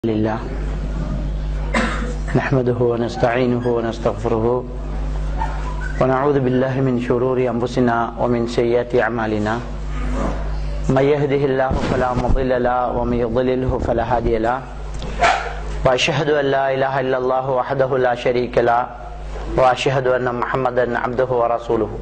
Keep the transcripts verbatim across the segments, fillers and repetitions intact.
لله نحمده ونستعينه ونستغفره ونعوذ بالله من شرور أنفسنا ومن سيئات أعمالنا من يهده الله فلا مضل له ومن يضلله فلا هادي له وأشهد أن لا إله إلا الله وحده لا شريك له وأشهد أن محمدا عبده ورسوله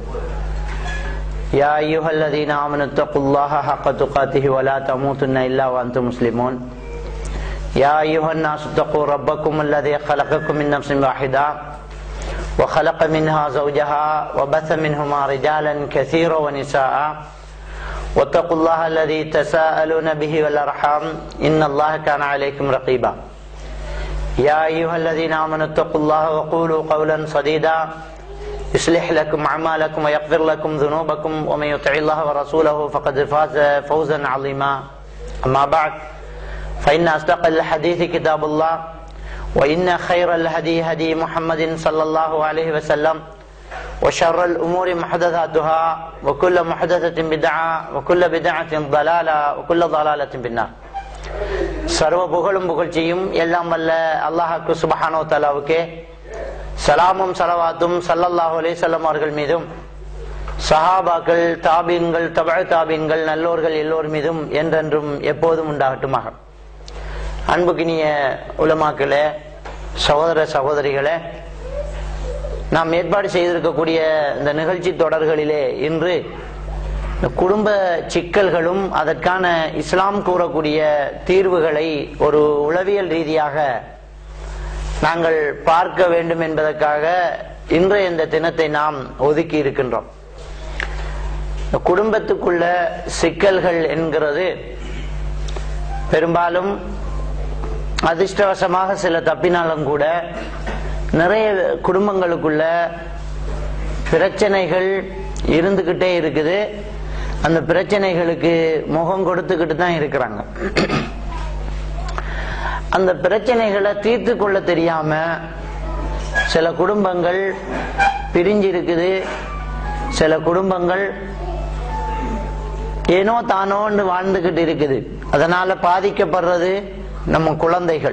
يا أيها الذين آمنوا اتقوا الله حق تقاته ولا تموتن إلا وأنتم مسلمون يا أيها الناس اتقوا ربكم الذي خلقكم من نفس واحدة وخلق منها زوجها وبث منهما رجالا كثيرا ونساء واتقوا الله الذي تساءلون به والأرحام إن الله كان عليكم رقيبا يا أيها الذين آمنوا اتقوا الله وقولوا قولا سديدا يصلح لكم أعمالكم ويغفر لكم ذنوبكم ومن يطع الله ورسوله فقد فاز فوزا عظيما أما بعد فإن أصدق الحديث كتاب الله وإن خير الهدي هدي محمد صلى الله عليه وسلم وشر الأمور محدثاتها وكل محدثة بدعة وكل بدعة ضلالة وكل ضلالة بالنار. சர்வ புகழும் புகழ்ச்சியும் எல்லாம் வல்ல அல்லாஹ்வுக்கு சுப்ஹானஹு வ தஆலாவுக்கே சலாமும் ஸலவாத்தும் ஸல்லல்லாஹு அலைஹி வஸல்லம் அவர்கள் மீதும் சஹாபாக்கள் தாபீன்கள் தபஅ தாபீன்கள் நல்லோர்கள் எல்லோர் மீதும் என்றென்றும் எப்போதும் உண்டாகட்டுமாக. அன்புக்கினிய உலமாக்களே, சகோதர சகோதரிகளே, நாம் ஏற்பாடு செய்திருக்கக்கூடிய இந்த நிகழ்ச்சி தொடர்களிலே இன்று குடும்ப சிக்கல்களும் அதற்கான இஸ்லாம் கூறக்கூடிய தீர்வுகளை ஒரு உளவியல் ரீதியாக நாங்கள் பார்க்க வேண்டும் என்பதற்காக இன்றைய இந்த தினத்தை நாம் ஒதுக்கி இருக்கின்றோம். குடும்பத்துக்குள்ள சிக்கல்கள் என்கிறது பெரும்பாலும் அதிர்ஷ்டவசமாக சில தப்பினாலும் கூட நிறைய குடும்பங்களுக்குள்ள பிரச்சனைகள் இருந்துகிட்டே இருக்குது. அந்த பிரச்சனைகளுக்கு முகம் கொடுத்துக்கிட்டு தான் இருக்கிறாங்க. அந்த பிரச்சனைகளை தீர்த்து கொள்ள தெரியாம சில குடும்பங்கள் பிரிஞ்சிருக்குது. சில குடும்பங்கள் ஏனோ தானோன்னு வாழ்ந்துகிட்டு இருக்குது. அதனால பாதிக்கப்படுறது நம்ம குழந்தைகள்.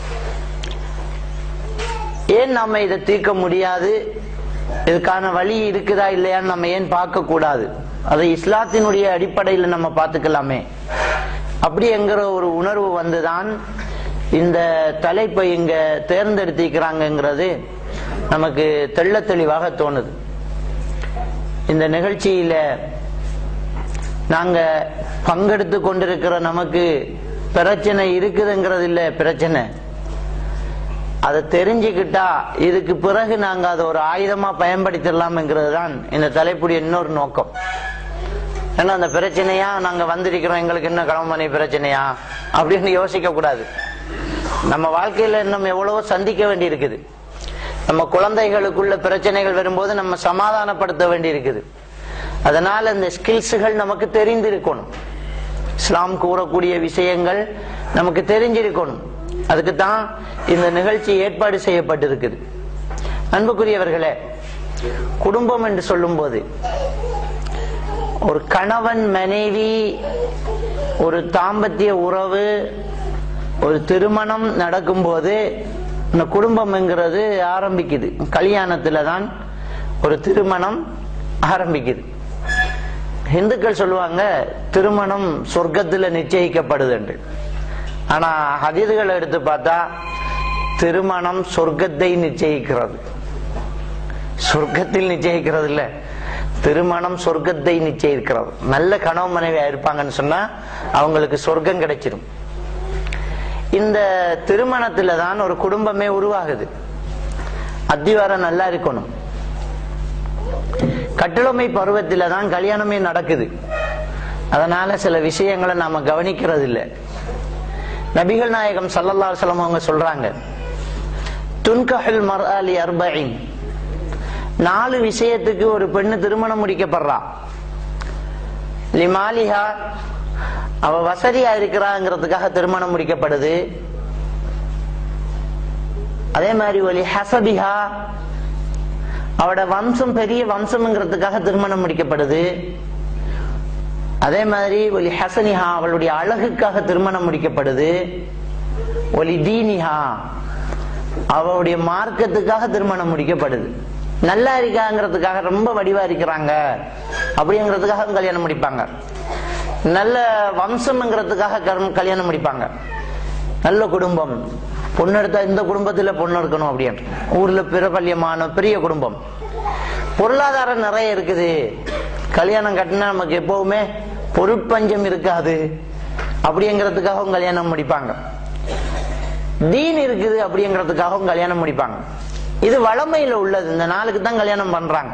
ஏன் நம்ம இதை தீர்க்க முடியாது, இதுக்கான வழி இருக்குதா இல்லையான்னு நம்ம ஏன் பார்க்க கூடாது? அதை இஸ்லாத்தினுடைய அடிப்படையில் நம்ம பார்த்துக்கலாமே. அப்படி என்கிற ஒரு உணர்வு வந்துதான் இந்த தலைப்பை இங்க தேர்ந்தெடுத்திருக்கிறாங்கிறது நமக்கு தெள்ள தெளிவாக தோணுது. இந்த நிகழ்ச்சியில நாங்க பங்கெடுத்து கொண்டிருக்கிற நமக்கு பிரச்சனை இருக்குதுங்கிறது இல்ல பிரச்சனை. அதை தெரிஞ்சுக்கிட்டா இதுக்கு பிறகு நாங்க அதை ஒரு ஆயுதமா பயன்படுத்திடலாம்ங்கிறது தான் இந்த தலைப்புடைய இன்னொரு நோக்கம். ஏன்னா அந்த பிரச்சனையா நாங்க வந்திருக்கிறோம், எங்களுக்கு என்ன கடமை பிரச்சனையா அப்படின்னு யோசிக்க கூடாது. நம்ம வாழ்க்கையில இன்னும் எவ்வளவோ சந்திக்க வேண்டி இருக்குது. நம்ம குழந்தைகளுக்குள்ள பிரச்சனைகள் வரும்போது நம்ம சமாதானப்படுத்த வேண்டி இருக்குது. அதனால இந்த ஸ்கில்ஸுகள் நமக்கு தெரிந்திருக்கணும். இஸ்லாம் கூறக்கூடிய விஷயங்கள் நமக்கு தெரிஞ்சிருக்கணும். அதுக்கு தான் இந்த நிகழ்ச்சி ஏற்பாடு செய்யப்பட்டிருக்குது. அன்புக்குரியவர்களே, குடும்பம் என்று சொல்லும் போது ஒரு கணவன் மனைவி, ஒரு தாம்பத்திய உறவு, ஒரு திருமணம் நடக்கும் போது இந்த குடும்பம் என்கிறது ஆரம்பிக்குது. கல்யாணத்துல தான் ஒரு திருமணம் ஆரம்பிக்குது. இந்துக்கள் சொல்லுவாங்க திருமணம் சொர்க்கத்துல நிச்சயிக்கப்படுது என்று. ஆனா ஹதீதுகளை எடுத்து பார்த்தா திருமணம் சொர்க்கத்தை நிச்சயிக்கிறது, சொர்க்கத்தில் நிச்சயிக்கிறது இல்ல, திருமணம் சொர்க்கத்தை நிச்சயிக்கிறது. நல்ல கணவன் மனைவியா இருப்பாங்கன்னு சொன்னா அவங்களுக்கு சொர்க்கம் கிடைச்சிடும். இந்த திருமணத்துல தான் ஒரு குடும்பமே உருவாகுது. அத்திவாரம் நல்லா இருக்கணும். கட்டளமை பருவத்தில தான் கல்யாணமே நடக்குது. அதனால சில விஷயங்களை நாம கவனிக்கிறது இல்லை. நபிகள் நாயகம் ஸல்லல்லாஹு அலைஹி வஸல்லம் அவங்க சொல்றாங்க, துன்கஹுல் மர்ஆ லி அர்பஈன், நாலு விஷயத்துக்கு ஒரு பெண்ணு திருமணம் முடிக்கப்படுறா. லிமாலிஹா, அவ வசதியா இருக்கிறாங்கிறதுக்காக திருமணம் முடிக்கப்படுது. அதே மாதிரி ஒலி ஹசபிஹா, அவட வம்சம் பெரிய வம்சம்ங்கிறதுக்காக திருமணம் முடிக்கப்படுது. அதே மாதிரி ஒலி ஹசனிஹா, அவளுடைய அழகுக்காக திருமணம் முடிக்கப்படுது. ஒலி தீனிஹா, அவருடைய மார்க்கத்துக்காக திருமணம் முடிக்கப்படுது. நல்லா இருக்காங்கிறதுக்காக, ரொம்ப வடிவா இருக்கிறாங்க அப்படிங்கிறதுக்காக கல்யாணம் முடிப்பாங்க. நல்ல வம்சம்ங்கிறதுக்காக கல்யாணம் முடிப்பாங்க. நல்ல குடும்பம், பொண்ணு எடுத்தா இந்த குடும்பத்துல பொண்ணு இருக்கணும் அப்படின்னு, ஊர்ல பிரபல்யமான பெரிய குடும்பம், பொருளாதாரம் நிறைய இருக்குது, கல்யாணம் கட்டினா நமக்கு எப்பவுமே பொருட்பஞ்சம் இருக்காது அப்படிங்கிறதுக்காகவும் கல்யாணம் முடிப்பாங்க. தீன் இருக்குது அப்படிங்கிறதுக்காகவும் கல்யாணம் முடிப்பாங்க. இது வளமையில உள்ளது, இந்த நாளுக்கு தான் கல்யாணம் பண்றாங்க.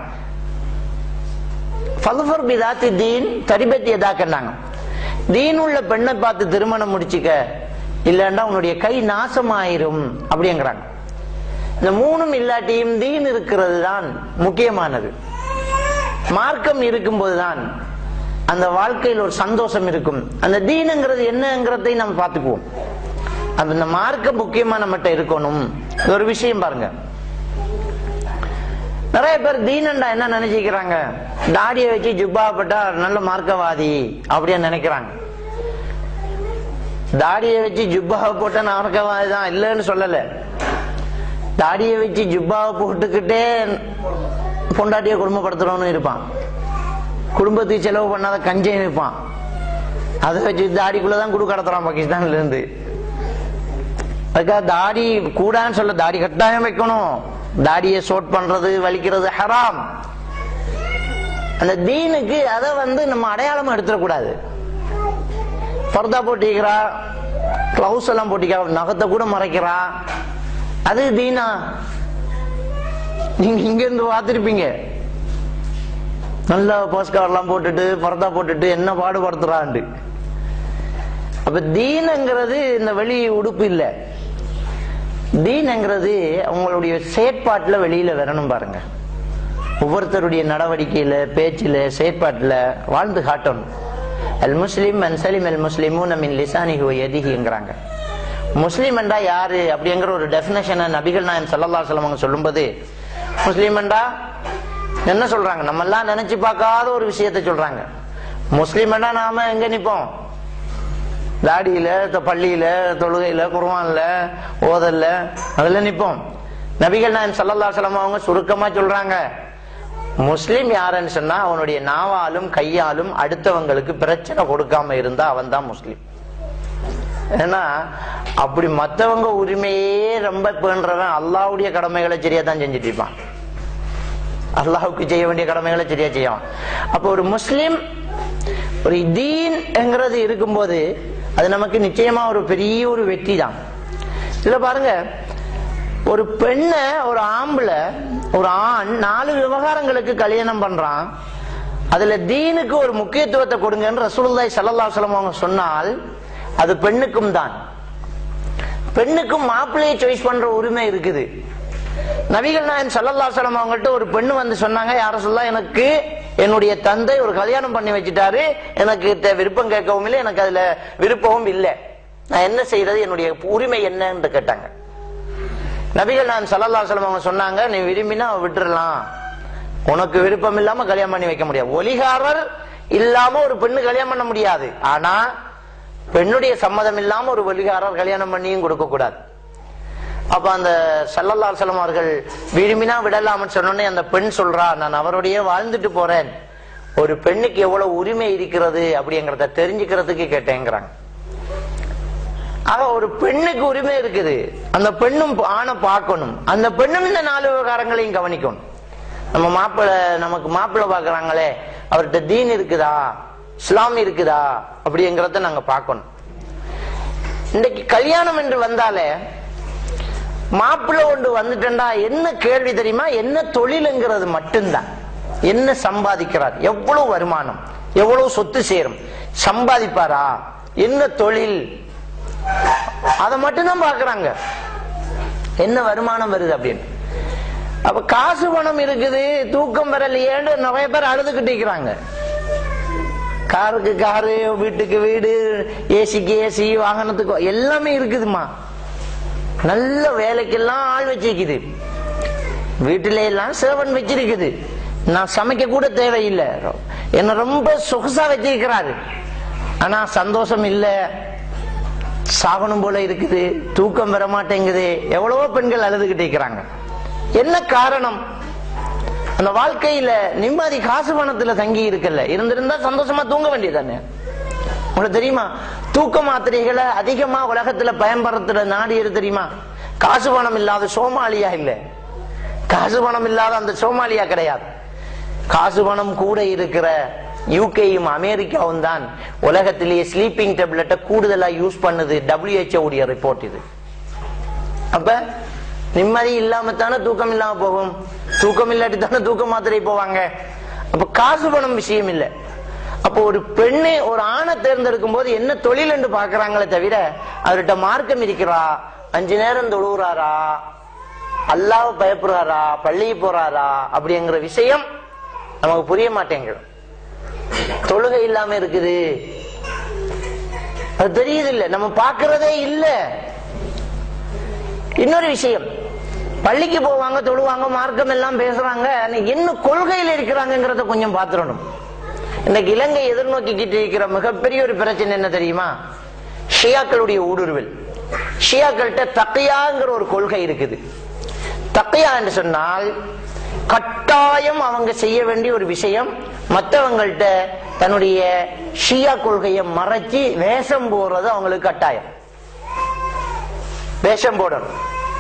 ஃபல்ஃபர் பிதாத்தி தீன் தரிபத்தி எதாக்கண்டாங்க, தீன் உள்ள பெண்ணை பார்த்து திருமணம் முடிச்சுக்க, இல்லைன்னா உன்னுடைய கை நாசமாயிரும் அப்படிங்கிறாங்க. இந்த மூணும் இல்லாட்டியும் தீன் இருக்கிறது தான் முக்கியமானது. மார்க்கம் இருக்கும்போதுதான் அந்த வாழ்க்கையில் ஒரு சந்தோஷம் இருக்கும். அந்த தீனுங்கிறது என்னங்கிறதை நம்ம பார்த்துக்குவோம். அந்த மார்க்கம் முக்கியமா நம்மகிட்ட இருக்கணும். ஒரு விஷயம் பாருங்க, நிறைய பேர் தீனண்டா என்ன நினைச்சுக்கிறாங்க, தாடியை வச்சு ஜுப்பா போட்டா நல்ல மார்க்கவாதி அப்படின்னு நினைக்கிறாங்க. தாடியை வச்சு ஜுப்பாவை போட்டா மார்க்கவாதி தான் இல்லைன்னு சொல்லல. தாடியை வச்சு ஜுப்பாவை போட்டுக்கிட்டே பொண்டாட்டியை குடும்பப்படுத்துறோம்னு இருப்பான், குடும்பத்துக்கு செலவு பண்ணாத கஞ்சையும் இருப்பான், அதை வச்சு தாடிக்குள்ளதான் குடு கடத்துறான் பாகிஸ்தான்ல இருந்து. அதுக்காக தாடி கூடான்னு சொல்ல, தாடி கட்டாயம் வைக்கணும், தாடியை ஷோட் பண்றது வலிக்கிறது ஹராம். அந்த தீனுக்கு அதை வந்து நம்ம அடையாளமா எடுத்துடக்கூடாது. பர்தா போட்டிக்கிறா, கிளவுஸ் எல்லாம் போட்டிக்கிறா, நகத்தை கூட மறைக்கிறா, அது தீனா? நீங்க இங்க இருந்து பார்த்திருப்பீங்க, நல்ல போஸ்கார் எல்லாம் போட்டுட்டு பர்தா போட்டுட்டு என்ன பாடுபடுத்துறாண்டு. அப்ப தீனங்கிறது இந்த வெளி உடுப்பு இல்ல, தீனங்கிறது உங்களுடைய செயற்பாட்டுல வெளியில வரணும் பாருங்க. ஒவ்வொருத்தருடைய நடவடிக்கையில, பேச்சில, செயற்பாட்டுல வாழ்ந்து காட்டணும். அல் முஸ்லிம் மன் சலிம் அல் முஸ்லிமூன மின் லிசானிஹி வ யதிஹிங்கறாங்க. முஸ்லிம் என்றா யாரு அப்படிங்கிற ஒரு டெஃபினேஷனை நபிகள் நாயகம் ஸல்லல்லாஹு அலைஹி வஸல்லம் சொல்லும்போது, முஸ்லிம் என்றா என்ன சொல்றாங்க, நம்ம எல்லாம் நினைச்சு பார்க்காத ஒரு விஷயத்தை சொல்றாங்க. முஸ்லிம் என்றா நாம எங்க நிப்போம், தாடியில, பள்ளியில, தொழுகையில, குர்ஆன்ல, ஓதல்ல, அதுல நிப்போம். நபிகள் நாயகம் ஸல்லல்லாஹு அலைஹி வஸல்லம் அவங்க சுருக்கமா சொல்றாங்க, முஸ்லிம் யாருன்னு சொன்னா அவனுடைய நாவாலும் கையாலும் அடுத்தவங்களுக்கு பிரச்சனை கொடுக்காம இருந்தா அவன் தான் முஸ்லிம். ஏன்னா அப்படி மற்றவங்க உரிமையே ரொம்ப பேணுறவன் அல்லாஹ்வுடைய கடமைகளை சரியா தான் செஞ்சுட்டு இருப்பான், அல்லாஹ்வுக்கு செய்ய வேண்டிய கடமைகளை சரியா செய்வான். அப்ப ஒரு முஸ்லிம், ஒரு தீன் என்கிறது இருக்கும்போது அது நமக்கு நிச்சயமா ஒரு பெரிய ஒரு வெற்றி தான். இதுல பாருங்க, ஒரு பெண்ணை ஒரு ஆம்பளை ஒரு ஆண் நாலு விவகாரங்களுக்கு கல்யாணம் பண்றான், அதுல தீனுக்கு ஒரு முக்கியத்துவத்தை கொடுங்கன்னு ரசூலுல்லாஹி ஸல்லல்லாஹு அலைஹி வஸல்லம் அவங்க சொன்னால் அது பெண்ணுக்கும் தான். பெண்ணுக்கும் மாப்பிள்ளையை சாய்ஸ் பண்ற உரிமை இருக்குது. நபிகள் நாயகம் ஸல்லல்லாஹு அலைஹி வஸல்லம் அவங்கள்ட்ட ஒரு பெண்ணு வந்து சொன்னாங்க, யா ரசூலுல்லாஹ், எனக்கு என்னுடைய தந்தை ஒரு கல்யாணம் பண்ணி வச்சுட்டாரு, எனக்கு விருப்பம் கேட்கவும் இல்லை, எனக்கு அதுல விருப்பமும் இல்லை, நான் என்ன செய்யறது, என்னுடைய உரிமை என்னன்னு கேட்டாங்க. நபிகள் நாயகம் ஸல்லல்லாஹு அலைஹி வஸல்லம் அவங்க சொன்னாங்க, நீ விரும்பினா விட்டுறலாம், உனக்கு விருப்பம் இல்லாம கல்யாணம் பண்ணி வைக்க முடியாது. ஒலிகாரர் இல்லாம ஒரு பெண்ணு கல்யாணம் பண்ண முடியாது, ஆனா பெண்ணுடைய சம்மதம் இல்லாம ஒரு ஒலிகாரர் கல்யாணம் பண்ணியும் கொடுக்க கூடாது. அப்ப அந்த ஸல்லல்லாஹு அலைஹி வஸல்லம் அவர்கள் விரும்பினா விடலாம்னு சொன்னோன்னே அந்த பெண் சொல்றா, நான் அவருடைய வாழ்ந்துட்டு போறேன், ஒரு பெண்ணுக்கு எவ்வளவு உரிமை இருக்கிறது அப்படிங்கறத தெரிஞ்சுக்கிறதுக்கு கேட்டேங்கிறாங்க. ஆக ஒரு பெண்ணுக்கு உரிமை இருக்குது, அந்த பெண்ணும் ஆணை பார்க்கணும், அந்த பெண்ணும் இந்த நாலு விவகாரங்களையும் கவனிக்கணும். நம்ம மாப்பிள்ளை, நமக்கு மாப்பிள்ளை பாக்குறாங்களே, அவர்கிட்ட தீன் இருக்குதா, இஸ்லாம் இருக்குதா அப்படிங்கறத நாங்க பார்க்கணும். இன்னைக்கு கல்யாணம் என்று வந்தாலே மாப்பிள்ளை ஒன்று வந்துட்டா என்ன கேள்வி தெரியுமா, என்ன தொழிலுங்கிறது மட்டும்தான். என்ன சம்பாதிக்கிறார், எவ்வளவு வருமானம், எவ்வளவு சொத்து சேரும், சம்பாதிப்பாரா, என்ன தொழில், அதை மட்டும்தான் பாக்குறாங்க, என்ன வருமானம் வருது அப்படின்னு. அப்ப காசு பணம் இருக்குது, தூக்கம் வரலையேன்னு நிறைய பேர் அழுதுகிட்டு இருக்கிறாங்க. காருக்கு காரு, வீட்டுக்கு வீடு, ஏசிக்கு ஏசி, வாகனத்துக்கு எல்லாமே இருக்குதுமா, நல்ல வேலைக்கெல்லாம் ஆள் வச்சிருக்குது, வீட்டில எல்லாம் சேவன் வச்சிருக்குது, நான் சமைக்க கூட தேவையில்லை, என்ன ரொம்ப சொகுசா வச்சிருக்கிறாரு, ஆனா சந்தோஷம் இல்லை. சாகணும் போல இருக்குது, தூக்கம் வர மாட்டேங்குது, எவ்வளவோ பெண்கள் அழுதுகிட்டு இருக்கிறாங்க. என்ன காரணம்? அந்த வாழ்க்கையில நிம்மதி காசு பணத்துல தங்கி இருக்கல. இருந்திருந்தா சந்தோஷமா தூங்க வேண்டியதானே. உங்களுக்கு தெரியுமா, தூக்க மாத்திரைகளை அதிகமா உலகத்துல பயன்படுத்துற நாடு எது தெரியுமா? காசு பணம் இல்லாத சோமாலியா இல்ல, காசு பணம் இல்லாத அந்த சோமாலியா கிடையாது. காசு பணம் கூட இருக்கிற யூகேயும் அமெரிக்காவும் தான் உலகத்திலேயே ஸ்லீப்பிங் டேப்லெட்டை கூடுதலா யூஸ் பண்ணுது. டபிள்யூஹெச்ஓ உடைய ரிப்போர்ட் இது. அப்ப நிம்மதி இல்லாம தானே தூக்கம் இல்லாம போகும். தூக்கம் இல்லாட்டி தானே தூக்க மாத்திரை போவாங்க. அப்ப காசு பணம் விஷயம் இல்லை. அப்போ ஒரு பெண்ணு ஒரு ஆணை தேர்ந்தெடுக்கும் போது என்ன தொழில் என்று பாக்குறாங்களே தவிர அவர்கிட்ட மார்க்கம் இருக்கிறா, அஞ்சு நேரம் தொழுகிறாரா, அல்லாஹ்வை பயப்படுறாரா, பள்ளி போறாரா அப்படிங்கிற விஷயம் நமக்கு புரிய மாட்டேங்குது. தொழுகை இல்லாம இருக்குது, அது தெரியுது இல்ல, நம்ம பாக்குறதே இல்ல. இன்னொரு விஷயம், பள்ளிக்கு போவாங்க, தொழுவாங்க, மார்க்கம் எல்லாம் பேசுறாங்க, என்ன கொள்கையில் இருக்கிறாங்கிறத கொஞ்சம் பாத்துறணும். இன்னைக்கு இலங்கை எதிர்நோக்கிக்கிட்டு இருக்கிற மிகப்பெரிய ஒரு பிரச்சனை என்ன தெரியுமா? ஷியாக்களுடைய ஊடுருவல். ஷியாக்கள்கிட்ட தக்கியாங்கிற ஒரு கொள்கை இருக்குது. தக்கியா என்று சொன்னால் கட்டாயம் அவங்க செய்ய வேண்டிய ஒரு விஷயம், மற்றவங்கள்ட்ட தன்னுடைய ஷியா கொள்கையை மறைச்சு வேஷம் போடுறது அவங்களுக்கு கட்டாயம். வேஷம் போடணும்.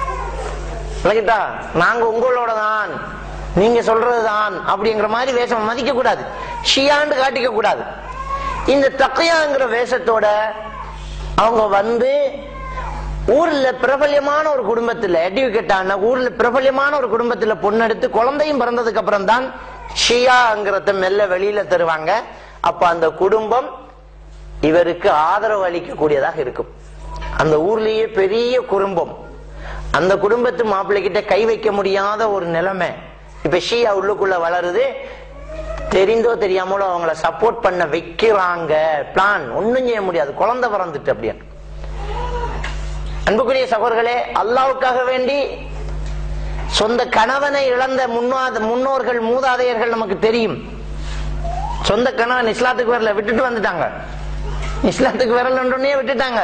நாங்க உங்களோட தான், நீங்க சொல்றதுதான் அப்படிங்கிற மாதிரி வேஷம் மதிக்க கூடாது, ஷியாண்டு காட்டிக்க கூடாது. இந்த தக்கையாங்கிற வேஷத்தோட அவங்க வந்து ஊர்ல பிரபல்யமான ஒரு குடும்பத்துல எடியூகேட்டான ஊர்ல பிரபல்யமான ஒரு குடும்பத்துல பொண்ணெடுத்து குழந்தையும் பிறந்ததுக்கு அப்புறம் தான் ஷியாங்கிறத மெல்ல வெளியில தருவாங்க. அப்ப அந்த குடும்பம் இவருக்கு ஆதரவு அளிக்கக்கூடியதாக இருக்கும். அந்த ஊர்லயே பெரிய குடும்பம், அந்த குடும்பத்து மாப்பிள்ளை கிட்ட கை வைக்க முடியாத ஒரு நிலைமை. இப்ப ஷியா உள்ளுக்குள்ள வளருது, தெரிந்தோ தெரியாமலோ அவங்கள சப்போர்ட் பண்ண வைக்கிறாங்க. பிளான் ஒண்ணும் செய்ய முடியாது, குழந்தை பிறந்துட்டு. அப்படியே அன்புக்குரிய சகோதரர்களே, அல்லாஹ்வுக்காக வேண்டி சொந்த கணவனை இழந்த முன்னாத முன்னோர்கள் மூதாதையர்கள் நமக்கு தெரியும். சொந்த கணவன் இஸ்லாத்துக்கு வரல, விட்டுட்டு வந்துட்டாங்க. இஸ்லாத்துக்கு வரலன்றே விட்டுட்டாங்க.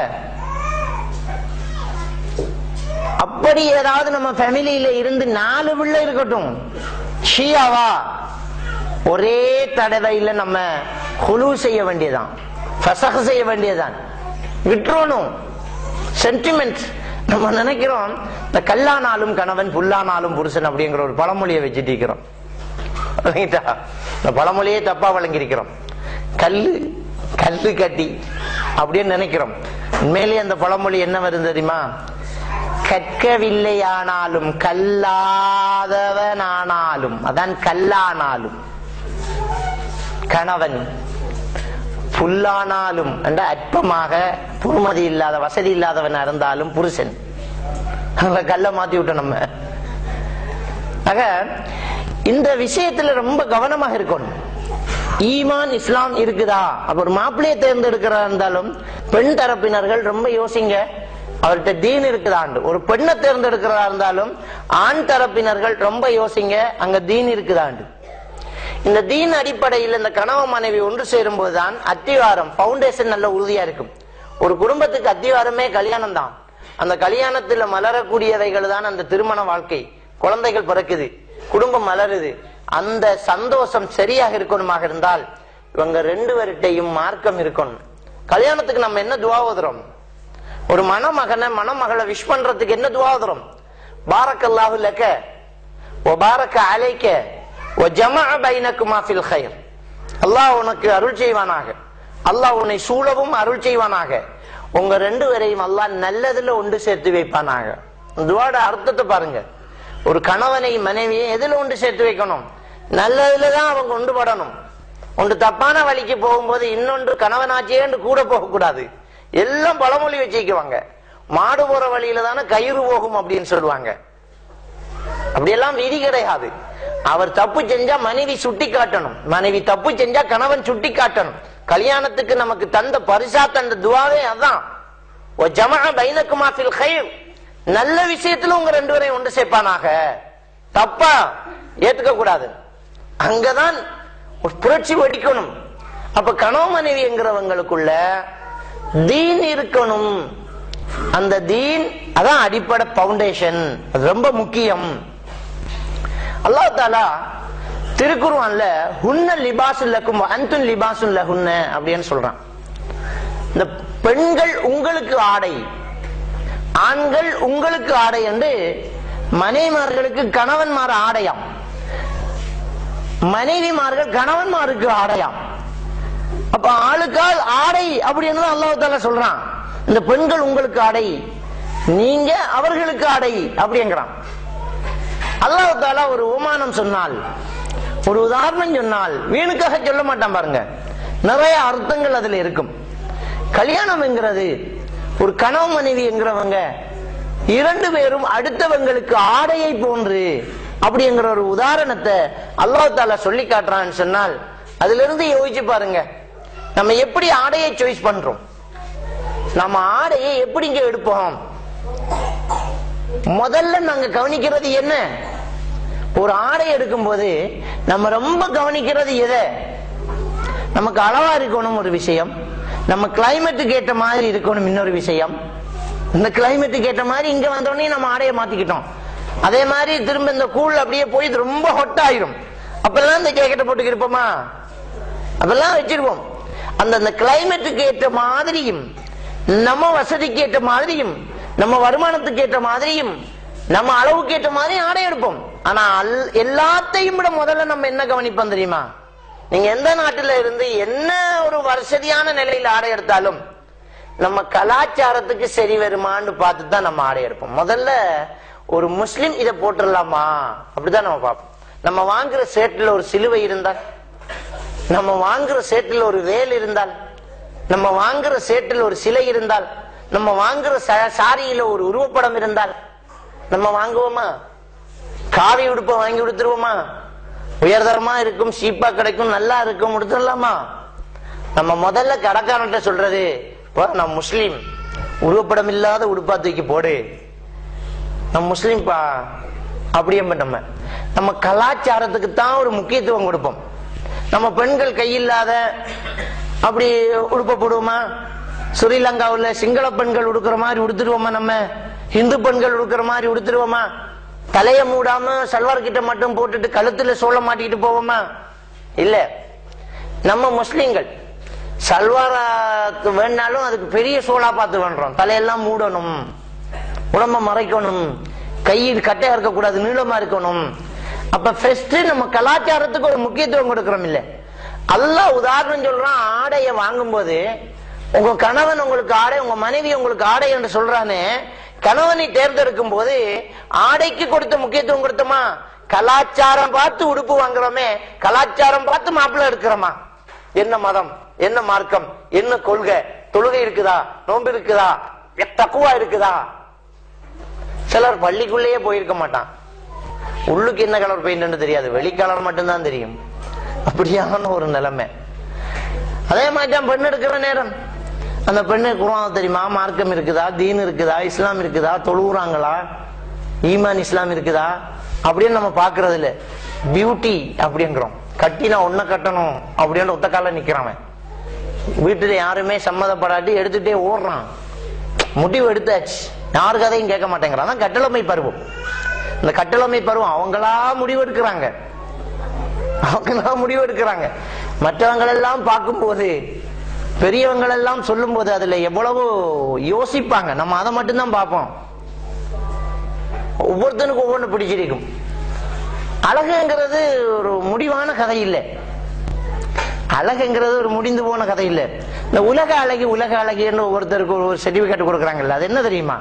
அப்படி ஏதாவது நம்ம ஃபேமிலியில இருந்து நாலு பிள்ளை இருக்கட்டும், ஷியாவா ஒரே தடவையில நம்ம குலு செய்ய வேண்டியதான், ஃபஸஹ் செய்ய வேண்டியதான், விட்டுறணும். சென்டிமெண்ட் நம்ம நினைக்கிறோம், இந்த கல்லானாலும் கணவன் புல்லானாலும் புருஷன் அப்படிங்கிற ஒரு பழமொழியை வச்சுட்டு இருக்கிறோம். இந்த பழமொழியே தப்பா வழங்கியிருக்கிறோம். கல்லு கல்லு கட்டி அப்படின்னு நினைக்கிறோம். உண்மையிலேயே அந்த பழமொழி என்ன வருது தெரியுமா? கற்கவில்லையானாலும் கல்லாதவனானாலும், அதான் கல்லானாலும் கணவன், புல்லானாலும் என்ற அற்பமாக பொறுமதி இல்லாத வசதி இல்லாதவன் இருந்தாலும் புருஷன். கல்ல மாத்தி விட்டோம் நம்ம. ஆக இந்த விஷயத்துல ரொம்ப கவனமாக இருக்கணும். ஈமான் இஸ்லாம் இருக்குதா? அப்ப ஒரு மாப்பிள்ளையை தேர்ந்தெடுக்கிறா இருந்தாலும் பெண் தரப்பினர்கள் ரொம்ப யோசிங்க, அவர்கிட்ட தீன் இருக்குதாண்டு. ஒரு பெண்ணை தேர்ந்தெடுக்கிறதா இருந்தாலும் ஆண் தரப்பினர்கள் ரொம்ப யோசிங்க, அங்க தீன் இருக்குதாண்டு. இந்த தீன் அடிப்படையில் இந்த கணவன் மனைவி ஒன்று சேரும் போதுதான் அத்திவாரம் பவுண்டேஷன் நல்ல உறுதியா இருக்கும். ஒரு குடும்பத்துக்கு அத்திவாரமே கல்யாணம் தான். அந்த கல்யாணத்துல மலரக்கூடியவைகள் தான் அந்த திருமண வாழ்க்கை. குழந்தைகள் பிறக்குது, குடும்பம் மலருது. அந்த சந்தோஷம் சரியாக இருக்கணுமாக இருந்தால் இவங்க ரெண்டு பேர்கிட்டையும் மார்க்கம் இருக்கணும். கல்யாணத்துக்கு நம்ம என்ன துவா ஓதுறோம்? ஒரு மணமகனை மணமகளை விஷ் பண்றதுக்கு என்ன துவா ஓதுறோம்? பாரக்கல்லாஹு லக வ பாரக அலைக வ ஜமஅ பைனகுமா ஃபில் கைர். அல்லாஹ் உனக்கு அருள் செய்வானாக, அல்லாஹ் உன்னை சூழவும் அருள் செய்வானாக, உங்க ரெண்டு பேரையும் அல்லாஹ் நல்லதுல ஒன்று சேர்த்து வைப்பானாக. துவாட அர்த்தத்தை பாருங்க. ஒரு கணவனை மனைவியை எதுல ஒன்று சேர்த்து வைக்கணும்? நல்லதுலதான் அவங்க ஒன்று படணும். ஒன்று தப்பான வழிக்கு போகும்போது இன்னொன்று கணவனாச்சேன்னு கூட போகக்கூடாது. எல்லாம் பழமொழி வச்சுக்குவாங்க. மாடு போற வழியில தானே கயிறு போகும் அப்படின்னு சொல்லுவாங்க. அப்படியெல்லாம் விதி கிடையாது. அவர் தப்பு செஞ்சா மனைவி சுட்டி காட்டணும், மனைவி தப்பு செஞ்சா கணவன் சுட்டி காட்டணும். கல்யாணத்துக்கு நமக்கு தந்த பரிசா தந்த துவாவே அதான். நல்ல விஷயத்துல உங்க ரெண்டு பேரையும் ஒன்று சேர்ப்பானாக. தப்பா ஏத்துக்க கூடாது. அங்கதான் ஒரு புரட்சி வெடிக்கணும். அப்ப கணவன் மனைவி என்கிறவங்களுக்குள்ள தீன் இருக்கணும். அந்த தீன் அதான் அடிப்படை பவுண்டேஷன், அது ரொம்ப முக்கியம். அல்லாஹ் தஆலா திருக்குர்ஆன்ல ஹுன்ன லிபாசுல் லக்கும் அன்தும் லிபாசுல் லஹுன்ன அப்படின்னு சொல்றான். இந்த பெண்கள் உங்களுக்கு ஆடை, ஆண்கள் உங்களுக்கு ஆடை என்று மனைவிமார்களுக்கு கணவன்மார் ஆடையாம், மனைவிமார்கள் கணவன்மாருக்கு ஆடையாம். அப்ப ஆளுக்கால் ஆடை அப்படின்னு அல்லாஹ் தஆலா சொல்றான். இந்த பெண்கள் உங்களுக்கு ஆடை, நீங்க அவர்களுக்கு ஆடை அப்படிங்கிறான். அல்லாஹ் தஆலா ஒரு உமானம் சொன்னால், ஒரு உதாரணம் சொன்னால் வீணுக்காக சொல்ல மாட்டான் பாருங்க, நிறைய அர்த்தங்கள் அதுல இருக்கும். கல்யாணம் என்கிறது ஒரு கணவன் மனைவி என்கிறவங்க இரண்டு பேரும் அடுத்தவங்களுக்கு ஆடையை போன்று அப்படிங்கிற ஒரு உதாரணத்தை அல்லாஹ் தஆலா சொல்லி காட்டுறான்னு சொன்னால், அதுல இருந்து யோசிச்சு பாருங்க, நம்ம எப்படி ஆடையை சாய்ஸ் பண்றோம், நம்ம ஆடையை எப்படிங்க எடுப்போம். முதல்ல நாங்க கவனிக்கிறது என்ன? ஒரு ஆடை எடுக்கும் போது நம்ம ரொம்ப கவனிக்கிறது எதை? நமக்கு அளவா இருக்கணும் ஒரு விஷயம், நம்ம கிளைமேட்டுக்கு ஏற்ற மாதிரி இருக்கணும் இன்னொரு விஷயம். இந்த கிளைமேட்டுக்கு ஏற்ற மாதிரி இங்க வந்தோடனே நம்ம ஆடையை மாத்திக்கிட்டோம். அதே மாதிரி திரும்ப இந்த கூழ் அப்படியே போய் ரொம்ப ஹொட் ஆயிரும், அப்பெல்லாம் இந்த ஜாக்கெட்டை போட்டுக்கு இருப்போமா, அப்பெல்லாம் வச்சிருப்போம். அந்த அந்த கிளைமேட்டுக்கு ஏற்ற மாதிரியும் நம்ம வசதிக்கு ஏற்ற மாதிரியும் நம்ம வருமானத்துக்கு ஏற்ற மாதிரியும் நம்ம அளவுக்கு ஏற்ற மாதிரி ஆடை எடுப்போம். ஆனா எல்லாத்தையும் விட முதல்ல நம்ம என்ன கவனிப்போம் தெரியுமா? நீங்க எந்த நாட்டில இருந்து என்ன ஒரு வசதியான நிலையில ஆடை எடுத்தாலும் நம்ம கலாச்சாரத்துக்கு சரி வருமான்னு பார்த்து தான் நம்ம ஆடை எடுப்போம். முதல்ல ஒரு முஸ்லிம் இதை போட்டுடலாமா அப்படிதான் நம்ம பார்ப்போம். நம்ம வாங்குற சேட்டுல ஒரு சிலுவை இருந்தால், நம்ம வாங்குற சேட்டில் ஒரு வேல் இருந்தால், நம்ம வாங்குற சேட்டில் ஒரு சிலை இருந்தால், நம்ம வாங்குற சாரியில ஒரு உருவப்படம் இருந்தால் நம்ம வாங்குவோமா? காவி உடுப்ப வாங்கி கொடுத்துருவோமா? உயர்தரமா இருக்கும், சீப்பா கிடைக்கும், நல்லா இருக்கும், கொடுத்துடலாமா? நம்ம முதல்ல கடைக்காரன்ட்ட சொல்றது, நான் முஸ்லீம், உருவப்படம் இல்லாத உடுப்பா தூக்கி போடு, நம்ம முஸ்லீம் பா அப்படியே நம்ம நம்ம கலாச்சாரத்துக்கு தான் ஒரு முக்கியத்துவம் கொடுப்போம். நம்ம பெண்கள் கையில்லாத அப்படி உடுப்ப போடுவோமா? ஸ்ரீலங்காவில் சிங்கள பெண்கள் உடுக்கிற மாதிரி உடுத்துருவோமா? நம்ம இந்து பெண்கள் உடுக்கிற மாதிரி உடுத்துருவோமா? தலைய மூடாம சல்வார் கிட்ட மட்டும் போட்டுட்டு கழுத்துல சோள மாட்டிக்கிட்டு போவோமா? இல்ல. நம்ம முஸ்லீம்கள் சல்வாரா வேணாலும் அதுக்கு பெரிய சோளா பார்த்து வேண்டோம். தலையெல்லாம் மூடணும், உடம்ப மறைக்கணும், கையில் கட்டையா இருக்கக்கூடாது, நீளமா இருக்கணும். அப்ப ஃபர்ஸ்ட் நம்ம கலாச்சாரத்துக்கு ஒரு முக்கியத்துவம் கொடுக்கிறோம் இல்ல? அல்லாஹ் உதாரணம் சொல்றான், ஆடைய வாங்கும் போது உங்க கணவன் உங்களுக்கு ஆடை, உங்க மனைவி உங்களுக்கு ஆடை என்று சொல்றானே, கணவனை தேர்ந்தெடுக்கும் போது ஆடைக்கு கொடுத்த முக்கியத்துவம் கொடுத்தோமா? கலாச்சாரம் பார்த்து உடுப்பு வாங்குறோமே, கலாச்சாரம் பார்த்து மாப்பிள்ளை எடுக்கிறோமா? என்ன மதம், என்ன மார்க்கம், என்ன கொள்கை, தொழுகை இருக்குதா, நோன்பு இருக்குதா, தக்குவா இருக்குதா? சிலர் பள்ளிக்குள்ளேயே போயிருக்க மாட்டான், உள்ளுக்கு என்ன கலர் பெயிண்ட் தெரியாது, வெளி கலர் மட்டும்தான் தெரியும். அப்படியான ஒரு நிலைமை. அதே மாதிரி தான் பெண் எடுக்கிற நேரம், அந்த பெண்ணு குர்ஆன் தெரியுமா, மார்க்கம் இருக்குதா, தீன் இருக்குதா, இஸ்லாம் இருக்குதா, தொழுகிறாங்களா, ஈமான் இஸ்லாம் இருக்குதா அப்படின்னு நம்ம பாக்குறது இல்ல. பியூட்டி அப்படிங்கிறோம், கட்டினா ஒன்ன கட்டணும் அப்படின்னு ஒத்த கால நிக்கிறான். வீட்டுல யாருமே சம்மதப்படாட்டி எடுத்துட்டே ஓடுறான், முடிவு எடுத்தாச்சு, யாரு கதையும் கேட்க மாட்டேங்கிறான். கட்டளமை பருவம், இந்த கட்டளமை பருவம் அவங்களா முடிவு எடுக்கிறாங்க, அவங்களா முடிவு எடுக்கிறாங்க. மற்றவங்களெல்லாம் பார்க்கும்போது, பெரியவங்களெல்லாம் சொல்லும் போது அதுல எவ்வளவு யோசிப்பாங்க, நம்ம அதை மட்டும்தான் பார்ப்போம். ஒவ்வொருத்தனுக்கும் ஒவ்வொன்று பிடிச்சிருக்கும். அழகுங்கிறது ஒரு முடிவான கதை இல்லை, அழகுங்கிறது ஒரு முடிந்து போன கதை இல்லை. இந்த உலக அழகி உலக அழகின்னு ஒவ்வொருத்தருக்கு ஒரு சர்டிபிகேட் கொடுக்குறாங்கல்ல, அது என்ன தெரியுமா?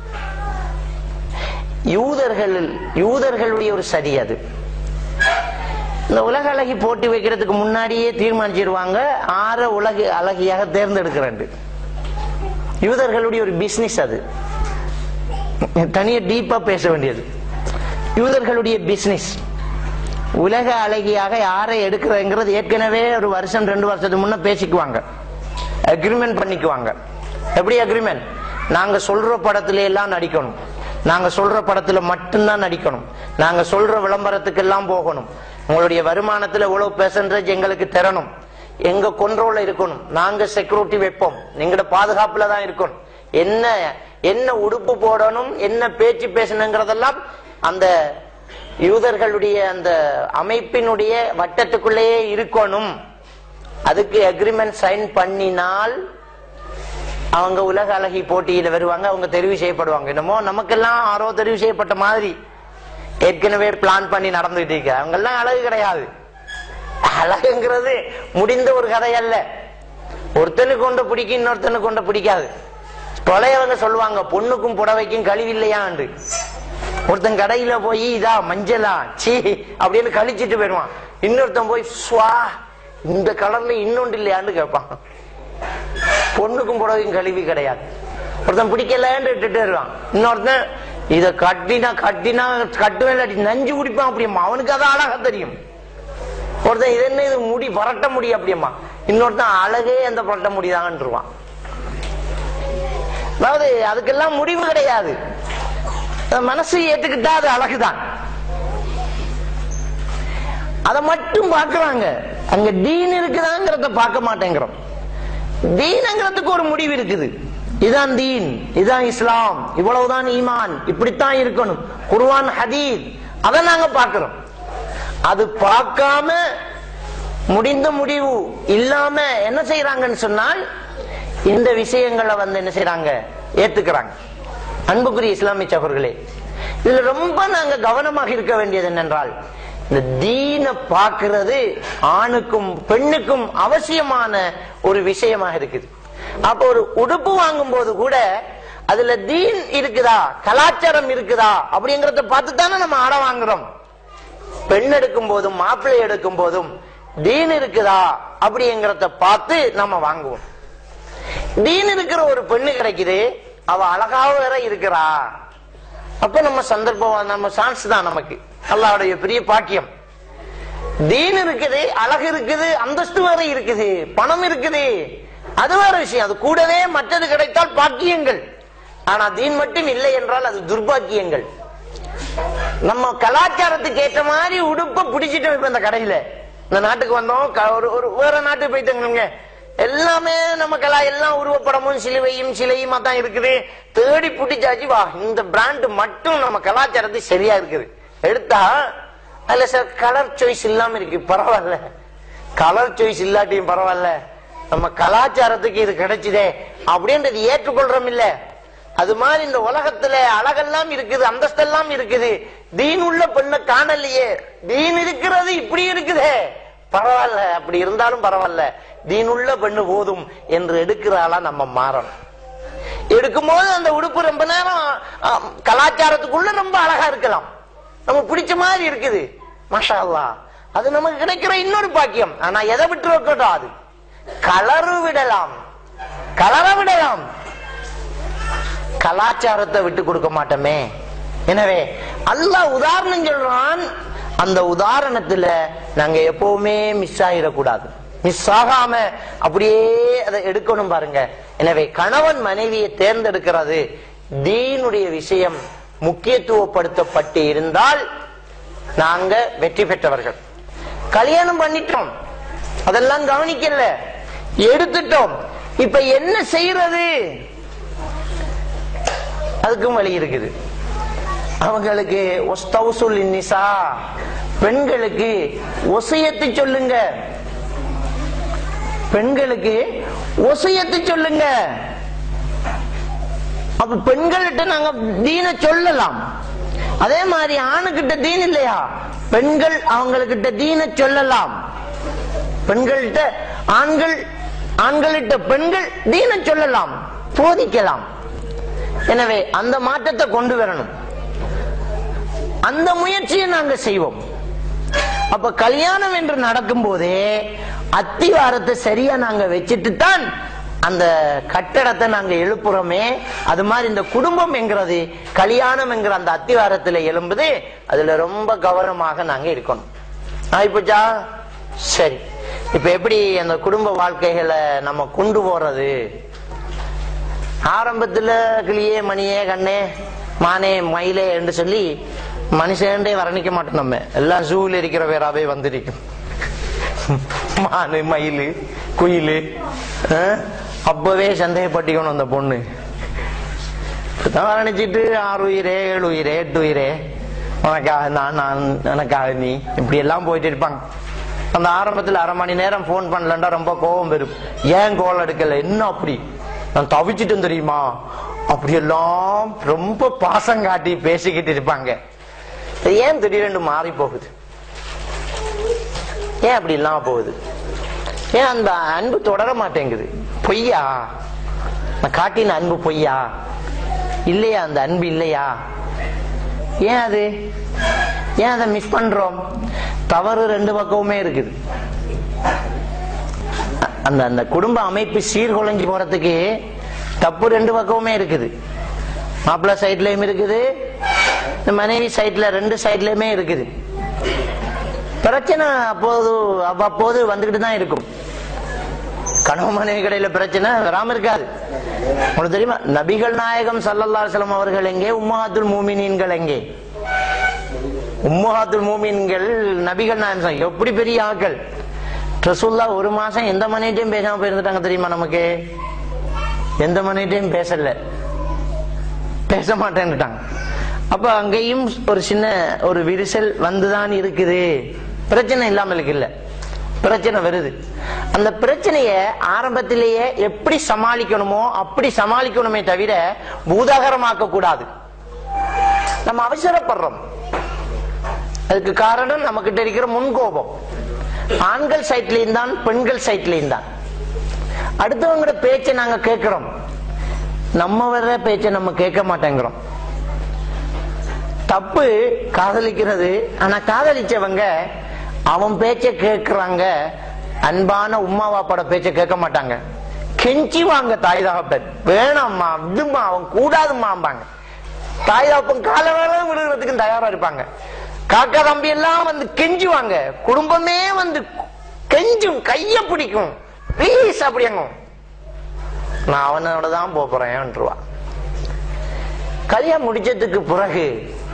யூதர்கள் யூதர்களுடைய ஒரு சரி அது. இந்த உலக அழகி போட்டி வைக்கிறதுக்கு முன்னாடியே தீர்மானிச்சிருவாங்க ஆற உலக அழகியாக தேர்ந்தெடுக்கிறேன். யூதர்களுடைய ஒரு பிசினஸ் அது, தனியா டீப்பா பேச வேண்டியது. யூதர்களுடைய பிசினஸ் உலக அழகியாக யாரை எடுக்கிறதுங்கிறது ஏற்கனவே ஒரு வருஷம் ரெண்டு வருஷத்துக்கு முன்ன பேசிக்குவாங்க, அக்ரிமெண்ட் பண்ணிக்குவாங்க. எப்படி அக்ரிமெண்ட்? நாங்க சொல்ற படத்துல எல்லாம் நடிக்கணும், நாங்க சொல்ற படத்துல மட்டும்தான் நடிக்கணும், நாங்க சொல்ற விளம்பரத்துக்கு எல்லாம் போகணும், உங்களுடைய வருமானத்துல எவ்வளவு பெர்சன்டேஜ் எங்களுக்கு தரணும், எங்க கண்ட்ரோல்ல இருக்கணும், நாங்க செக்யூரிட்டி வைப்போம், எங்களோட பாதுகாப்புல தான் இருக்கணும், என்ன என்ன உடுப்பு போடணும், என்ன பேச்சு பேசணுங்கிறதெல்லாம் அந்த யூதர்களுடைய அந்த அமைப்பினுடைய வட்டத்துக்குள்ளேயே இருக்கணும். அதுக்கு அக்ரிமெண்ட் சைன் பண்ணினால் அவங்க உலக அழகி போட்டியில வருவாங்க, அவங்க தெரிவு செய்யப்படுவாங்க. என்னமோ நமக்கெல்லாம் ஆரோ தெரிவு செய்யப்பட்ட மாதிரி ஏற்கனவே பிளான் பண்ணி நடந்துகிட்டு இருக்க. அவங்க எல்லாம் அழகு கிடையாது. அழகுங்கிறது முடிந்த ஒரு கதை அல்ல. ஒருத்தனுக்கு கொண்ட பிடிக்கும், இன்னொருத்தனுக்கு கொண்ட பிடிக்காது. தொலைவங்க சொல்லுவாங்க, பொண்ணுக்கும் புடவைக்கும் கழிவில்லையாண்டு. ஒருத்தன் கடையில போய் இதா மஞ்சளா சீ அப்படின்னு கழிச்சிட்டு போயிடுவான். இன்னொருத்தன் போய் ஸ்வா இந்த கலர்ல இன்னொன்று இல்லையான்னு கேட்பான். பொண்ணுக்கும் புடவைக்கும் கழிவு கிடையாது. ஒருத்தன் பிடிக்கலன்னு விட்டுட்டு வருவான். இன்னொருத்தன் இத கட்டினா கட்டினா கட்டுவேன் நஞ்சு குடிப்பான் அப்படியம்மா, அவனுக்கு அதான் அழகா தெரியும். ஒருத்தன் இது என்ன இது முடி பரட்ட முடி அப்படியம்மா, இன்னொருத்தன் அழகே அந்த பரட்ட முடிதான்ருவான். அதாவது அதுக்கெல்லாம் முடிவு கிடையாது. மனசு ஏத்துக்கிட்டா அது அழகுதான். அதை மட்டும் பார்க்கறாங்க. அங்க தீன் இருக்குதாங்கிறத பார்க்க மாட்டேங்கிறோம். தீனங்கிறதுக்கு ஒரு முடிவு இருக்குது. இதுதான் தீன், இதுதான் இஸ்லாம், இவ்வளவுதான் ஈமான், இப்படித்தான் இருக்கணும், குர்ஆன் ஹதீஸ், அதை நாங்க பார்க்கிறோம். அது பார்க்காம முடிந்த முடிவு இல்லாம என்ன செய்யறாங்கன்னு சொன்னால் இந்த விஷயங்களை வந்து என்ன செய்யறாங்க, ஏத்துக்கிறாங்க. அன்புக்குரிய இஸ்லாமிய சகோதரர்களே, இதுல ரொம்ப நாங்க கவனமாக இருக்க வேண்டியது என்னென்றால், இந்த தீன பார்க்கிறது ஆணுக்கும் பெண்ணுக்கும் அவசியமான ஒரு விஷயமாக இருக்குது. அப்ப ஒரு உடுப்பு வாங்கும் போது கூட அதுல தீன் இருக்குதா, கலாச்சாரம் இருக்குதா அப்படிங்கறத பார்த்து தானே நம்ம ஆட வாங்குறோம். பெண் எடுக்கும் போதும் மாப்பிள்ளை எடுக்கும் போதும் தீன் இருக்குதா அப்படிங்கறத பார்த்து நம்ம வாங்குவோம். தீன் இருக்கிற ஒரு பெண்ணு கிடைக்குது, அவ அழகாக வேற இருக்கிறா, அப்ப நம்ம சந்தர்ப்பம், நம்ம சான்ஸ் தான் நமக்கு, அல்லாஹ்வுடைய பெரிய பாக்கியம். தீன் இருக்குது, அழகு இருக்குது, அந்தஸ்து வேற இருக்குது, பணம் இருக்குது, அது வேற விஷயம். அது கூடவே மற்றது கிடைத்தால் பாக்கியங்கள். ஆனா தீன் மட்டும் இல்லை என்றால் அது துர்பாக்கியங்கள். நம்ம கலாச்சாரத்துக்கு ஏற்ற மாதிரி உடுப்ப பிடிச்சிட்டோம். இப்ப இந்த கடையில இந்த நாட்டுக்கு வந்தோம், ஒரு வேற நாட்டுக்கு போயிட்டோங்க, எல்லாமே நம்ம கலா எல்லாம் உருவப்படமும் சிலுவையும் சிலையுமா தான் இருக்குது. தேடி பிடிச்சாச்சு, வா இந்த பிராண்ட் மட்டும் நம்ம கலாச்சாரத்துக்கு சரியா இருக்குது. எடுத்தா அதுல சார் கலர் சாய்ஸ் இல்லாம இருக்கு, பரவாயில்ல. கலர் சாய்ஸ் இல்லாட்டியும் பரவாயில்ல, நம்ம கலாச்சாரத்துக்கு இது கிடைச்சுதே அப்படின்றது ஏற்றுக்கொள்றோம் இல்ல. அது மாதிரி இந்த உலகத்துல அழகெல்லாம் இருக்குது, அந்தஸ்தெல்லாம் இருக்குது, தீன் உள்ள பெண்ணை காணலையே, தீன் இருக்கிறது இப்படி இருக்குதே, பரவாயில்ல, அப்படி இருந்தாலும் பரவாயில்ல, தீன் உள்ள பெண்ணு போதும் என்று எடுக்கிறாளா நம்ம மாறணும். எடுக்கும் போது அந்த உடுப்பு ரொம்ப நேரம் கலாச்சாரத்துக்குள்ள ரொம்ப அழகா இருக்கலாம், நம்ம பிடிச்ச மாதிரி இருக்குது, மாஷா அல்லாஹ், அது நமக்கு கிடைக்கிற இன்னொரு பாக்கியம். ஆனா எதை விட்டு வைக்கட்டும், அது கலரு விடலாம், கலர விடலாம், கலாச்சாரத்தை விட்டு கொடுக்க மாட்டோமே. எனவே அல்லாஹ் உதாரணம் சொல்றான், அந்த உதாரணத்துல நாங்க எப்பவுமே மிஸ் ஆயிடக்கூடாது, மிஸ் ஆகாம அப்படியே அதை எடுக்கணும் பாருங்க. எனவே கணவன் மனைவியை தேர்ந்தெடுக்கிறது தீனுடைய விஷயம் முக்கியத்துவப்படுத்தப்பட்டு இருந்தால் நாங்க வெற்றி பெற்றவர்கள். கல்யாணம் பண்ணிட்டோம், அதெல்லாம் கவனிக்கல, எடுத்துட்டோம், இப்ப என்ன செய்யறது? அதுக்கும் வழி இருக்குது. அவங்களுக்கு பெண்களுக்கு ஒசியத்து சொல்லுங்க, பெண்களுக்கு ஒசியத்து சொல்லுங்க. அப்ப பெண்கள்கிட்ட நாங்க தீன சொல்லலாம். அதே மாதிரி ஆணுகிட்ட தீன் இல்லையா, பெண்கள் அவங்ககிட்ட தீன சொல்லலாம். பெண்கள்கிட்ட ஆண்கள், ஆண்கள்கிட்ட பெண்கள் தீன சொல்லலாம், போதிக்கலாம். எனவே அந்த மாற்றத்தை கொண்டு வரணும், அந்த முயற்சியை நாங்க செய்வோம். அப்ப கல்யாணம் என்று நடக்கும் போதே அத்திவாரத்தை சரியா நாங்க வச்சுட்டு தான் அந்த கட்டடத்தை நாங்க எழுப்புறோமே. அது மாதிரி இந்த குடும்பம் என்கிறது கல்யாணம் என்கிற அந்த அத்திவாரத்துல எழும்புது, அதுல ரொம்ப கவனமாக நாங்க இருக்கணும். ஆயிப்போச்சா? சரி, இப்ப எப்படி அந்த குடும்ப வாழ்க்கைகளை நம்ம கொண்டு போறது? ஆரம்பத்துல கிளியே மணியே கண்ணே மானே மயிலே என்று சொல்லி மனுஷன்டே வர்ணிக்க மாட்டோம். நம்ம எல்லாம் ஜூல இருக்கிற வேறாவே வந்திருக்கும். மானு மயிலு குயிலு அப்பவே சந்தேகப்பட்டிக்கணும் அந்த பொண்ணு. நினைச்சிட்டு ஆறு உயிரே ஏழு உயிரே எட்டு உயிரே உனக்காக நான் நான் எனக்காக நீ இப்படி எல்லாம் போயிட்டு இருப்பாங்க. அந்த ஆரம்பத்துல அரை மணி நேரம் போன் பண்ணலன்னா ரொம்ப கோபம் வரும். ஏன் கோல் எடுக்கல, என்ன அப்படி நான் தவிச்சிட்டு தெரியுமா, அப்படியெல்லாம் ரொம்ப பாசம் காட்டி பேசிக்கிட்டு இருப்பாங்க. ஏன் திடீரென்று மாறி போகுது, ஏன் அப்படி இல்லாம போகுது, ஏன் அந்த அன்பு தொடர மாட்டேங்குது? பொய்யா நான் காட்டின அன்பு, பொய்யா இல்லையா, அந்த அன்பு இல்லையா? ஏன் அது, ஏன் அதை மிஸ் பண்றோம்? தவறு ரெண்டு பக்கமுமே இருக்குது. அந்த அந்த குடும்ப அமைப்பு சீர்குலைஞ்சு போறதுக்கு தப்பு ரெண்டு பக்கமுமே இருக்குது. மாப்பிள்ளை சைட்லயும் இருக்குது, மனைவி சைட்ல, ரெண்டு சைட்லயுமே இருக்குது. பிரச்சனை அப்போது அவ்வப்போது வந்துகிட்டு தான் இருக்கும். கணவன் மனைவி கடையில பிரச்சனை வராம இருக்காது. உங்களுக்கு தெரியுமா, நபிகள் நாயகம் ஸல்லல்லாஹு அலைஹி வஸல்லம் அவர்கள் எங்கே, உம்மஹாத்துல் மூமினீன்கள் எங்கே? உம்மஹாத்துல் மூமின்கள் நபிகள் நாயகம் எப்படி பெரிய ஆட்கள். ரசூலுல்லாஹ் ஒரு மாசம் எந்த மனைவிட்டையும் பேசாம போயிருந்துட்டாங்க தெரியுமா? நமக்கு எந்த மனைவிட்டையும் பேசல, பேச மாட்டேன்னுட்டாங்க. அப்ப அங்கேயும் ஒரு சின்ன ஒரு விரிசல் வந்துதான் இருக்குது. பிரச்சனை இல்லாமல் இல்ல, பிரச்சனை வருது. அந்த பிரச்சனைய ஆரம்பத்திலேயே எப்படி சமாளிக்கணுமோ அப்படி சமாளிக்கணுமே தவிர பூதாகரமாக்க கூடாது. நம்ம அவசரப்படுறோம். அதுக்கு காரணம் நம்ம கிட்ட இருக்கிற முன்கோபம். ஆண்கள் சைட்லயும் தான், பெண்கள் சைட்லயும் தான். அடுத்தவங்களோட பேச்சை நாங்க கேட்கிறோம், நம்ம வர்ற பேச்சை நம்ம கேட்க மாட்டேங்கிறோம். தப்பு காதலிக்கிறது. ஆனா காதலிச்சவங்க அவன் பேச்ச கேட்கிறாங்க, அன்பான உம்மா வாப்பாட பேச்ச கேட்க மாட்டாங்க. கெஞ்சிவாங்க தாய் தகப்பன், வேணாம்மா இதுமா அவன் கூடாதுமாம்பாங்க. தாய் தகப்பன் கால வேலை விடுறதுக்கு தயாரா இருப்பாங்க. காக்கா தம்பி எல்லாம் வந்து கெஞ்சுவாங்க, குடும்பமே வந்து கெஞ்சும், கைய பிடிக்கும், ப்ளீஸ் அப்படிங்க. நான் அவனோட தான் போறேன். கல்யாணம் முடிச்சதுக்கு பிறகு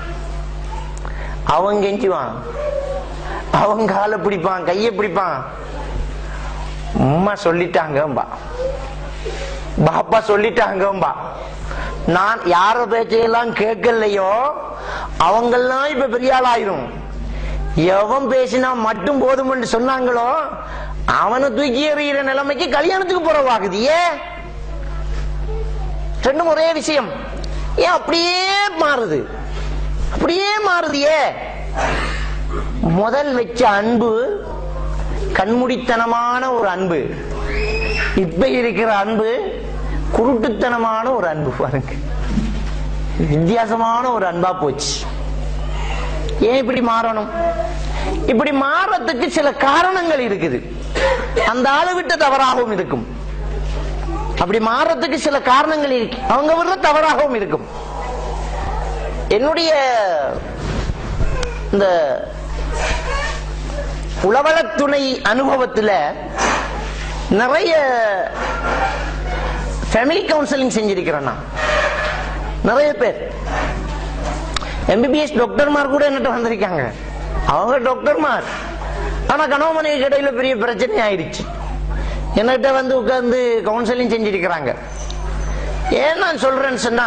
அவன் கெஞ்சுவான், அவன் காலை பிடிப்பான், கைய பிடிப்பான். அம்மா சொல்லிட்டாங்கம்பா, பாப்பா சொல்லிட்டாங்கம்பா. நான் யார பேச்சையெல்லாம் கேட்கலையோ அவங்கெல்லாம் இப்ப பெரிய ஆள் ஆயிரும். எவன் பேசினா மட்டும் போதும் என்று சொன்னாங்களோ அவனை தூக்கி எறிகிற நிலைமைக்கு கல்யாணத்துக்கு போறவாகுது. ஏன் ரெண்டும் ஒரே விஷயம், ஏன் அப்படியே மாறுது, அப்படியே மாறுது? ஏன் முதல் வச்ச அன்பு கண்முடித்தனமான ஒரு அன்பு, இப்ப இருக்கிற அன்பு குருட்டுத்தனமான ஒரு அன்பு. பாருங்க, வித்தியாசமான ஒரு அன்பா போச்சு. ஏன் இப்படி மாறணும்? இப்படி மாறத்துக்கு சில காரணங்கள் இருக்குது. அந்த ஆளு விட்ட தவறாகவும் இருக்கும். அப்படி மாறத்துக்கு சில காரணங்கள் இருக்கு, அவங்க விடுற தவறாகவும் இருக்கும். என்னுடைய இந்த உளவளத்துணை அனுபவத்துல நிறைய ஃபேமிலி கவுன்சிலிங் செஞ்சிருக்கிறேன் நான். நிறைய பேர் எம்பிபிஎஸ் டாக்டர்மார் கூட என்னட்ட வந்திருக்காங்க. அவங்க டாக்டர்மார், ஆனா கணவன் மனைவி இடையில பெரிய பிரச்சனை ஆயிடுச்சு. என்கிட்ட வந்து உட்கார்ந்து கவுன்சிலிங் செஞ்சிருக்கிறாங்க. ஏன் நான் சொல்றேன்னு சொன்னா,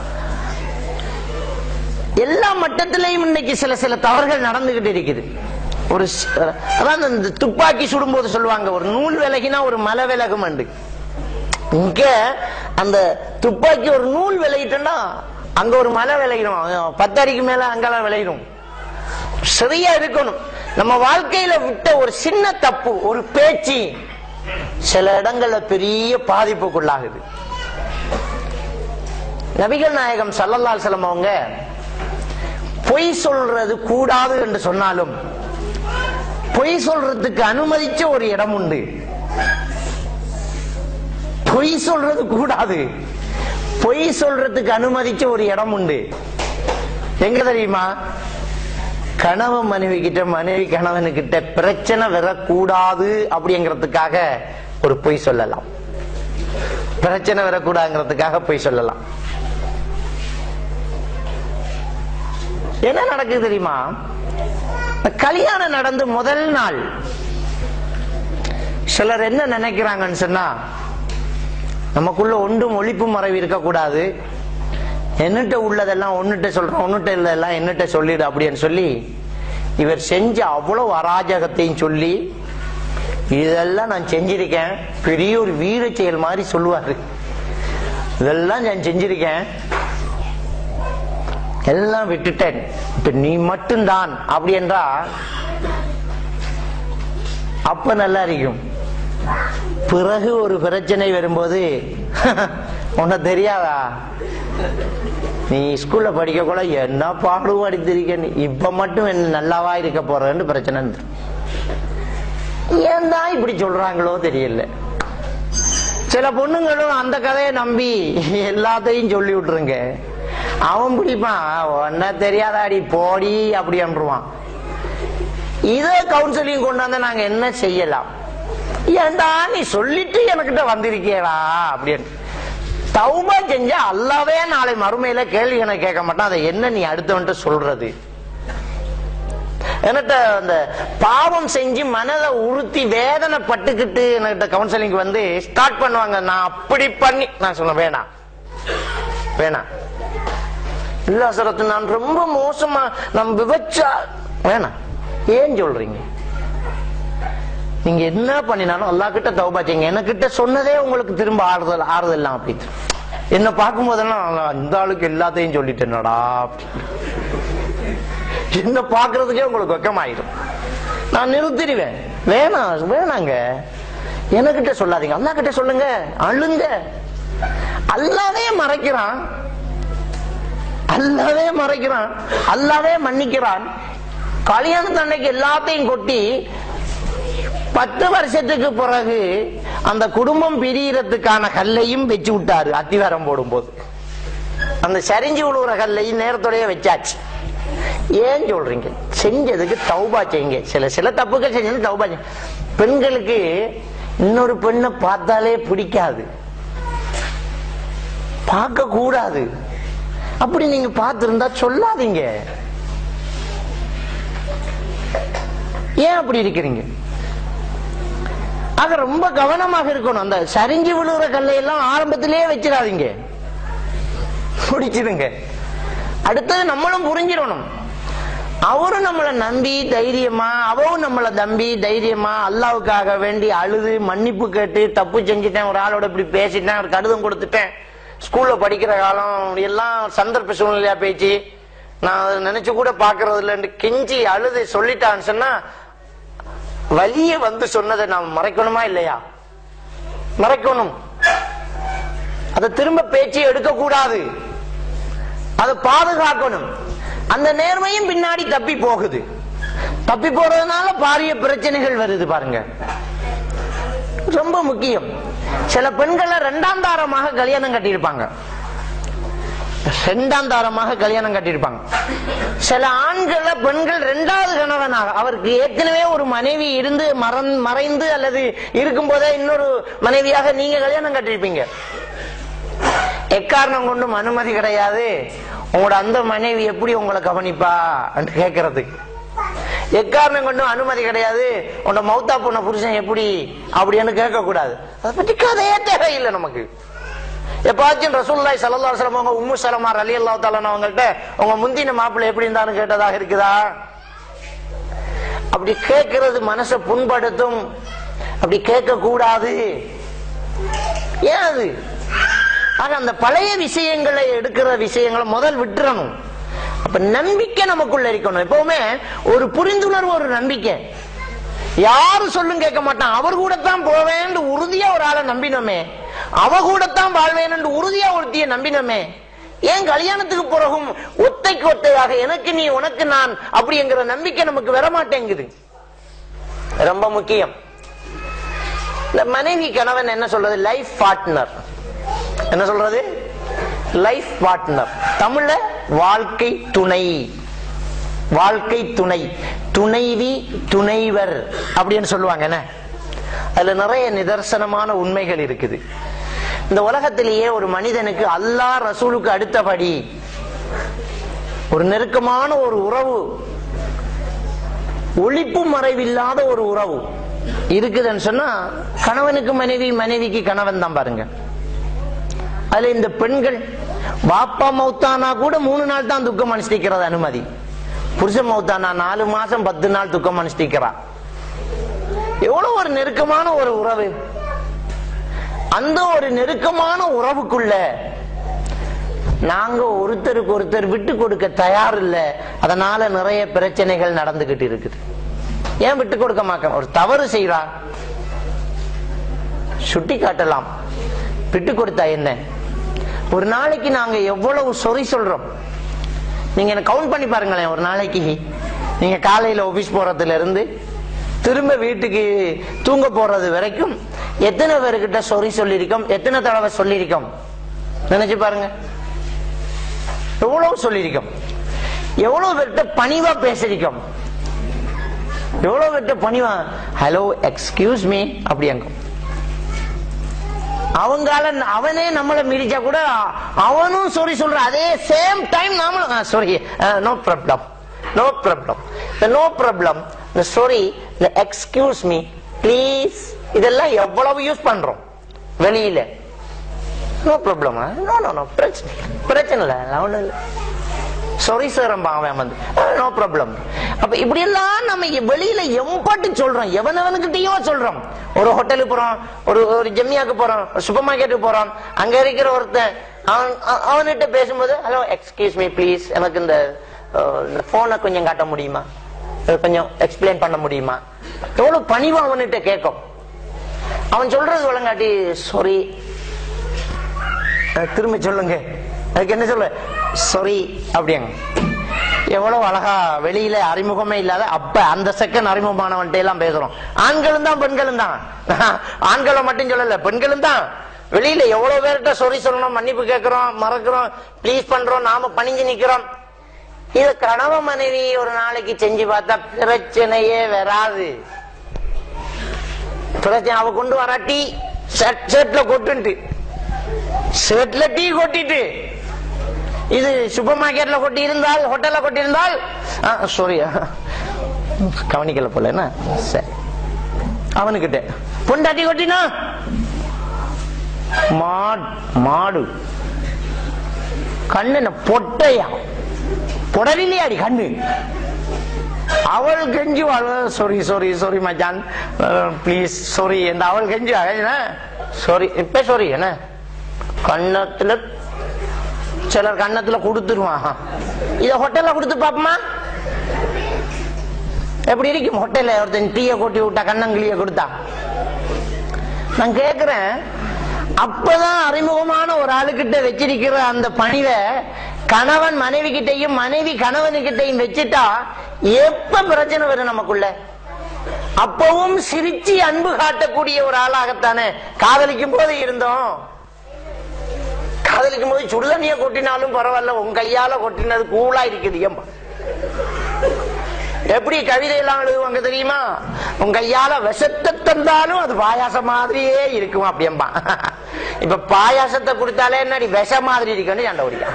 எல்லா மட்டத்திலையும் இன்னைக்கு சில சில தவறுகள் நடந்துகிட்டு இருக்குது. ஒரு அதான் இந்த துப்பாக்கி சுடும் போது சொல்லுவாங்க, ஒரு நூல் விலகினா ஒரு மலை விலகும். இங்க அந்த துப்பாக்கி ஒரு நூல் விலகிட்டா அங்க ஒரு மலை விளையிடும், பத்தடிக்கு மேல அங்கெல்லாம் விளையிடும். சரியா இருக்கணும். நம்ம வாழ்க்கையில விட்ட ஒரு சின்ன தப்பு, ஒரு பேச்சு சில இடங்கள்ல பெரிய பாதிப்புக்குள்ளாகுது. நபிகள் நாயகம் ஸல்லல்லாஹு அலைஹி வஸல்லம் அவங்க பொய் சொல்றது கூடாது என்று சொன்னாலும் பொய் சொல்றதுக்கு அனுமதிச்ச ஒரு இடம் உண்டு. பொய் சொல்றது கூடாது, பொய் சொல்றதுக்கு அனுமதிச்ச ஒரு இடம் உண்டு. எங்க தெரியுமா? கணவன் மனைவி கிட்ட, மனைவி கணவனு கிட்ட பிரச்சனை வரக்கூடாது அப்படிங்கிறதுக்காக ஒரு பொய் சொல்லலாம். பிரச்சனை வரக்கூடாதுங்கிறதுக்காக பொய் சொல்லலாம். என்ன நடக்குது தெரியுமா? கல்யாணம் நடந்து முதல் நாள் சிலர் என்ன நினைக்கிறாங்கன்னு சொன்னா, நமக்குள்ள ஒன்றும் ஒளிப்பு மறைவு இருக்கக்கூடாது, என்னட்ட உள்ளதெல்லாம் ஒன்னுட்ட சொல்றேன், ஒன்னுட்ட இல்லதெல்லாம் என்னட்ட சொல்லிடு அப்படின்னு சொல்லி இவர் செஞ்ச அவ்வளவு அராஜகத்தையும் சொல்லி, இதெல்லாம் நான் செஞ்சிருக்கேன், பெரிய ஒரு வீர செயல் மாதிரி சொல்லுவாரு, இதெல்லாம் நான் செஞ்சிருக்கேன், எல்லாம் விட்டுட்டேன், இப்ப நீ மட்டும்தான் அப்படி என்றா அப்ப நல்லா இருக்கும். பிறகு ஒரு பிரச்சனை வரும்போது உன்ன தெரியாதா, நீ ஸ்கூல்ல படிக்க கூட என்ன பாடுபடுத்திருக்க, நீ இப்ப மட்டும் என்ன நல்லாவா இருக்க போறன்னு பிரச்சனை. ஏன் தான் இப்படி சொல்றாங்களோ தெரியல. சில பொண்ணுங்களும் அந்த கதையை நம்பி எல்லாத்தையும் சொல்லி விட்டுருங்க. அவன் பிடிப்பான், ஒன்ன தெரியாதாடி போடி அப்படி அன்றுவான். இதே கவுன்சிலிங் கொண்டாந்து நாங்க என்ன செய்யலாம், ஏன்டா நீ சொல்லிட்டு எனக்கிட்ட வந்திருக்கியடா அப்படின்னு. தௌபா செஞ்சா அல்லாவே நாளை மறுமையில கேள்வி எனக்கு கேட்க மாட்டான், அதை என்ன நீ அடுத்தவன்ட்டு சொல்றது. என்கிட்ட அந்த பாவம் செஞ்சு மனதை உறுத்தி வேதனை பட்டுக்கிட்டு என்கிட்ட கவுன்சிலிங் வந்து ஸ்டார்ட் பண்ணுவாங்க. நான் அப்படி பண்ணி நான் சொல்ல வேணாம் வேணாம் இல்ல சரத்து, நான் ரொம்ப மோசமா நம் விவச்சா வேணாம். ஏன் சொல்றீங்க? நீங்க என்ன பண்ணினாலும் அல்லா கிட்ட தௌபா செய்யுங்க. என்கிட்ட சொன்னதே உங்களுக்கு திரும்ப ஆறுதல் ஆறுதல் அப்படி. என்ன பார்க்கும் போதெல்லாம் இந்த ஆளுக்கு எல்லாத்தையும் சொல்லிட்டேனடா அப்படி என்ன பாக்குறதுக்கே உங்களுக்கு வெக்கமாயிடும். நான் நிறுத்திடுவேன். வேணாம் வேணாங்க, என்கிட்ட சொல்லாதீங்க, அல்லா கிட்ட சொல்லுங்க, அழுங்க. அல்லாவே மறைக்கிறான், அல்லாவே மறைக்கிறான், அல்லாவே மன்னிக்கிறான். கல்யாணத்து அன்னைக்கு எல்லாத்தையும் கொட்டி பத்து வருஷத்துக்கு பிறகு அந்த குடும்பம் பிரியறதுக்கான கல்லையும் வச்சு விட்டாரு. அத்திவாரம் போடும் போது அந்த சரிஞ்சு விழுவுற கல்லையும் நேரத்தோடய வச்சாச்சு. ஏன் சொல்றீங்க? செஞ்சதுக்கு தௌபா செய்யுங்க. சில சில தப்புகள் செஞ்சது தௌபா செய்யுங்க. பெண்களுக்கு இன்னொரு பெண்ணை பார்த்தாலே பிடிக்காது, பார்க்க கூடாது. அப்படி நீங்க பார்த்திருந்தா சொல்லாதீங்க. ஏன் அப்படி இருக்கிறீங்க? ஆக ரொம்ப கவனமாக இருக்கணும். அந்த சரிஞ்சு விழுகிற கல்லையெல்லாம் ஆரம்பத்திலேயே வச்சிடாதீங்க, பிடிச்சிருங்க. அடுத்தது நம்மளும் புரிஞ்சிடணும். அவரும் நம்மளை நம்பி தைரியமா, அவவும் நம்மளை நம்பி தைரியமா அல்லாவுக்காக வேண்டி அழுது மன்னிப்பு கேட்டு, தப்பு செஞ்சுட்டேன், ஒரு ஆளோட இப்படி பேசிட்டேன், ஒரு கடிதம் கொடுத்துட்டேன், ஸ்கூல்ல படிக்கிற காலம் எல்லாம் சந்தர்ப்ப சூழ்நிலையா பேச்சு, நான் அதை நினைச்சு கூட பாக்குறது இல்லைன்னு கெஞ்சி அழுது சொல்லிட்டான்னு சொன்னா, வலிய வந்து சொன்னதை நாம் மறைக்கணுமா இல்லையா? மறைக்கணும். அதை திரும்ப பேச்சு எடுக்க கூடாது, அதை பாதுகாக்கணும். அந்த நேர்மையும் பின்னாடி தப்பி போகுது. தப்பி போறதுனால பாரிய பிரச்சனைகள் வருது பாருங்க. ரொம்ப முக்கியம். சில பெண்களை இரண்டாம் தாரமாக கல்யாணம் கட்டியிருப்பாங்க, இரண்டாம் தாரமாக கல்யாணம் கட்டியிருப்பாங்க. சில ஆண்களை பெண்கள் இரண்டாவது கணவனாக, அவருக்கு ஏற்கனவே ஒரு மனைவி இருந்து மறைந்து அல்லது இருக்கும் போதே இன்னொரு மனைவியாக நீங்க கல்யாணம் கட்டிருப்பீங்க. எக்காரணம் கொண்டும் அனுமதி கிடையாது உங்களோட அந்த மனைவி எப்படி உங்களை கவனிப்பா என்று கேட்கறதுக்கு. எக்காரணம் கொண்டும் அனுமதி கிடையாது உன்னோட மௌத்தா போன புருஷன் எப்படி அப்படின்னு கேட்க கூடாது. அதை பற்றி கதையே தேவையில்லை நமக்கு. எப்பாச்சும் ரசூலுல்லாஹி ஸல்லல்லாஹு அலைஹி வஸல்லம் அவங்க உம்மு சலமா ரலியல்லாஹு தஆலா அவங்கள்ட்ட உங்க முந்தின மாப்பிள்ளை எப்படி இருந்தான்னு கேட்டதாக இருக்குதா? அப்படி கேட்கறது மனசை புண்படுத்தும். அப்படி கேட்க கூடாது. ஏன் அது? ஆக அந்த பழைய விஷயங்களை எடுக்கிற விஷயங்களை முதல் விட்டுறணும். அப்ப நம்பிக்கை நமக்குள்ள இருக்கணும். எப்பவுமே ஒரு புரிந்துணர்வு, ஒரு நம்பிக்கை. யாரும் சொல்லும் கேட்க மாட்டான், அவர் கூடத்தான் போவேன் உறுதியா ஒரு ஆளை நம்பினோமே, அவ கூடத்தான் வாழ்வேன் என்று உறுதியா ஒருத்திய நம்பினோமே. ஏன் கல்யாணத்துக்கு பிறகும் ஒத்தைக்கு ஒத்தையாக எனக்கு நீ உனக்கு நான் அப்படிங்கிற நம்பிக்கை நமக்கு வரமாட்டேங்குது. ரொம்ப முக்கியம். இந்த மனைவி கணவன் என்ன சொல்றது? Life partner. என்ன சொல்றது? Life partner. தமிழ்ல வாழ்க்கை துணை. வாழ்க்கை துணை, துணைவி, துணைவர் அப்படின்னு சொல்லுவாங்க. என்ன அதுல நிறைய நிதர்சனமான உண்மைகள் இருக்குது. இந்த உலகத்திலேயே ஒரு மனிதனுக்கு அல்லாஹ் ரசூலுக்கு அடுத்தபடி ஒரு நெருக்கமான ஒரு உறவு, ஒளிப்பு மறைவில்லாத ஒரு உறவு இருக்குதுன்னு சொன்னா கணவனுக்கு மனைவி, மனைவிக்கு கணவன் தான். பாருங்க, அதுல இந்த பெண்கள் பாப்பா மௌத்தானா கூட மூணு நாள் தான் துக்கம் அனுஷ்டிக்கிறது அனுமதி. புருஷன் மௌத்தானா நாலு மாசம் பத்து நாள் துக்கம் அனுஷ்டிக்கிறா. எவ்வளவு ஒரு நெருக்கமான ஒரு உறவு. அந்த ஒரு நெருக்கமான உறவுக்குள்ள நாங்க ஒருத்தருக்கு ஒருத்தர் விட்டு கொடுக்க தயார் இல்லை. அதனால நிறைய பிரச்சனைகள் நடந்துகிட்டு இருக்குது. ஏன் விட்டு கொடுக்க மாட்டோம்? ஒரு தவறு செய்யறார், சுட்டி காட்டலாம், விட்டு கொடுத்தா என்ன? ஒரு நாளைக்கு நாங்க எவ்வளவு சொறி சொல்றோம் நீங்க என்ன கவுண்ட் பண்ணி பாருங்களேன். ஒரு நாளைக்கு நீங்க காலையில ஆபீஸ் போறதுல இருந்து திரும்ப வீட்டுக்கு தூங்க போறது வரைக்கும் எத்தனை பேருக்கிட்ட சொறி சொல்லிருக்கோம், எத்தனை தடவை சொல்லிருக்கோம் நினைச்சு பாருங்க. எவ்வளவு சொல்லிருக்கோம், எவ்வளவு பேர்கிட்ட பணிவா பேசிருக்கோம், எவ்வளவு பேர்கிட்ட பணிவா ஹலோ எக்ஸ்கியூஸ் மீ அப்படிங்க. அவங்கால அவனே நம்மளை மிதிச்சா கூட அவனும் சொரி சொல்ற அதே சேம் டைம் நாமளும் sorry no problem no problem no problem sorry excuse me please இதெல்லாம் எவ்வளவு யூஸ் பண்றோம் வெளியில. No problem no no no பிரச்சனை பிரச்சனை இல்லை ஒன்றும் இல்லை சாரி சார் அவன் வந்து நோ ப்ராப்ளம். அப்ப இப்படி எல்லாம் நம்ம வெளியில எம்பாட்டு சொல்றோம், எவனவனுக்கிட்டயோ சொல்றோம். ஒரு ஹோட்டலுக்கு போறோம், ஒரு ஒரு ஜெம்மியாக்கு போறோம், சூப்பர் மார்க்கெட்டுக்கு போறோம், அங்க இருக்கிற ஒருத்தன் அவன் அவன்கிட்ட பேசும்போது ஹலோ எக்ஸ்கியூஸ் மீ ப்ளீஸ் எனக்கு இந்த போனை கொஞ்சம் காட்ட முடியுமா, கொஞ்சம் எக்ஸ்பிளைன் பண்ண முடியுமா? எவ்வளவு பணிவா அவன்கிட்ட கேட்கும். அவன் சொல்றது ஒழுங்காட்டி சாரி திரும்ப சொல்லுங்க, அதுக்கு என்ன சொல்ல சாரி அப்படிங்க. எவ்வளவு அழகா வெளியில அறிமுகமே இல்லாத அப்ப அந்த செகண்ட் அறிமுகமானவன்ட்ட எல்லாம் பேசுறோம். ஆண்களும் தான் பெண்களும் தான், ஆண்களை மட்டும் சொல்லல பெண்களும் தான். வெளியில எவ்வளவு பேர்கிட்ட சாரி சொல்லணும், மன்னிப்பு கேட்கிறோம், மறக்கிறோம், ப்ளீஸ் பண்றோம், நாம பணிஞ்சு நிக்கிறோம். இது கணவன் மனைவி ஒரு நாளைக்கு செஞ்சு பார்த்தா பிரச்சனையே வராது. பிரச்சனை அவ கொண்டு வரா டீ ஷர்ட்ல கொட்டு, ஷர்ட்ல டீ கொட்டிட்டு, இது சூப்பர் மார்க்கெட்ல கொட்டி இருந்தால், ஹோட்டல்ல கொட்டி இருந்தால் சாரி கவனிக்கல போல என்ன சரி. அவனுக்கிட்ட பொண்டாட்டி கொட்டினா மாடு கண்ணு பொட்டையா பொடலிலையாடி கண்ணு. அவள் கெஞ்சி சாரி சாரி சாரி மச்சான் ப்ளீஸ் சாரி இந்த அவள் கெஞ்சி சாரி இப்ப சாரி என்ன கண்ணத்துல சிலர் கண்ணத்துல கொடுத்துருவான். இத ஹோட்டல்ல கொடுத்து பாப்போமா எப்படி இருக்கும்? ஹோட்டல்ல ஒருத்தன் டீய கொட்டி விட்டா கண்ணங்கிளிய கொடுத்தா நான் கேக்குறேன். அப்பதான் அறிமுகமான ஒரு ஆளுகிட்ட வச்சிருக்கிற அந்த பணிவை கணவன் மனைவி கிட்டையும் மனைவி கணவனுக்கிட்டையும் வச்சுட்டா எப்ப பிரச்சனை வரும் நமக்குள்ள? அப்பவும் சிரிச்சு அன்பு காட்டக்கூடிய ஒரு ஆளாகத்தானே காதலிக்கும் போது இருந்தோம். காதலிக்கும் போது சுடுதண்ணிய கொட்டினாலும் பரவாயில்ல, உன் கையால கொட்டினது கூலா இருக்குது. ஏம்பா எப்படி கவிதை எல்லாம் எழுதுவாங்க தெரியுமா? உன் கையால விஷத்தை தந்தாலும் அது பாயாசம் மாதிரியே இருக்கும் அப்படியம்பா. இப்ப பாயாசத்தை கொடுத்தாலே என்னடி விஷ மாதிரி இருக்குன்னு சண்டை ஓடியா.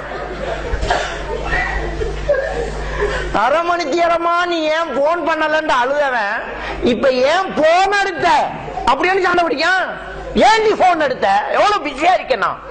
அரை மணி நேரமா நீ ஏன் போன் பண்ணலன்னு அழுதவன் இப்ப ஏன் போன் எடுத்த அப்படின்னு சண்டை பிடிக்கான். ஏன் நீ போன் எடுத்த? எவ்வளவு பிஸியா இருக்கேன் நான்.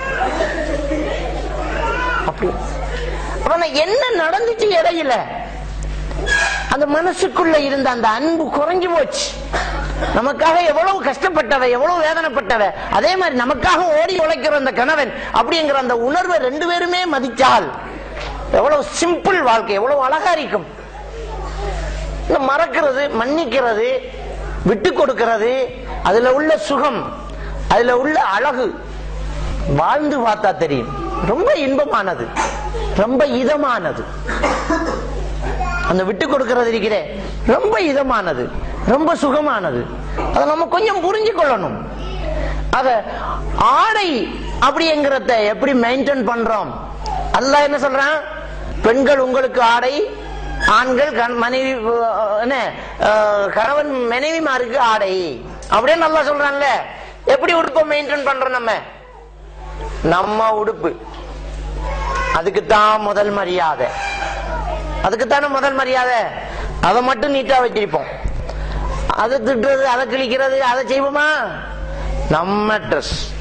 அப்படி என்ன நடந்துச்சு இடையில? அந்த மனசுக்குள்ள இருந்த அந்த அன்பு குறைஞ்சு போச்சு. நமக்காக எவ்வளவு கஷ்டப்பட்டவ, எவ்வளவு வேதனைப்பட்டவ, அதே மாதிரி நமக்காக ஓடி உழைக்கிற அந்த கணவன் அப்படிங்கிற அந்த உணர்வை ரெண்டு பேருமே மதிச்சால் எவ்வளவு சிம்பிள் வாழ்க்கை, எவ்வளவு அழகா இருக்கும். மறக்கிறது, மன்னிக்கிறது, விட்டு கொடுக்கிறது, அதுல உள்ள சுகம், அதுல உள்ள அழகு வாழ்ந்து பார்த்தா தெரியும். ரொம்ப இன்பமானது, ரொம்ப இதமானது. அந்த விட்டு கொடுக்கிறது இருக்கிறே ரொம்ப இதமானது, ரொம்ப சுகமானது. அதை நம்ம கொஞ்சம் புரிஞ்சு கொள்ளணும். அத ஆடை அப்படிங்கிறத எப்படி மெயின்டைன் பண்றோம்? அல்லாஹ் என்ன சொல்றான்? பெண்கள் உங்களுக்கு ஆடை, ஆண்கள் மனைவி என்ன கணவன் மனைவிமாருக்கு ஆடை அப்படியே நல்லா சொல்றான்ல. எப்படி உடுப்பை மெயின்டைன் பண்றோம்? நம்ம நம்ம உடுப்பு அதுக்குத்தான் முதல் மரியாதை, அதுக்குத்தானே முதல் மரியாதை. அதை மட்டும் நீட்டா வச்சிருப்போம். அதை திட்டுறது, அதை கிழிக்கிறது, அதை செய்வோமா? நம்ம ட்ரெஸ்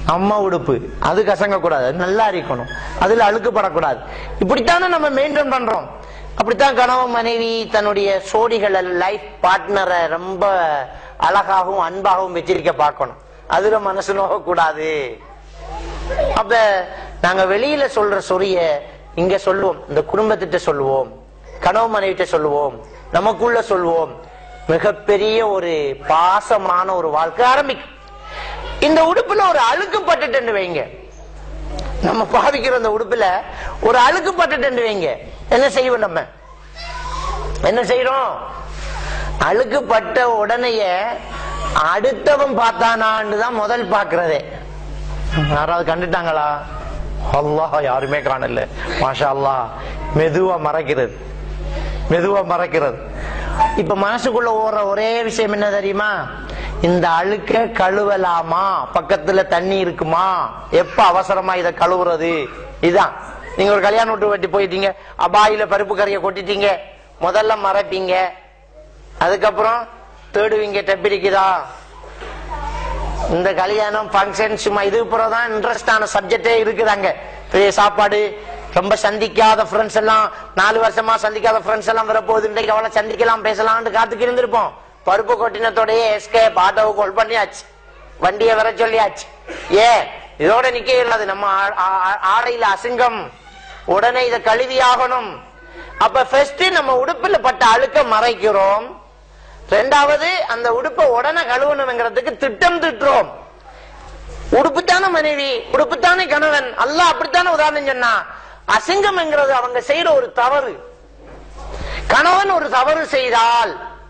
அம்மா உடுப்பு அது கசங்க கூடாது, நல்லா இருக்கணும், அதுல அழுக்குப்படக்கூடாது. இப்படித்தானே நம்ம மெயின்டைன் பண்றோம். அப்படித்தான் கணவன் மனைவி தன்னுடைய சோடிகளை, லைஃப் பார்ட்னரை ரொம்ப அழகாகவும் அன்பாகவும் வச்சிருக்க பார்க்கணும். அதுல மனசு நோக கூடாது. அப்ப நாங்க வெளியில சொல்ற சொரிய இங்க சொல்லுவோம், இந்த குடும்பத்திட்ட சொல்லுவோம், கணவன் மனைவிட்ட சொல்லுவோம், நமக்குள்ள சொல்லுவோம். மிகப்பெரிய ஒரு பாசமான ஒரு வாழ்க்கை ஆரம்பிக்கும். இந்த உடுப்புல ஒரு அழுக்கு பட்டுட்டு வைங்க, நம்ம பாவிக்கிற அந்த உடுப்புல ஒரு அழுக்கு பட்டுட்டு வைங்க, என்ன செய்வோம்? நம்ம என்ன செய்யறோம்? அழுக்கு பட்ட உடனே அடுத்தவன் பார்த்தானான்னு தான் முதல் பாக்குறதே. யாராவது கண்டுட்டாங்களா? அல்லாஹ் யாருமே காணல. மாஷா அல்லாஹ். மெதுவா மறைக்கிறது, மெதுவா மறைக்கிறது. இப்ப மனசுக்குள்ள ஓடுற ஒரே விஷயம் என்ன தெரியுமா? இந்த அழுக்க கழுவலாமா? பக்கத்துல தண்ணி இருக்குமா? எப்ப அவசரமா இதை கழுவுறது? இதுதான். நீங்க ஒரு கல்யாண வீட்டு வெட்டி போயிட்டீங்க, அபாயில பருப்பு கறியை கொட்டிட்டீங்க, முதல்ல மறைப்பீங்க, அதுக்கப்புறம் தேடுவீங்க டெப்பிடிக்குதா. இந்த கல்யாணம் பங்கன் சும்மா இது தான் இன்ட்ரெஸ்டான சப்ஜெக்டே இருக்குதாங்க. பெரிய சாப்பாடு, ரொம்ப சந்திக்காத ஃப்ரெண்ட்ஸ் எல்லாம், நாலு வருஷமா சந்திக்காத ஃப்ரெண்ட்ஸ் எல்லாம் வரப்போகுது, இன்றைக்கு அவளை சந்திக்கலாம் பேசலாம்னு காத்துக்கு இருந்திருப்போம். பருப்பு கொட்டினத்தோடய எஸ்கேப், ஆட்டோவை கால் பண்ணியாச்சு, வண்டியை வர சொல்லியாச்சு. ஏ இதோட நிக்க இல்லாது, நம்ம ஆடையில அசிங்கம், உடனே இதை கழுவி ஆகணும். அப்ப ஃபர்ஸ்ட் நம்ம உடுப்புல பட்ட அழுக்க மறைக்கிறோம். ரெண்டாவது அந்த உடுப்பை உடனே கழுவணுங்கிறதுக்கு திட்டம் திட்டுறோம். உடுப்புத்தான மனைவி, உடுப்புத்தானே கணவன். அல்லாஹ் அப்படித்தானே உதாரணம் சொன்னா. அசிங்கம் என்கிறது அவங்க செய்யற ஒரு தவறு. கணவன் ஒரு தவறு செய்தால்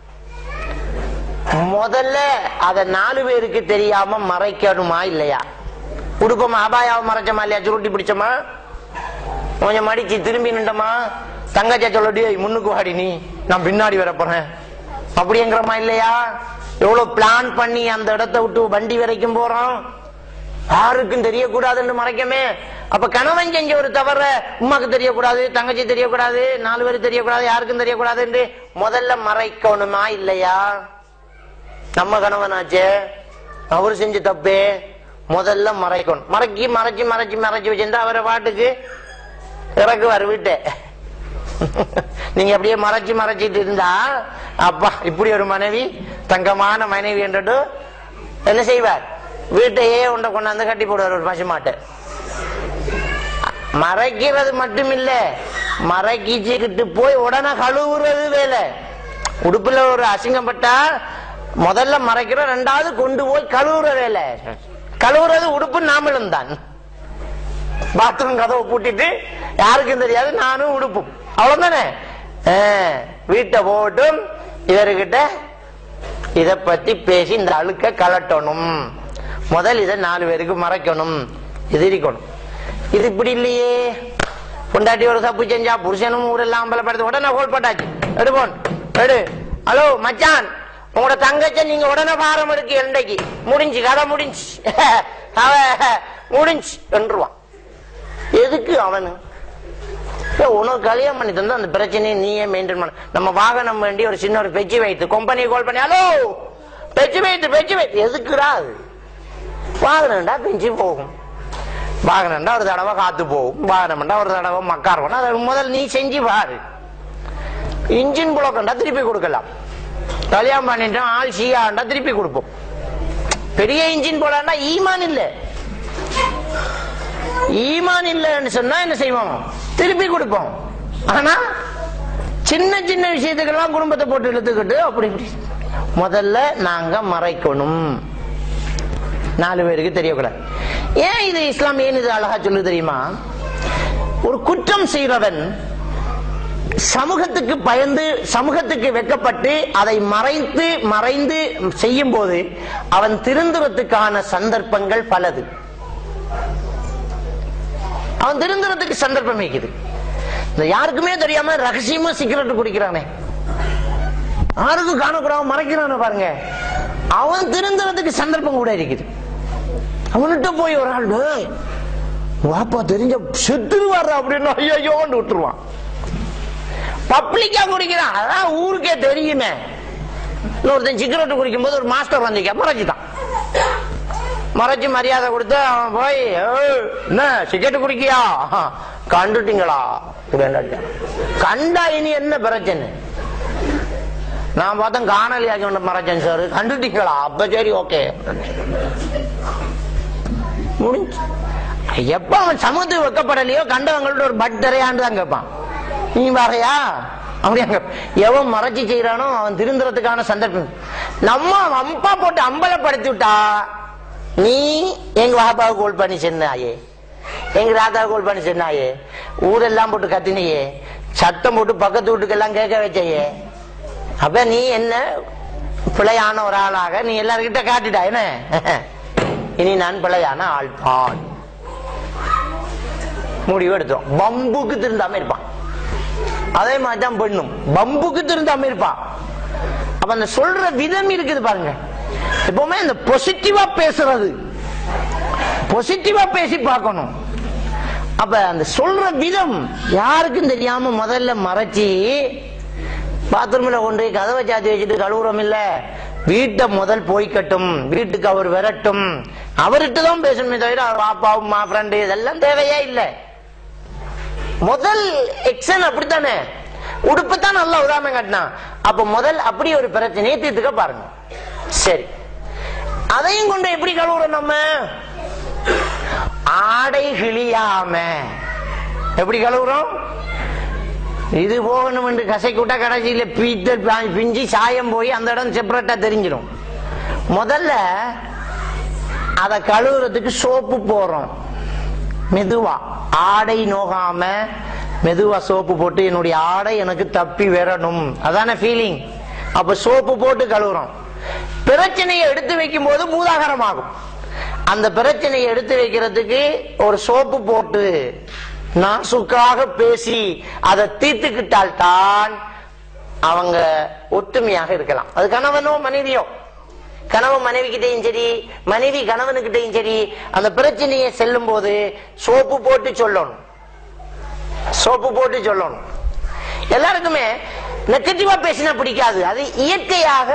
முதல்ல அதை நாலு பேருக்கு தெரியாம மறைக்கணுமா இல்லையா? உடுப்பமா அபாயாவை மறைச்சமா இல்லையா? சுருட்டி பிடிச்சமா, கொஞ்சம் மடிச்சு திரும்பி நின்றமா, தங்கச்சா சொல்லடி முன்னுக்கு வாடி, நீ நான் பின்னாடி வர போறேன் அப்படிங்கிறமா இல்லையா? எவ்வளவு பிளான் பண்ணி அந்த இடத்தை விட்டு வண்டி வரைக்கும் போறோம், யாருக்கும் தெரியக்கூடாதுன்னு மறைக்கமே. அப்ப கணவன் செஞ்ச ஒரு தவற உமாக்கு தெரியக்கூடாது, தங்கச்சி தெரியக்கூடாது, நாலு பேருக்கு தெரியக்கூடாது, யாருக்கும் தெரியக்கூடாது என்று முதல்ல மறைக்கணுமா இல்லையா? நம்ம கணவனாச்சே, அவரு செஞ்ச தப்பே, முதல்ல மறைக்கணும். மறைக்கி மறைச்சு மறைச்சு மறைச்சு வச்சிருந்தா அவரை பாட்டுக்கு இறக்குவார் வீட்டை. நீங்க அப்படியே மறைச்சு மறைச்சிட்டு இருந்தா, அப்பா இப்படி ஒரு மனைவி, தங்கமான மனைவி என்றது என்ன செய்வார்? வீட்டையே உண்டை கொண்டாந்து கட்டி போடுவார் ஒரு பசுமாட்டை. மறைக்கிறது மட்டும் இல்ல, மறைக்கிச்சுக்கிட்டு போய் உடனே கழுவுறது வேலை. உடுப்புல ஒரு அசிங்கம் பட்டா முதல்ல மறைக்கிறோம், ரெண்டாவது கொண்டு போய் கழுவுற வேலை. கழுவுறது உடுப்பு நாமளும் தான். பாத்ரூம் கதவை பூட்டிட்டு யாருக்கும் தெரியாது, நானும் உடுப்பும், அவ்வளவுதானே. வீட்டை போட்டும் இவர்கிட்ட இத பத்தி பேசி இந்த அழுக்க கலட்டணும். முதல் இதை நாலு பேருக்கு மறைக்கணும், எதிரிக்கணும். இது இப்படி இல்லையே. பொண்டாட்டி ஒரு தப்பு செஞ்சா புருஷனும் ஊரெல்லாம் அம்பலப்படுத்த உடனே ஹோல் போட்டாச்சு, எடுப்போன் எடு. ஹலோ மச்சான், உங்களோட தங்கச்ச நீங்க உடனே பாரம் எடுக்க இன்றைக்கு முடிஞ்சு, கதை முடிஞ்சு, அவ முடிஞ்சு என்றுவான். எதுக்கு அவனு? உனக்கு கல்யாணம் பண்ணி தந்தா அந்த பிரச்சனையை நீயே மெயின்டைன் பண்ண. நம்ம வாகனம் வேண்டி ஒரு சின்ன ஒரு பெச்சு வைத்து கம்பெனி கால் பண்ணி, ஹலோ பெச்சு வைத்து பெச்சு வைத்து எதுக்குடா? அது வாகனம்டா பெஞ்சு போகும், வாகனம்டா ஒரு தடவை காத்து போகும், வாகனம்டா ஒரு தடவை மக்கார் பண்ண. அதை முதல் நீ செஞ்சு பாரு. இன்ஜின் புழக்கண்டா திருப்பி கொடுக்கலாம், கல்யாணம் பண்ணிட்டோம் ஆள் சீயாண்டா திருப்பி கொடுப்போம். பெரிய இன்ஜின் போடாண்டா ஈமான் இல்ல, ஈமான் இல்லைன்னு சொன்னா என்ன செய்வோம்? திருப்பி கொடுப்போம். ஆனா சின்ன சின்ன விஷயத்துக்கெல்லாம் குடும்பத்தை போட்டு இழுத்துக்கிட்டு அப்படி முதல்ல நாங்க மறைக்கணும், நாலு பேருக்கு தெரியக்கூடாது. ஏன் இது இஸ்லாம் ஏன் இது அழகா சொல்லு தெரியுமா? ஒரு குற்றம் செய்கிறவன் சமூகத்துக்கு பயந்து, சமூகத்துக்கு வெட்கப்பட்டு அதை மறைத்து மறைந்து செய்யும் போது அவன் திருந்துவதற்கான சந்தர்ப்பங்கள் பலது. அவன் திருந்துறதுக்கு சந்தர்ப்பம் இருக்குது. இந்த யாருக்குமே தெரியாம ரகசியமா சிகரெட் குடிக்கிறானே, யாருக்கும் காணக்கூடாம மறைக்கிறான பாருங்க, அவன் திருந்துறதுக்கு சந்தர்ப்பம் கூட இருக்குது. அவன்கிட்ட போய் ஒரு ஆள் வாப்பா தெரிஞ்ச செத்துருவாரு அப்படின்னு ஐயோன்னு விட்டுருவான். பப்ளிக்கா குடிக்கிறான், அதான் ஊருக்கே தெரியுமே. ஒருத்தன் சிகரெட் குடிக்கும் போது ஒரு மாஸ்டர் வந்து மறைச்சுட்டான், மறைச்சு மரியாதை கொடுத்து அவன் போய் என்ன சிகரெட் குடிக்கியா கண்டுட்டீங்களா கண்டா இனி என்ன பிரச்சனை? நான் பார்த்தேன் காணொலி ஆகி ஒன்று மறைச்சேன் சார், கண்டுட்டீங்களா? அப்ப சரி ஓகே முடிஞ்சு. எப்ப அவன் சமூகத்துக்கு வைக்கப்படலையோ கண்டவங்கள்ட்ட ஒரு பட் தரையாண்டு தான் கேட்பான், நீ வரையா அப்படியாங்க. எவன் மறைச்சி செய்யறானோ அவன் திருந்துறதுக்கான சந்தர்ப்பம். நம்ம அம்பா போட்டு அம்பலப்படுத்தி விட்டா, நீ எங்க பாப்பாவை கோல் பண்ணி சென்னாயே, எங்க ராதாவை கோல் பண்ணி சென்னாயே, ஊரெல்லாம் போட்டு கத்தினியே, சத்தம் போட்டு பக்கத்து வீட்டுக்கெல்லாம் கேட்க வச்சையே, அப்ப நீ என்ன பிழையான ஒரு ஆளாக நீ எல்லார்கிட்ட காட்டிட்டா என்ன? இனி நான் பிழையான ஆள் தான் முடிவு எடுத்தோம். பம்புக்கு திருந்தாம இருப்பான். அதே மாதிரிதான் பெண்ணும் பம்புக்கு திருந்தாம இருப்பான். அப்ப அந்த சொல்ற விதம் இருக்குது பாருங்க. எப்பவுமே இந்த பாசிட்டிவா பேசுறது, பாசிட்டிவா பேசி பார்க்கணும். அப்ப அந்த சொல்ற விதம் யாருக்கும் தெரியாம முதல்ல மறைச்சி பாத்ரூம்ல கொண்டு கதவை சாத்தி வச்சுட்டு கழுவுறோம் இல்ல, வீட்டை முதல் போய்கட்டும், வீட்டுக்கு அவர் விரட்டும், அவர்கிட்ட தான் பேசணுமே தவிர அவர் பாப்பாவும் மா ஃப்ரெண்டு இதெல்லாம் தேவையே இல்லை. முதல் எக்ஷன் அப்படித்தானே, உடுப்புத்தான் நல்லா உதாரணம் காட்டினா. அப்ப முதல் அப்படி ஒரு பிரச்சனையை தீர்த்துக்க பாருங்க. சரி, அதையும் கொண்டு எப்படி கழுவுறோம் நம்ம? ஆடை கிழியாம எப்படி கழுவுறோம்? இது போகணும் என்று கசை கூட்டா கடைசியில பீத்தல் பிஞ்சி சாயம் போய் அந்த இடம் செப்பரேட்டா தெரிஞ்சிடும். முதல்ல அத கழுவுறதுக்கு சோப்பு போறோம். மெதுவா ஆடை நோகாம மெதுவா சோப்பு போட்டு என்னுடைய ஆடை எனக்கு தப்பி வரணும், அதான ஃபீலிங். அப்ப சோப்பு போட்டு கழுவுறோம். பிரச்சனையை எடுத்து வைக்கும் போது பூதாகரமாகும். அந்த பிரச்சனையை எடுத்து வைக்கிறதுக்கு ஒரு சோப்பு போட்டு நாசுக்காக பேசி அதை தீர்த்துக்கிட்டால் தான் அவங்க ஒற்றுமையாக இருக்கலாம். அது கணவனோ மனைவியோ, கணவன் மனைவி கிட்டையும் சரி, மனைவி கணவனுக்கிட்டையும் சரி, அந்த பிரச்சனையை செல்லும் போது சோப்பு போட்டு சொல்லணும், சோப்பு போட்டு சொல்லணும். எல்லாருக்குமே நெகட்டிவா பேசினா பிடிக்காது. அது இயற்கையாக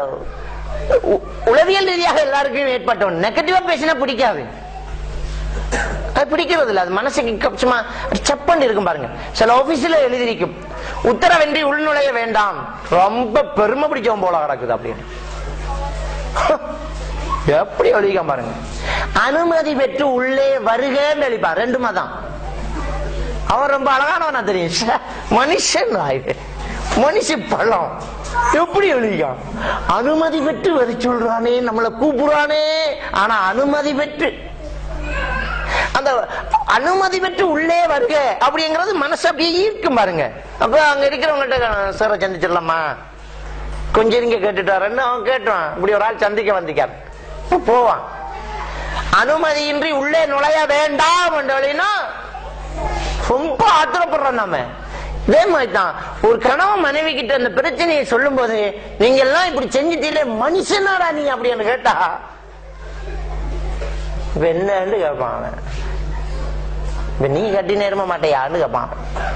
உளவியல் ரீதியாக எல்லாருக்கும் ஏற்பட்டவன். நெகட்டிவா பேசினா பிடிக்காது, அது பிடிக்கிறது இல்லை. அது மனசுக்கு சும்மா சப்பன் இருக்கும் பாருங்க. சில ஆபீஸ்ல எழுதியிருக்கும் உத்தரவின்றி உள்நுழைய வேண்டாம், ரொம்ப பெருமை பிடிச்சவன் போல கிடக்குது அப்படின்னு. எப்படி எழுதிக்க பாருங்க. அனுமதி பெற்று உள்ளே வருகன்னு எழுப்பான். ரெண்டு மதம். அவன் ரொம்ப அழகானவனா தெரியும். மனுஷன் மனுஷ பழம் எப்படி எழுதிக்கான். அனுமதி பெற்று வரி சொல்றானே, நம்மளை கூப்பிடுறானே, ஆனா அனுமதி பெற்று அந்த அனுமதி பெற்று உள்ளே வருக அப்படிங்கிறது மனசு அப்படியே ஈர்க்கும் பாருங்க. அப்ப அங்க இருக்கிறவங்ககிட்ட சார சந்திச்சிடலாமா, கொஞ்சம் நீங்க கேட்டுட்டு வரேன்னு அவன் கேட்டுவான். இப்படி ஒரு ஆள் சந்திக்க வந்திக்கார் போவான். அனுமதியின்றி உள்ளே நுழைய வேண்டாம் என்றா ரொம்ப ஆத்திரப்படுறோம் நாம. இதே மாதிரிதான் ஒரு கணவன் மனைவி கிட்ட அந்த பிரச்சனையை சொல்லும் போது, நீங்க எல்லாம் இப்படி செஞ்சுட்டீங்களே மனுஷனாடா நீ அப்படின்னு கேட்டா என்னன்னு கேட்பான் அவன். நீ கட்டி நேரமா மாட்டையான்னு கேட்பான்.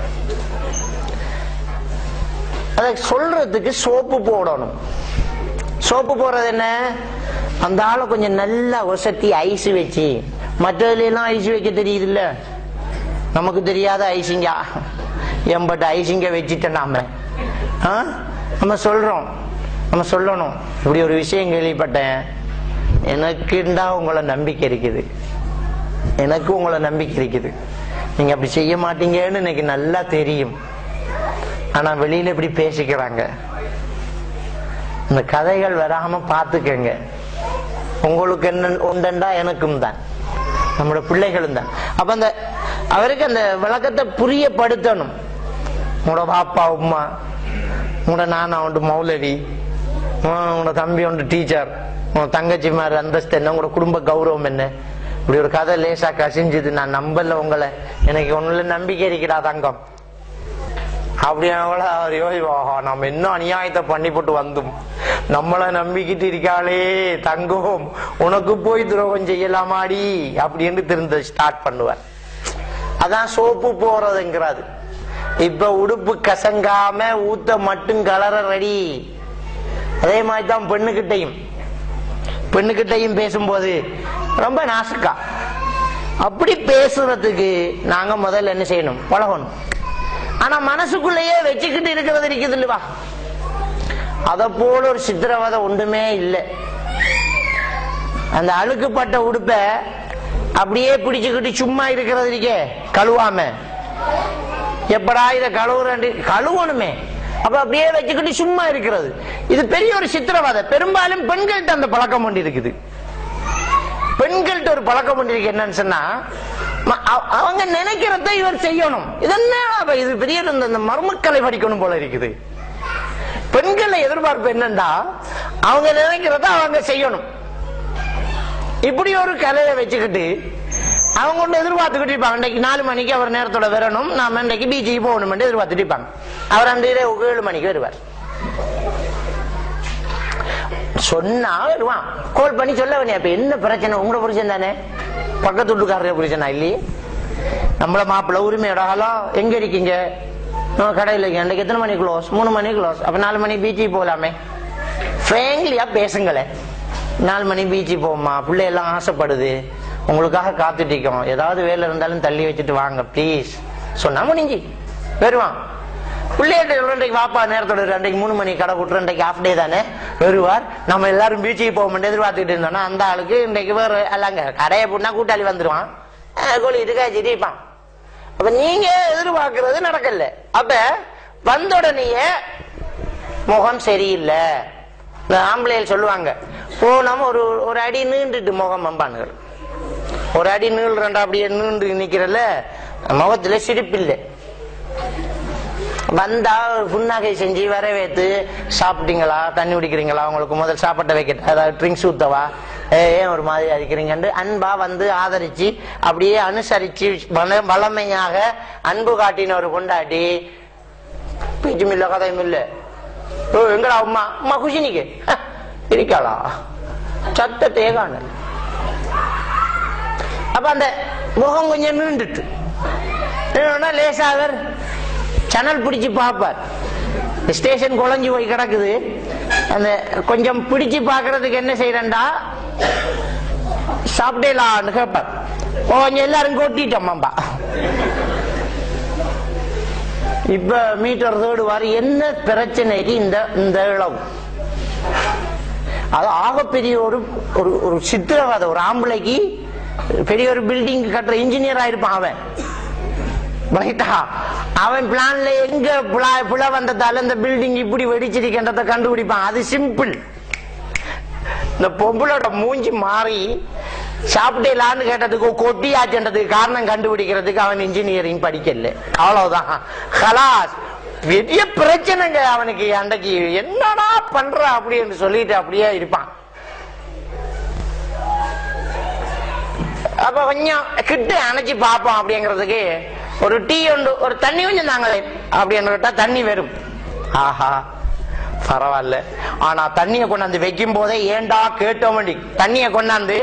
அத சொல்றதுக்கு சோப்பு போடணும். சோப்பு போடுறது என்ன, அந்த ஆளை கொஞ்சம் நல்லா ஒசத்தி ஐஸ் வச்சு, மற்றதுல எல்லாம் ஐஸ் வைக்க தெரியுது இல்ல, நமக்கு தெரியாத ஐசிங்க எம்பட்ட ஐசிங்க வச்சுட்டேன் நாம. நம்ம சொல்றோம், நம்ம சொல்லணும், இப்படி ஒரு விஷயம் கேள்விப்பட்டேன், எனக்குண்டா உங்களை நம்பிக்கை இருக்குது, எனக்கு உங்களை நம்பிக்கை இருக்குது, நீங்க அப்படி செய்ய மாட்டீங்கன்னு எனக்கு நல்லா தெரியும், ஆனா வெளியில இப்படி பேசிக்கிறாங்க, இந்த கதைகள் வராம பாத்துக்கங்க, உங்களுக்கு என்ன உண்டா எனக்கும் தான், நம்மளோட பிள்ளைகளும் தான். அப்ப அந்த அவருக்கு அந்த விளக்கத்தை புரியப்படுத்தணும். உங்களோட பாப்பா உமா, உங்களோட நானா உண்டு மௌலவி, உங்களோட தம்பி உண்டு டீச்சர், உங்க தங்கச்சி மாதிரி அந்தஸ்து என்ன, உங்களோட குடும்ப கௌரவம் என்ன, இப்படி ஒரு கதை லேசா கசிஞ்சது, நான் நம்பல உங்களை, எனக்கு ஒண்ணுல நம்பிக்கை இருக்கிறா தங்கம் அப்படியா அவர் யோசிவா, நம்ம இன்னும் அநியாயத்தை பண்ணி போட்டு வந்தோம், நம்மள நம்பிக்கிட்டு இருக்காளே தங்கம், உனக்கு போய் துரோகம் செய்யலாமாடி அப்படின்னு திருந்த ஸ்டார்ட் பண்ணுவார். அதான் சோப்பு போறதுங்கிறது. இப்ப உடுப்பு கசங்காம ஊத்த மட்டும் கலர ரெடி. அதே மாதிரிதான் பெண்ணுகிட்டையும் பெண்ணுகிட்டையும் பேசும்போது ரொம்ப நாசுக்கா. அப்படி பேசுறதுக்கு நாங்க முதல்ல என்ன செய்யணும்? பழகணும். ஆனா மனசுக்குள்ளேயே வச்சுக்கிட்டு இருக்கிறது இருக்குது இல்லவா, அத போல ஒரு சித்திரவதை ஒன்றுமே இல்லை. அந்த அழுக்குப்பட்ட உடுப்ப அப்படியே பிடிச்சுக்கிட்டு சும்மா இருக்கிறது இருக்கே, கழுவாம, எப்படா இதை கழுவுறேன் கழுவணுமே, அப்ப அப்படியே வச்சுக்கிட்டு சும்மா இருக்கிறது, இது பெரிய ஒரு சித்திரவதை. பெரும்பாலும் பெண்கள்கிட்ட அந்த பழக்கம் ஒன்று இருக்குது. பெண்கள்கிட்ட ஒரு பழக்கம் ஒன்று இருக்கு. என்னன்னு சொன்னா, அவங்க நினைக்கிறத இவர் செய்யணும். இதென்ன இது பெரிய இந்த மர்மக்கலை படிக்கணும் போல இருக்குது. பெண்களை எதிர்பார்ப்பு என்னண்டா, அவங்க நினைக்கிறத அவங்க செய்யணும். இப்படி ஒரு கலையை வச்சுக்கிட்டு அவங்க ஒன்று எதிர்பார்த்துக்கிட்டு இருப்பாங்க. இன்றைக்கு நாலு மணிக்கு அவர் நேரத்தோட வரணும், நாம இன்றைக்கு பீச்சுக்கு போகணும் எதிர்பார்த்துட்டு இருப்பாங்க. அவர் அந்த ஏழு மணிக்கு வருவார். சொன்னா வருவான், கால் பண்ணி சொல்ல வேண்டிய அப்ப என்ன பிரச்சனை, உங்களோட புருஷன் தானே, பக்கத்து வீட்டுக்காரர் புருஷனா இல்லையே, நம்மள மாப்பிள்ள உரிமையோட ஹலோ எங்க இருக்கீங்க, கடையில் இருக்கீங்க, அன்றைக்கு எத்தனை மணி க்ளோஸ், மூணு மணி க்ளோஸ், அப்ப நாலு மணி பீச்சுக்கு போகலாமே, ஃப்ரேங்க்லியா பேசுங்களேன். நாலு மணி பீச்சு போமா, பிள்ளை எல்லாம் ஆசைப்படுது, உங்களுக்காக காத்துட்டு இருக்கோம், ஏதாவது வேலை இருந்தாலும் தள்ளி வச்சுட்டு வாங்க ப்ளீஸ் சொன்னா முடிஞ்சு வருவான். பிள்ளைகிட்ட ரெண்டைக்கு வாப்பா நேரத்தோட ரெண்டைக்கு மூணு மணி கடை விட்டு ரெண்டைக்கு ஆஃப் டே தானே வருவார். நம்ம எல்லாரும் பீச்சுக்கு போக மாட்டேன் எதிர்பார்த்துட்டு இருந்தோம்னா அந்த ஆளுக்கு இன்றைக்கு வேற எல்லாங்க கடையை போட்டுனா கூட்டாளி வந்துருவான், கோழிட்டு காய்ச்சிட்டு இருப்பான். அப்ப நீங்க எதிர்பார்க்கறது நடக்கல. அப்ப வந்த உடனேயே முகம் சரியில்லை, ஆம்பளைகள் சொல்லுவாங்க, போனோம் ஒரு ஒரு அடி நீண்டுட்டு முகம் அம்பானுகள், ஒரு அடி நீள் ரெண்டா அப்படியே நீண்டு நிக்கிறல்ல, முகத்துல சிரிப்பில்லை. வந்தா புண்ணாகை செஞ்சு வரவேத்து, சாப்பிட்டீங்களா, தண்ணி குடிக்கிறீங்களா, உங்களுக்கு முதல் சாப்பாட்டை வைக்கட்டா, ஏதாவது ட்ரிங்க்ஸ் ஊத்தவா, ஏன் ஒரு மாதிரி அடிக்கிறீங்கன்னு அன்பா வந்து ஆதரிச்சு அப்படியே அனுசரிச்சு வளமையாக அன்பு காட்டின ஒரு கொண்டாட்டி பேச்சும் இல்ல கதையும் இல்ல. எங்கடா அம்மா அம்மா குஷினிக்கு இருக்காளா, சத்தத்தையே காணல். அப்ப அந்த முகம் கொஞ்சம் நீண்டுட்டு லேசாவர் சனல் பிடிச்சு பார்ப்பார். ஸ்டேஷன் குழஞ்சு போய் கிடக்குது, அந்த கொஞ்சம் பிடிச்சு பாக்குறதுக்கு என்ன செய்யறா, சாப்பிட்டேலான்னு கேட்பார். கொஞ்சம் எல்லாரும் கொட்டிட்டோம்மாம்பா. இப்ப மீட்டர் தேடுவார், என்ன பிரச்சனைக்கு இந்த இந்த இளவு. அது ஆகப்பெரிய ஒரு ஒரு சித்திரவாத. ஒரு ஆம்பளைக்கு பெரிய ஒரு பில்டிங் கட்டுற இன்ஜினியர் ஆயிருப்பான் அவன். அவன் பிளான்ல எங்க புல வந்ததால இந்த பில்டிங் இப்படி வெடிச்சிருக்கின்றத கண்டுபிடிப்பான். அது சிம்பிள். இந்த பொம்பளோட மூஞ்சி மாறி சாப்பிட்டேலான்னு கேட்டதுக்கு கொட்டியாச்சுன்றதுக்கு காரணம் கண்டுபிடிக்கிறதுக்கு அவன் இன்ஜினியரிங் படிக்கல, அவ்வளவுதான். ஹலாஸ் பெரிய பிரச்சனைங்க அவனுக்கு. அன்றைக்கு என்னடா பண்ற அப்படின்னு சொல்லிட்டு அப்படியே இருப்பான். அப்ப கொஞ்சம் கிட்ட அணைச்சு பார்ப்போம் அப்படிங்கிறதுக்கு ஒரு டீ ஒன்று, ஒரு தண்ணி கொஞ்சம் தாங்களே அப்படின்னு கேட்டா தண்ணி வரும். ஆஹா பரவாயில்ல. ஆனா தண்ணியை கொண்டாந்து வைக்கும் போதே ஏண்டா கேட்டோம் வேண்டி தண்ணியை கொண்டாந்து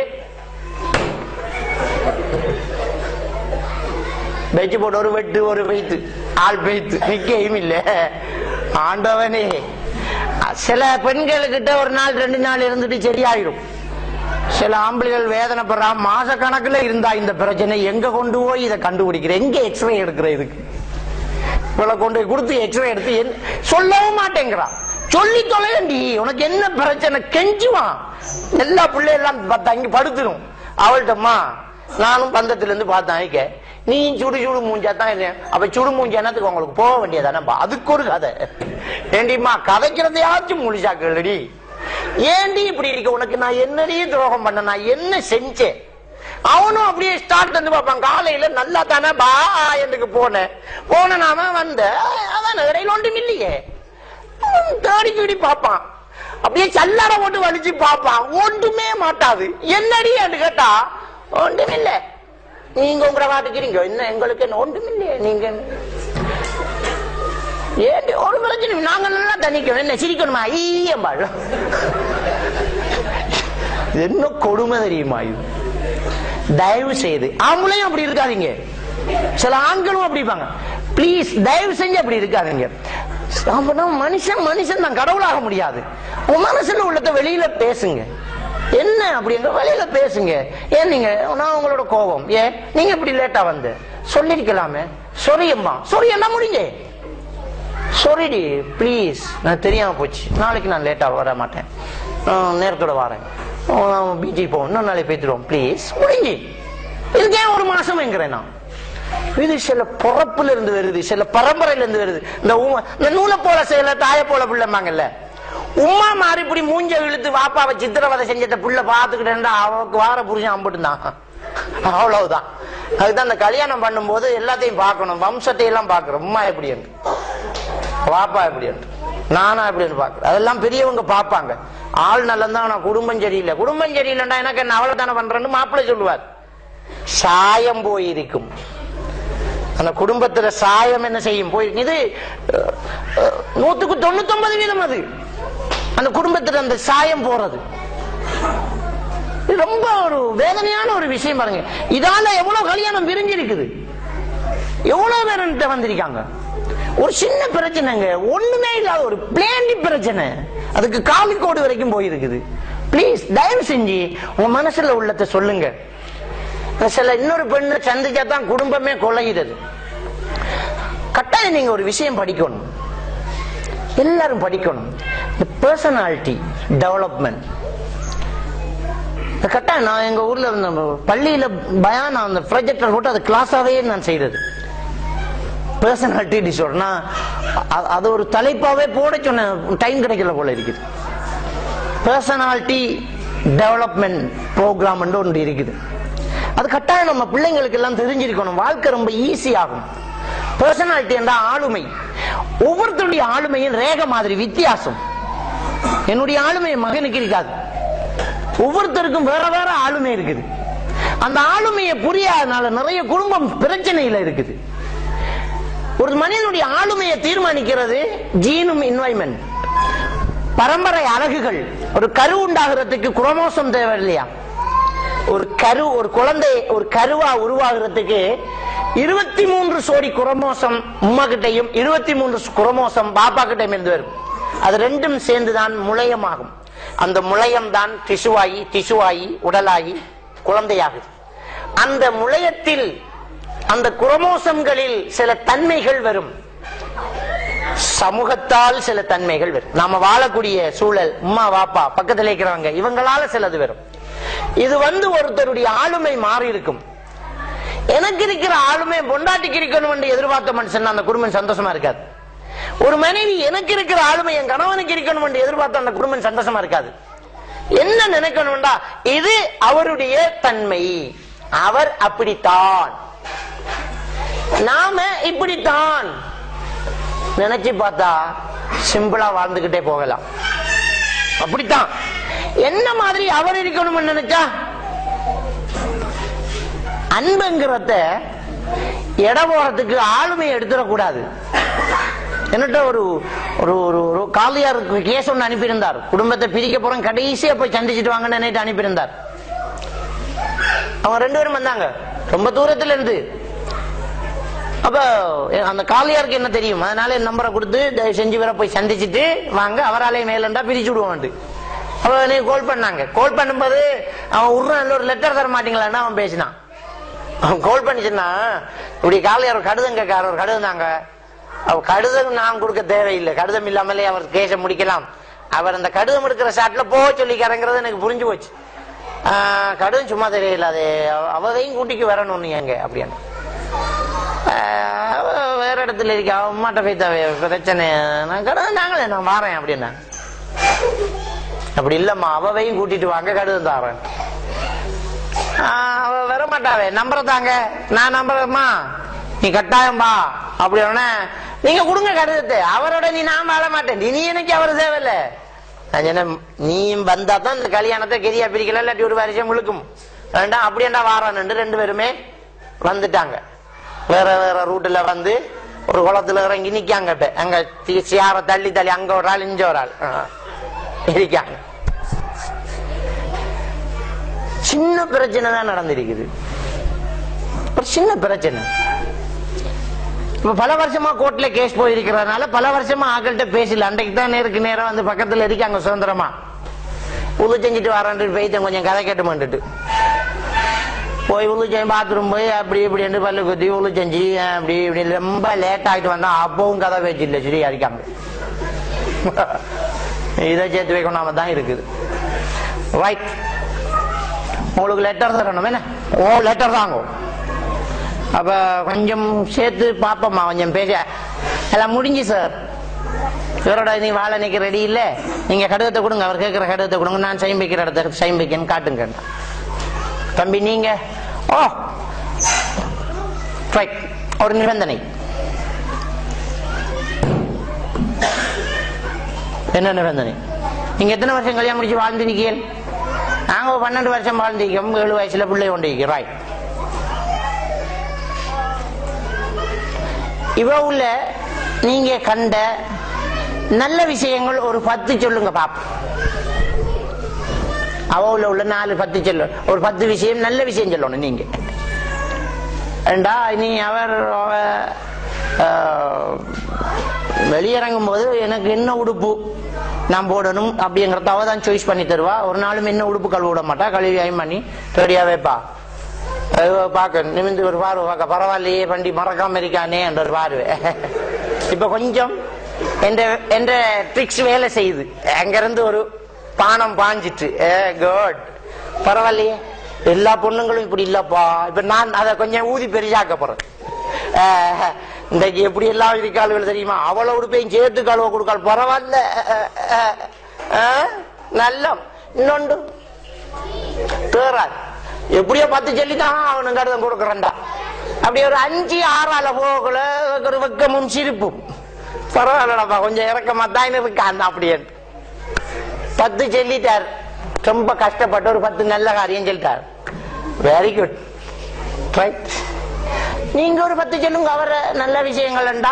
வச்சு போட்டு ஒரு வெட்டு ஒரு வைத்து ஆள் வைத்து நிக்கையும் இல்ல. ஆண்டவனே, சில பெண்களுக்கிட்ட ஒரு நாள் ரெண்டு நாள் இருந்துட்டு சரியாயிடும். சில ஆம்பளைகள் வேதனைப்படுறா, மாச கணக்குல இருந்தா இந்த பிரச்சனை எங்க கொண்டு போய் இதை கண்டுபிடிக்கிற, எங்க எக்ஸ்ரே எடுக்கிற, இதுக்கு இவளை கொண்டு கொடுத்து எக்ஸ்ரே எடுத்து சொல்லவும் மாட்டேங்கிறான். சொல்லி தொலைண்டி உனக்கு என்ன பிரச்சனை கெஞ்சுவான். எல்லா பிள்ளை எல்லாம் தங்கி படுத்துடும். அவள்கிட்டம்மா நானும் பந்தத்துல இருந்து பார்த்தேன், நீ சுடு சுடு மூஞ்சா தான் இல்லையா, அப்ப சுடு மூஞ்சா என்னத்துக்கு உங்களுக்கு போக வேண்டியதானப்பா, அதுக்கு ஒரு கதை. ஏண்டிமா கதைக்கிறதையாச்சும் முழிச்சா கேளுடி, ஏண்டி இப்படி இருக்க, உனக்கு நான் என்னடி துரோகம் பண்ண, நான் என்ன செஞ்சேன். அவனும் அப்படியே ஸ்டார்ட் வந்து பார்ப்பான். காலையில நல்லா தானே பா எனக்கு போனேன் போன நாம வந்த அதான் இடையில ஒன்றும் இல்லையே தேடி தேடி பார்ப்பான். அப்படியே சல்லாட போட்டு வலிச்சு பார்ப்பான், ஒன்றுமே மாட்டாது. என்னடி என்று கேட்டா ஒன்றும் இல்லை, நீங்க உங்களை வாட்டுக்கிறீங்க, என்ன எங்களுக்கு என்ன ஒன்றும் இல்லையே, நீங்க ஏன் ஒரு பிரச்சனை, நாங்க நல்லா தண்ணிக்கணும், என்ன சிரிக்கணுமா ஈயம்பாள். என்ன கொடுமை தெரியுமா இது. தயவு செய்து ஆம்பளையும் அப்படி இருக்காதீங்க, சில ஆண்களும் அப்படி இருப்பாங்க. பிளீஸ் தயவு செஞ்சு அப்படி இருக்காதீங்க. மனுஷன் மனுஷன் தான், கடவுளாக முடியாது. உன் மனசுல உள்ளத வெளியில பேசுங்க. என்ன அப்படிங்க வழியில பேசுங்க. ஏன் நீங்க நான் உங்களோட கோபம் ஏன் நீங்க இப்படி லேட்டா வந்து சொல்லிருக்கலாமே. சொரியம்மா சொரியம்மா முடிஞ்சே சொரிடி பிளீஸ், நான் தெரியாம போச்சு, நாளைக்கு நான் லேட்டா வர மாட்டேன், நேரத்தோட வரேன், பீச்சி போவோம், இன்னும் நாளைக்கு பேத்துருவோம் ப்ளீஸ், முடிஞ்சு. இதுக்கே ஒரு மாசம் என்கிறேன் நான். இது சில பிறப்புல இருந்து வருது, சில பரம்பரையில இருந்து வருது. இந்த இந்த நூலை போல செய்யல தாய போல பிள்ளைமாங்கல்ல, உமா மாறி இப்படி மூஞ்ச இழுத்து வாப்பாவை சித்திரவதை செஞ்சத புள்ள பாத்துக்கிட்டேன்டா அவனுக்கு வார புருஷன் அம்பிட்டு தான். அவ்வளவுதான். அதுதான் அந்த கல்யாணம் பண்ணும் போது எல்லாத்தையும் பார்க்கணும், வம்சத்தை எல்லாம் பாக்குறோம். உமா எப்படி என்று, வாப்பா எப்படி என்று, நானா எப்படின்னு பாக்குறேன். அதெல்லாம் பெரியவங்க பார்ப்பாங்க. ஆள் நல்லதான், நான் குடும்பம் சரியில்லை, குடும்பம் சரியில்லைண்டா எனக்கு என்ன அவளை தானே பண்றேன்னு மாப்பிள்ளை சொல்லுவார். சாயம் போயிருக்கும் அந்த குடும்பத்துல, சாயம் என்ன செய்யும் போயிருக்கு. இது நூத்துக்கு தொண்ணூத்தி ஒன்பது வீதம் அது அந்த குடும்பத்துல அந்த சாயம் போறது. ரொம்ப ஒரு வேதனையான ஒரு விஷயம் பாருங்க. இதால எவ்வளவு கல்யாணம் பிரிஞ்சிருக்குது, எவ்வளவு பேர் வந்திருக்காங்க. ஒரு சின்ன பிரச்சனைங்க, ஒண்ணுமே இல்லாத ஒரு பிளேண்டி பிரச்சனை, அதுக்கு காலிக்கோடு வரைக்கும் போயிருக்குது. பிளீஸ் தயவு செஞ்சு உங்க மனசுல உள்ளத்தை சொல்லுங்க. சில இன்னொரு பெண்ணை சந்திச்சாதான் குடும்பமே கொலைகிறது. கட்டாயம் நீங்க ஒரு விஷயம் படிக்கணும், எல்லாரும் படிக்கணும். பர்சனாலிட்டி டெவலப்மெண்ட் கட்டாயம். நான் எங்க ஊர்ல இருந்த பள்ளியில பயான் அந்த ப்ரொஜெக்டர் போட்டு அது கிளாஸாவே நான் செய்யறது. பர்சனாலிட்டி டிசார்டர் நான் அது ஒரு தலைப்பாவே போட சொன்ன டைம் கிடைக்கல போல இருக்குது. பர்சனாலிட்டி டெவலப்மெண்ட் ப்ரோக்ராம் ஒன்று இருக்குது. அது கட்டாயம் நம்ம பிள்ளைங்களுக்கு எல்லாம் தெரிஞ்சிருக்கணும். வாழ்க்கை ரொம்ப ஈஸி ஆகும். பர்சனாலிட்டி என்ற ஆளுமை, ஒவ்வொருத்தருடைய ஆளுமையும் ரேக மாதிரி வித்தியாசம். என்னுடைய ஆளுமை மகனுக்கு இருக்காது, ஒவ்வொருத்தருக்கும் வேற வேற ஆளுமை இருக்குது. அந்த ஆளுமையை புரியாதனால நிறைய குடும்பம் பிரச்சனையில இருக்குது. ஒரு மனிதனுடைய ஆளுமையை தீர்மானிக்கிறது ஜீனும் என்வைரன்மெண்ட், பரம்பரை அழகுகள். ஒரு கரு உண்டாகிறதுக்கு குரோமோசோம் தேவை இல்லையா? ஒரு கரு, ஒரு குழந்தை ஒரு கருவா உருவாகிறதுக்கு இருபத்தி மூன்று சோடி குரோமோசம் உம்மா கிட்டையும் இருபத்தி மூன்று குரோமோசம் பாப்பா கிட்டையும் இருந்து வரும். அது ரெண்டும் சேர்ந்துதான் முளையமாகும். அந்த முளையம் தான் திசுவாயி, திசுவாயி உடலாகி குழந்தையாகுது. அந்த முளையத்தில் அந்த குரோமோசம்களில் சில தன்மைகள் வரும், சமூகத்தால் சில தன்மைகள் வரும். நாம வாழக்கூடிய சூழல், உம்மா வாப்பா பக்கத்தில் இருக்கிறவங்க, இவங்களால சிலது வரும். இது வந்து ஒருத்தருடைய ஆளுமை மாறி இருக்கும். எனக்கு இருக்கிற ஆளுமை பொண்டாட்டிக்கு இருக்கணும் என்று எதிர்பார்த்த மனுஷன் அந்த குடும்பம் சந்தோஷமா இருக்காது. ஒரு மனைவி எனக்கு இருக்கிற ஆளுமை என் கணவனுக்கு இருக்கணும் என்று எதிர்பார்த்த அந்த குடும்பம் சந்தோஷமா இருக்காது. என்ன நினைக்கணும்டா, இது அவருடைய தன்மை, அவர் அப்படித்தான், நாம இப்படித்தான் நினைச்சு பார்த்தா சிம்பிளா வாழ்ந்துகிட்டே போகலாம். அப்படித்தான் என்ன மாதிரி அவர் இருக்கணும்னு நினைச்சா, அன்புங்கிறத எடை போறதுக்கு ஆளுமையை எடுத்துடக்கூடாது. என்னட்ட ஒரு ஒரு காலியார் கேஸ் ஒன்று அனுப்பியிருந்தார். குடும்பத்தை பிரிக்க போறோம், கடைசியா போய் சந்திச்சுட்டு வாங்கன்னு நினைட்டு அனுப்பியிருந்தார். அவங்க ரெண்டு பேரும் வந்தாங்க ரொம்ப தூரத்துல இருந்து. அப்ப அந்த காலியாருக்கு என்ன தெரியும், அதனால என் நம்பரை கொடுத்து தயவு செஞ்சு வர போய் சந்திச்சுட்டு வாங்க, அவராலே மேலண்டா பிரிச்சு விடுவான். அவ கால் பண்ணாங்க. கால் பண்ணும்போது அவன் உருவான் ஒரு லெட்டர் தர மாட்டீங்களான்னு அவன் பேசினான். அவன் கால் பண்ணிச்சுன்னா, இப்படி காலையார் கடிதம் கேட்கார ஒரு கடிதம் தாங்க, அவ கடிதம் நான் கொடுக்க தேவையில்லை, கடிதம் இல்லாமலே அவர் கேஸ முடிக்கலாம், அவர் அந்த கடிதம் எடுக்கிற சாட்ல போக சொல்லிக்காரங்கிறது எனக்கு புரிஞ்சு போச்சு. ஆஹ் கடிதம் சும்மா தெரியல, அது அவதையும் கூட்டிக்கு வரணும் எங்க அப்படின்னு. வேற இடத்துல இருக்க அவ அம்மாட்ட போய்த்தாவே பிரச்சனை, நான் கடிதம் தாங்களே நான் வாரேன் அப்படின்னா. அப்படி இல்லம்மா, அவவையும் கூட்டிட்டு வாங்க, கடிதம் தாரேன். அவ வர மாட்டாவே, நம்பரை தாங்க, நான் நம்புறேம்மா, நீ கட்டாயம்பா அப்படி நீங்க கொடுங்க கடிதத்தை, அவரோட நீ நான் வாழ மாட்டேன், நீ எனக்கு அவர் தேவையில்ல. நீயும் வந்தா தான் இந்த கல்யாணத்தை கெரியா பிரிக்கல, இல்லாட்டி ஒரு வருஷம் முழுக்கும் வேண்டாம் அப்படியேண்டா வாரான்னு ரெண்டு பேருமே வந்துட்டாங்க. வேற வேற ரூட்ல வந்து ஒரு குளத்துல இறங்கி நிக்காங்க. அங்க சியார தள்ளி தள்ளி அங்க ஒரு ஆள் இங்க ஒரு ஆள் இருக்காங்க. சின்ன பிரச்சனை தான் நடந்திருக்குது, ஒரு சின்ன பிரச்சனை. இப்ப பல வருஷமா கோர்ட்ல கேஸ் போயிருக்கிறதுனால பல வருஷமா ஆக்கள்கிட்ட பேசல. அன்றைக்கு தான் நேருக்கு நேரம் வந்து பக்கத்துல இருக்காங்க சுதந்திரமா. உது செஞ்சுட்டு வரேன் போயிட்டேன் கொஞ்சம் கதை கேட்டு மாட்டுட்டு போய் உழு செஞ்சு பாத்ரூம் போய் அப்படி இப்படி பல்லு குத்தி உழு செஞ்சு அப்படி இப்படி ரொம்ப லேட் ஆகிட்டு வந்தா அப்பவும் கதை பேச்சு இல்லை சரி அடிக்காங்க இதை சேர்த்து வைக்கணாம தான் இருக்குது ரைட் உங்களுக்கு லெட்டர் தரணும் என்ன ஓ லெட்டர் தாங்க அப்ப கொஞ்சம் சேர்த்து பாப்போம்மா கொஞ்சம் பேச எல்லாம் முடிஞ்சு சார் இவரோட நீ வாழ நிக்க ரெடி இல்ல நீங்க கடிதத்தை கொடுங்க அவர் கேட்கிற கடிதத்தை கொடுங்க நான் சைன் வைக்கிற இடத்துக்கு சைன் வைக்கன்னு காட்டுங்க தம்பி நீங்க ஓ ஒரு நிபந்தனை என்ன நிபந்தனை நீங்க எத்தனை வருஷம் கல்யாணம் முடிச்சு வாழ்ந்துருக்கீங்க நாங்க பன்னெண்டு வருஷம் வாழ்ந்திருக்கோம் ஏழு வயசுல பிள்ளை கொண்டிருக்கோம் ராய் இவ்வளவுல நீங்க கண்ட நல்ல விஷயங்கள் ஒரு பத்து சொல்லுங்க பாப்போம் அவள உள்ள நாலு பத்து சொல்ல ஒரு பத்து விஷயம் நல்ல விஷயம் சொல்லணும் நீங்க ஏண்டா நீ அவர் வெளியிறங்கும் போது எனக்கு என்ன உடுப்பு நான் போடணும் அப்படிங்கறத அவ தான் சாய்ஸ் பண்ணி தருவா ஒரு நாளும் என்ன உடுப்பு கழுவ விட மாட்டா கழுவி அயம் பண்ணி ரெடியா வைப்பா பாக்க நிமிந்து ஒரு பார்வை பார்க்க பரவாயில்லையே வண்டி மறக்காம இருக்கானே என்ற ஒரு பார்வை இப்ப கொஞ்சம் என்ற ட்ரிக்ஸ் வேலை செய்யுது அங்கிருந்து ஒரு பானம் பாஞ்சிட்டு குட் பரவாயில்லையே எல்லா பொண்ணுங்களும் இப்படி இல்லப்பா இப்ப நான் அதை கொஞ்சம் ஊதி பெரியாக்க போறேன் இன்றைக்கு எப்படி எல்லாம் இருக்காள் தெரியுமா அவளை உடுப்பையும் சேர்த்து கழுவ கொடுக்காள் பரவாயில்ல நல்ல இன்னொன்று தேறாது எப்படியோ பத்து சொல்லித்தான் அவனுக்கு கருதம் கொடுக்கறா அப்படி ஒரு அஞ்சு ஆறால போகல ஒரு வெக்கமும் சிரிப்பும் பரவாயில்லப்பா கொஞ்சம் இறக்கமா தான் இருக்கான் அப்படியே பத்து சொல்லிட்டார் ரொம்ப கஷ்டப்பட்டு ஒரு பத்து நல்ல காரியம் சொல்லிட்டார் வெரி குட் ரைட் நீங்க ஒரு பத்து சொல்லுங்க அவர நல்ல விஷயங்கள்டா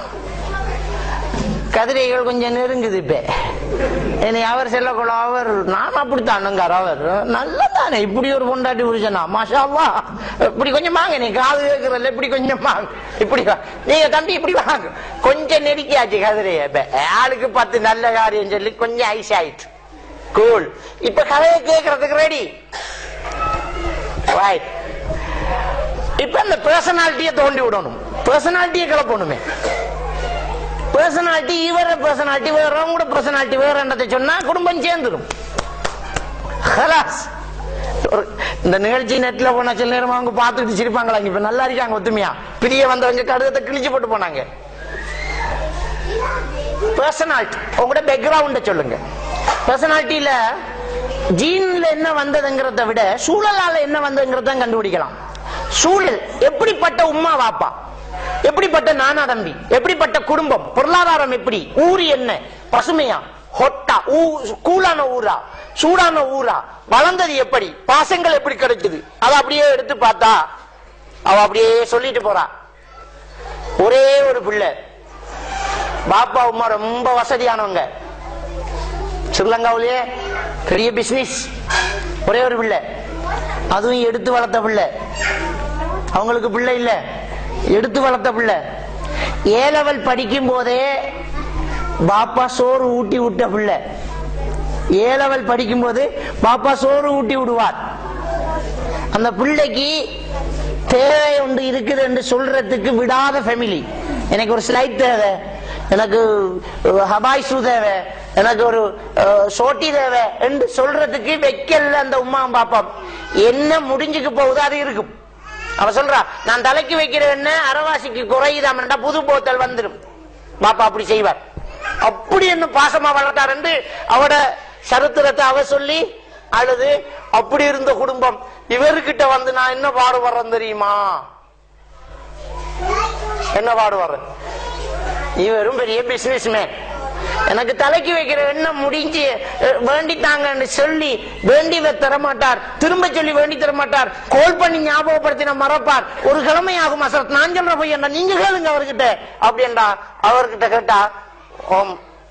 கதிரைகள் கொஞ்சம் நெருங்குது இப்ப என்னை அவர் செல்லக்கூட அவர் நான் அப்படித்தானுங்கார் அவர் நல்லதானே இப்படி ஒரு பொண்டாட்டி புரிச்சனா மாஷாவா இப்படி கொஞ்சம் வாங்க நீ காது கேட்கறல இப்படி கொஞ்சம் வாங்க இப்படி நீங்க தம்பி இப்படி வாங்க கொஞ்சம் நெருக்கியாச்சு கதிரைய இப்ப ஆளுக்கு பத்து நல்ல காரியம் சொல்லி கொஞ்சம் ஐஸ் ஆயிட்டு கூல் இப்ப கதையை கேட்கறதுக்கு ரெடி ரைட் இப்ப இந்த பர்சனாலிட்டியை தோண்டி விடணும் பர்சனாலிட்டியை கிளப்பணுமே பர்சனாலிட்டி இவர பர்சனாலிட்டி வேற கூட பர்சனாலிட்டி வேற என்னத்தை சொன்னா குடும்பம் சேர்ந்துடும் இந்த நிகழ்ச்சி நெட்ல போனா சில நேரம் அவங்க பார்த்துட்டு சிரிப்பாங்களா இப்ப நல்லா இருக்காங்க ஒத்துமையா பிரிய வந்தவங்க கடுதத்தை கிழிச்சு போட்டு போனாங்க பர்சனாலிட்டி உங்களோட பேக்ரவுண்ட சொல்லுங்க பர்சனாலிட்டியில ஜீன்ல என்ன வந்ததுங்கிறத விட சூழலால என்ன வந்ததுங்கிறத கண்டுபிடிக்கலாம் சூழல் எப்படிப்பட்ட உம்மா வாப்பா எப்படிப்பட்ட நானா தம்பி எப்படிப்பட்ட குடும்பம் பொருளாதாரம் எப்படி ஊர் என்ன பசுமையா ஹொட்டா கூலான ஊரா சூடான ஊரா வளர்ந்தது எப்படி பாசங்கள் எப்படி கிடைச்சது அதை அப்படியே எடுத்து பார்த்தா அவ அப்படியே சொல்லிட்டு போறா ஒரே ஒரு பிள்ளை பாப்பா உமா ரொம்ப வசதியானவங்க ஸ்ரீலங்காவிலேயே பெரிய பிசினஸ் ஒரே ஒரு பிள்ளை அதுவும் எடுத்து வளர்த்த பிள்ளை அவங்களுக்கு பிள்ளை இல்ல எடுத்து வளர்த்த பிள்ளை ஏ லெவல் படிக்கும் போதே பாப்பா சோறு ஊட்டி விட்ட பிள்ளை ஏ லெவல் படிக்கும் போது பாப்பா சோறு ஊட்டி விடுவார் அந்த பிள்ளைக்கு தேவை ஒன்று இருக்குது என்று சொல்றதுக்கு விடாத ஃபேமிலி எனக்கு ஒரு ஸ்லைட் தேவை எனக்கு ஹபாய் ஷூ தேவை எனக்கு ஒரு சோட்டி தேவை என்று சொல்றதுக்கு வைக்கல அந்த உமா பாப்பா என்ன முடிஞ்சுக்கு போகுது அது இருக்கும் அவ சொல்றா நான் தலைக்கு வைக்கிற என்ன அரவாசிக்கு குறையுதாமண்டா புது போத்தல் வந்துடும் பாப்பா அப்படி செய்வார் அப்படி என்ன பாசமா வளர்த்தார் என்று அவட சரித்திரத்தை அவ சொல்லி அழுது அப்படி இருந்த குடும்பம் இவர்கிட்ட வந்து நான் என்ன பாடுபடுறேன் தெரியுமா என்ன பாடுபடுறேன் இவரும் பெரிய பிசினஸ் மேன் எனக்கு தலைக்கு வைக்கிற எண்ணம் முடிஞ்சு வேண்டித்தாங்கன்னு சொல்லி வேண்டி தரமாட்டார் திரும்ப சொல்லி வேண்டி தரமாட்டார் கோல் பண்ணி ஞாபகப்படுத்தின மறப்பார் ஒரு கிழமை ஆகும் அசரத் நான் சொல்ற பையன் நீங்க கேளுங்க அவர்கிட்ட அப்படின்டா அவர்கிட்ட கேட்டா ஓம்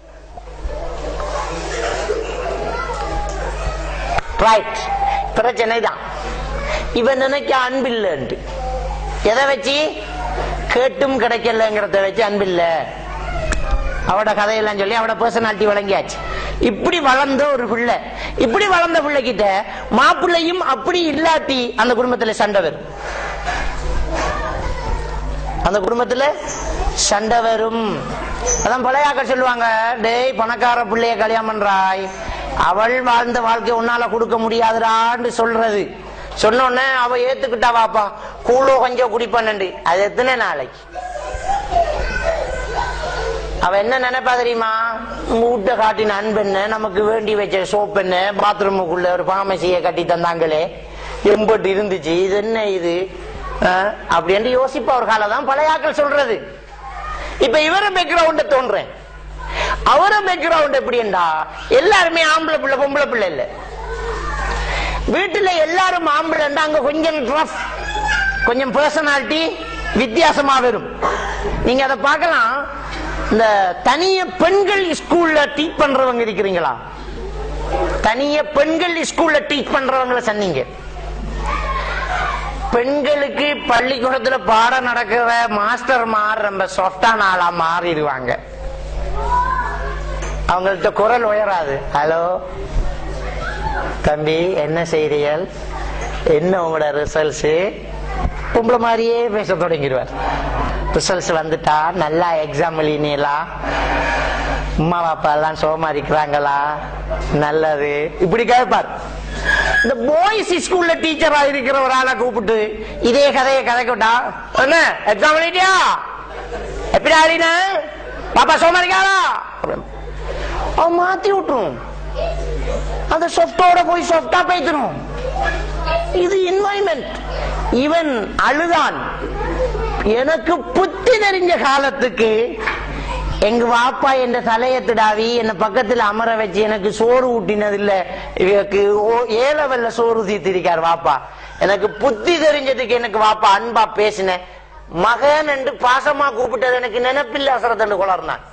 ரைட் பிரச்சனை தான் இவன் நினைக்க அன்பில்லைன்ட்டு எதை வச்சு கேட்டும் கிடைக்கலங்கிறத வச்சு அன்பில்லை அவட கதையெல்லாம் சொல்லி அவட பர்சனாலிட்டி வழங்கியாச்சு இப்படி வளர்ந்த ஒரு பிள்ளை, இப்படி வளர்ந்த பிள்ளைகிட்ட மாப்பிள்ளையும் அப்படி இல்லாட்டி அந்த குடும்பத்துல சண்டை வரும், அந்த குடும்பத்துல சண்டை வரும். அதான் பழையாக்கள் சொல்லுவாங்க, டேய் பணக்கார பிள்ளைய கல்யாணம் பண்றாய், அவள் வாழ்ந்த வாழ்க்கை உன்னால கொடுக்க முடியாதுடான்னு சொல்றது. சொன்னோன்னே அவ ஏத்துக்கிட்டா வாப்பா கூழோ கொஞ்சம் குடிப்பான்னு. அது எத்தனை நாளைக்கு? அவ என்ன நினைப்பா தெரியுமா? வீட்டை காட்டின அன்பு என்ன, நமக்கு வேண்டி வச்ச சோப் என்ன, பாத்ரூமுக்குள்ள ஒரு பார்மசியை கட்டி தந்தாங்களே எம்பட்டு இருந்துச்சு, இது என்ன இது அப்படி என்று யோசிப்பா ஒரு காலதான் பழையாக்கள் சொல்றது. இப்ப இவர பேக்ரவுண்ட தோன்றேன், அவர பேக்ரவுண்ட் எப்படின்னா எல்லாருமே ஆம்பளை பிள்ளை பொம்பளை பிள்ளை இல்ல. வீட்டுல எல்லாரும் ஆம்பளை, அங்க கொஞ்சம் ரஃப், கொஞ்சம் பர்சனாலிட்டி வித்தியாசமா வரும். நீங்க அதை பார்க்கலாம். இந்த தனிய பெண்கள் ஸ்கூல்ல டீச் பண்றவங்க இருக்கிறீங்களா? தனிய பெண்கள் ஸ்கூல்ல டீச் பண்றவங்கள சொன்னீங்க. பெண்களுக்கு பள்ளிக்கூடத்துல பாடம் நடக்கிற மாஸ்டர் மார் ரொம்ப சாஃப்டான ஆளா மாறிடுவாங்க. அவங்கள்ட்ட குரல் உயராது. ஹலோ தம்பி, என்ன செய்றீர்கள், என்ன உங்களோட ரிசல்ட்ஸ், பொம்பளை மாதிரியே பேச தொடங்கிடுவார். ரிசல்ட்ஸ் வந்துட்டா நல்லா எக்ஸாம் எழுதினீங்களா, அம்மா பாப்பா எல்லாம் சோமா இருக்கிறாங்களா, நல்லது, இப்படி கேட்பார். இந்த பாய்ஸ் ஸ்கூல்ல டீச்சரா இருக்கிற ஒரு ஆளை கூப்பிட்டு இதே கதையை கதைக்கிட்டா, என்ன எக்ஸாம் எழுதியா, எப்படி ஆடின, பாப்பா சோமா இருக்காளா, அவன் மாத்தி விட்டுரும். அந்த சொஃப்டோட போய் சொஃப்டா பேசணும். இது என்வாயன்மெண்ட். இவன் அழுதான். எனக்கு புத்தி தெரிஞ்ச காலத்துக்கு எங்க வாப்பா என்ற தலையத்துடாவி என்ன பக்கத்துல அமர வச்சு எனக்கு சோறு ஊட்டினது இல்ல. இவருக்கு ஏலவல்ல சோறு தீர்த்திருக்கார் வாப்பா. எனக்கு புத்தி தெரிஞ்சதுக்கு எனக்கு வாப்பா அன்பா பேசின மகன் என்று பாசமா கூப்பிட்டது எனக்கு நினைப்பில்லை. அசரத்தண்டு கொளர்னான்.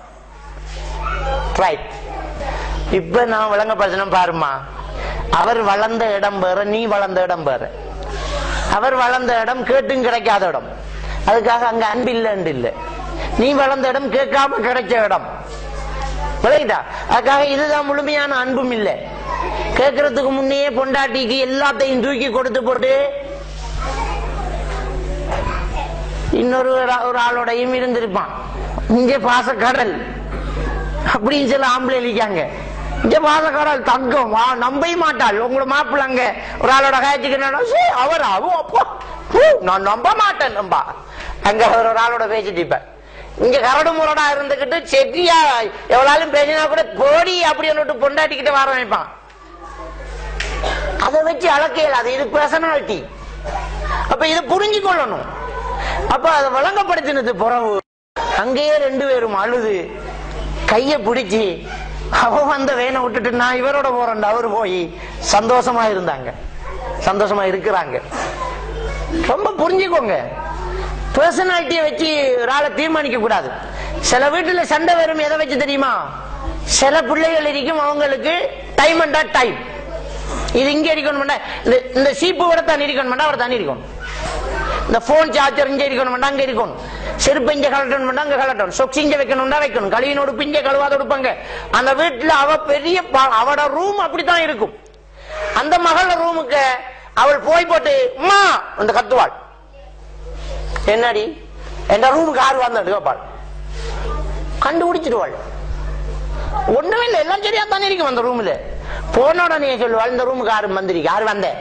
இப்ப நான் விளங்க பசனம் பாருமா, அவர் வளர்ந்த இடம் வேற, நீ வளர்ந்த இடம் வேற. அவர் வளர்ந்த இடம் கேட்டும் கிடைக்காத இடம், அதுக்காக அங்க அன்பு இல்லைன்னு இல்லை. நீ வளர்ந்த இடம் கேட்காம கிடைச்ச இடம், விளையுதா? அதுக்காக இதுதான் முழுமையான அன்பும் இல்லை. கேட்கறதுக்கு முன்னே பொண்டாட்டிக்கு எல்லாத்தையும் தூக்கி கொடுத்து போட்டு இன்னொரு ஒரு ஆளோடையும் இருந்திருப்பான். இங்க பாச கடல் அப்படின்னு சில ஆம்பளை இருக்காங்க. இங்க பாச கடல் தங்கம் நம்ப மாட்டாள். உங்களோட மாப்பிள்ள அங்க ஒரு ஆளோட காய்ச்சிக்க அவர் ஆகும், அப்போ நான் நம்ப மாட்டேன். நம்பா அங்க ஒரு ஆளோட பேசிட்டு இருப்பேன். இங்க கரடு முரடா இருந்துகிட்டு செட்டியா எவ்வளவு பேசினா கூட போடி அப்படின்னு பொண்டாட்டிக்கிட்ட வர வைப்பான். அதை வச்சு அழக்கையில் அது இது பர்சனாலிட்டி. அப்ப இதை புரிஞ்சு கொள்ளணும். அப்ப அதை வழங்கப்படுத்தினது புறவு. அங்கேயே ரெண்டு பேரும் அழுது கைய பிடிச்சி அவன் வந்த வேனை விட்டுட்டு நான் இவரோட போறேன் அவரு போய் சந்தோஷமா இருந்தாங்க, சந்தோஷமா இருக்கிறாங்க. ரொம்ப புரிஞ்சுக்கோங்க. பர்சனாலிட்டியை வச்சு ஒரு ஆளை தீர்மானிக்க கூடாது. சில வீட்டுல சண்டை வரும் எதை வச்சு தெரியுமா? சில பிள்ளைகள் இருக்கும், அவங்களுக்கு டைம் அண்டா டைம். இது இங்க இருக்கணும், இந்த சீப்பு விட தண்ணி இருக்கணும், அவர் தண்ணி இருக்கணும். இந்த போன் சார்ஜர் இங்க இருக்கணும், அங்க இருக்கணும். செருப்பு இங்க கலட்டணும், அங்க கலட்டணும். சொக்ஸ் இங்க வைக்கணும்னா வைக்கணும். கழுவினோடு பிஞ்ச கழுவாத கொடுப்பாங்க. அந்த வீட்டுல அவ பெரிய அவட ரூம் அப்படித்தான் இருக்கும். அந்த மகள ரூமுக்கு அவள் போய் போட்டு அம்மா அந்த கத்துவாள். என்னடி எந்த ரூமுக்கு ஆறு வந்து கேட்பாள். கண்டுபிடிச்சிடுவாள். ஒண்ணுமே இல்லை, எல்லாம் சரியா தானே இருக்கும். அந்த ரூம்ல போன உடனே சொல்லுவாள், இந்த ரூமுக்கு ஆறு வந்திருக்கு. ஆறு வந்த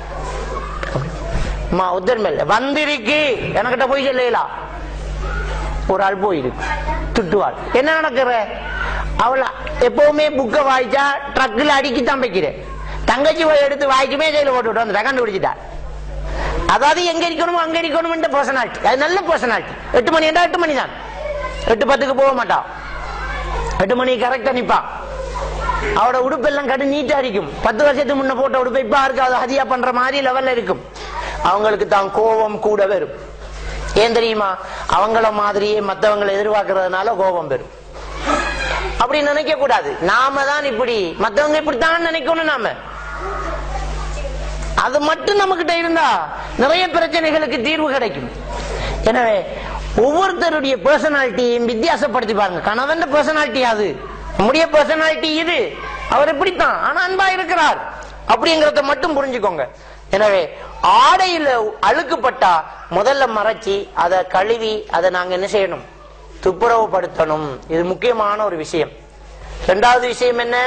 உத்தரமேல வந்திருக்கு, எனக்கிட்ட போய் சொல்லலாம். ஒரு ஆள் போயிருக்கு, திட்டுவாள். என்ன நடக்கிற? அவள் எப்பவுமே புக்க வாய்ச்சா ட்ரக்ல அடிக்கித்தான் வைக்கிறேன். தங்கச்சி போய் எடுத்து வாய்க்குமே கையில போட்டு வந்து கண்டுபிடிச்சிட்டா. அதாவது எங்க இருக்கணுமோ அங்க இருக்கணும் பர்சனாலிட்டி. அது நல்ல பர்சனாலிட்டி. எட்டு மணி என்றா எட்டு மணி தான், எட்டு பத்துக்கு போக மாட்டான். எட்டு மணி கரெக்டா நிப்பான். அவட உடுப்பு எல்லாம் கட்டு நீட்டா இருக்கும். பத்து வருஷத்துக்கு முன்ன போட்ட உடுப்பு இப்ப இருக்காது, ஹதியா பண்ற மாதிரி லெவல்ல இருக்கும். அவங்களுக்கு தான் கோபம் கூட வரும். ஏன் தெரியுமா? அவங்கள மாதிரியே மற்றவங்களை எதிர்பார்க்கறதுனால கோபம் வரும். அப்படி நினைக்க கூடாது. நாம தான் இப்படி, மற்றவங்க இப்படித்தான் நினைக்கணும். நாம அது மட்டும் நம்ம கிட்ட இருந்தா நிறைய பிரச்சனைகளுக்கு தீர்வு கிடைக்கும். எனவே ஒவ்வொருத்தருடைய பர்சனாலிட்டியையும் வித்தியாசப்படுத்தி பாருங்க. கணவன் பர்சனாலிட்டி அது, நம்முடைய பர்சனாலிட்டி இது. அவர் எப்படித்தான், ஆனா அன்பா இருக்கிறார் அப்படிங்கறத மட்டும் புரிஞ்சுக்கோங்க. எனவே ஆடையில அழுக்குப்பட்டா முதல்ல மறைச்சி அதை கழுவி அதை நாங்க என்ன செய்யணும், துப்புரவுப்படுத்தணும். இது முக்கியமான ஒரு விஷயம். இரண்டாவது விஷயம் என்ன,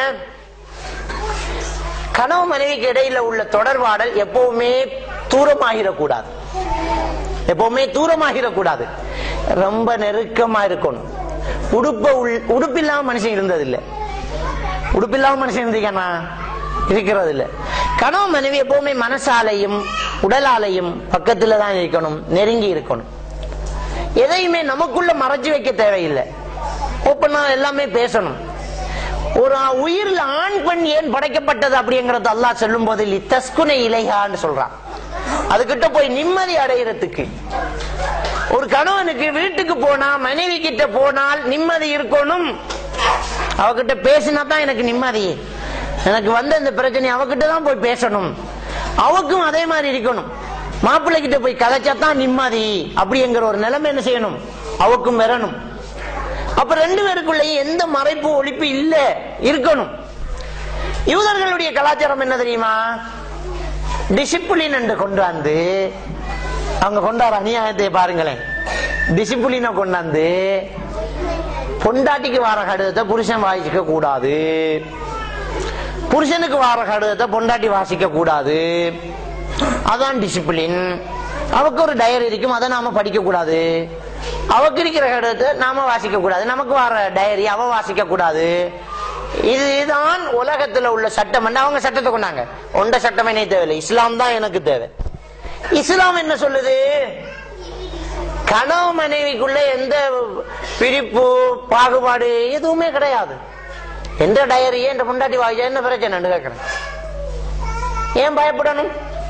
கணவன் மனைவிக்கு இடையில உள்ள தொடர்பாடல் எப்பவுமே தூரமாகிடக்கூடாது, எப்பவுமே தூரமாகிடக்கூடாது, ரொம்ப நெருக்கமா இருக்கணும். உடுப்ப உடுப்பில்லாம மனுஷன் இருந்தது இல்லை, உடுப்பில்லாம மனுஷன் இருந்தீங்கன்னா இருக்கிறது இல்லை. கணவன் மனைவி எப்பவுமே மனசாலையும் உடலாலையும் பக்கத்துல தான் இருக்கணும், நெருங்கி இருக்கணும். எதையுமே நமக்குள்ள மறைச்சு வைக்க தேவையில்லை, ஓப்பனா எல்லாமே பேசணும். ஒரு உயிரில் ஆண் பெண் ஏன் படைக்கப்பட்டது அப்படிங்கறது அல்லாஹ் சொல்லும் போது தஸ்குனை இலையான்னு சொல்றான். அதுகிட்ட போய் நிம்மதி அடைகிறதுக்கு. ஒரு கணவனுக்கு வீட்டுக்கு போனா மனைவி கிட்ட போனால் நிம்மதி இருக்கணும். அவகிட்ட பேசினா தான் எனக்கு நிம்மதி, எனக்கு வந்த இந்த பிரச்சனை அவகிட்ட தான் போய் பேசணும். அவக்கும் அதே மாதிரி இருக்கணும். மாப்பிள்ளை கிட்ட போய் கதைச்சா தான் நிம்மதி அப்படிங்கிற ஒரு நிலைமை என்ன செய்யணும், அவக்கும் வரணும். அப்ப ரெண்டு பேருக்குள்ளேயும் எந்த மறைப்பு ஒழிப்பு இல்ல இருக்கணும். யூதர்களுடைய கலாச்சாரம் என்ன தெரியுமா, டிசிப்ளின் என்று கொண்டாந்து அவங்க கொண்டாடுற அநியாயத்தை பாருங்களேன். டிசிப்ளினை கொண்டாந்து பொண்டாட்டிக்கு வார கடிதத்தை புருஷன் வாசிக்க கூடாது, புருஷனுக்கு வார கடிதத்தை பொண்டாட்டி வாசிக்க கூடாது. அதான் டிசிப்ளின். அவக்கு ஒரு டயரி இருக்கும், அதை நாம படிக்க கூடாது. அவக்கு இருக்கிற கடிதத்தை நாம வாசிக்க கூடாது, நமக்கு வர டயரி அவ வாசிக்க கூடாது. இதுதான் உலகத்துல உள்ள சட்டம். அவங்க சட்டத்தை கொண்டாங்க. ஒண்ட சட்டம் என்ன தேவையில்லை, இஸ்லாம் தான் எனக்கு தேவை. இஸ்லாம் என்ன சொல்லுது, கணவன் மனைவிக்குள்ள எந்த பிரிப்பு பாகுபாடு எதுவுமே கிடையாது. எந்த டயரியே என்ற பொண்டாட்டி வாய்ச்சா என்ன பிரச்சனை கேட்கிறேன். ஏன் பயப்படணும்,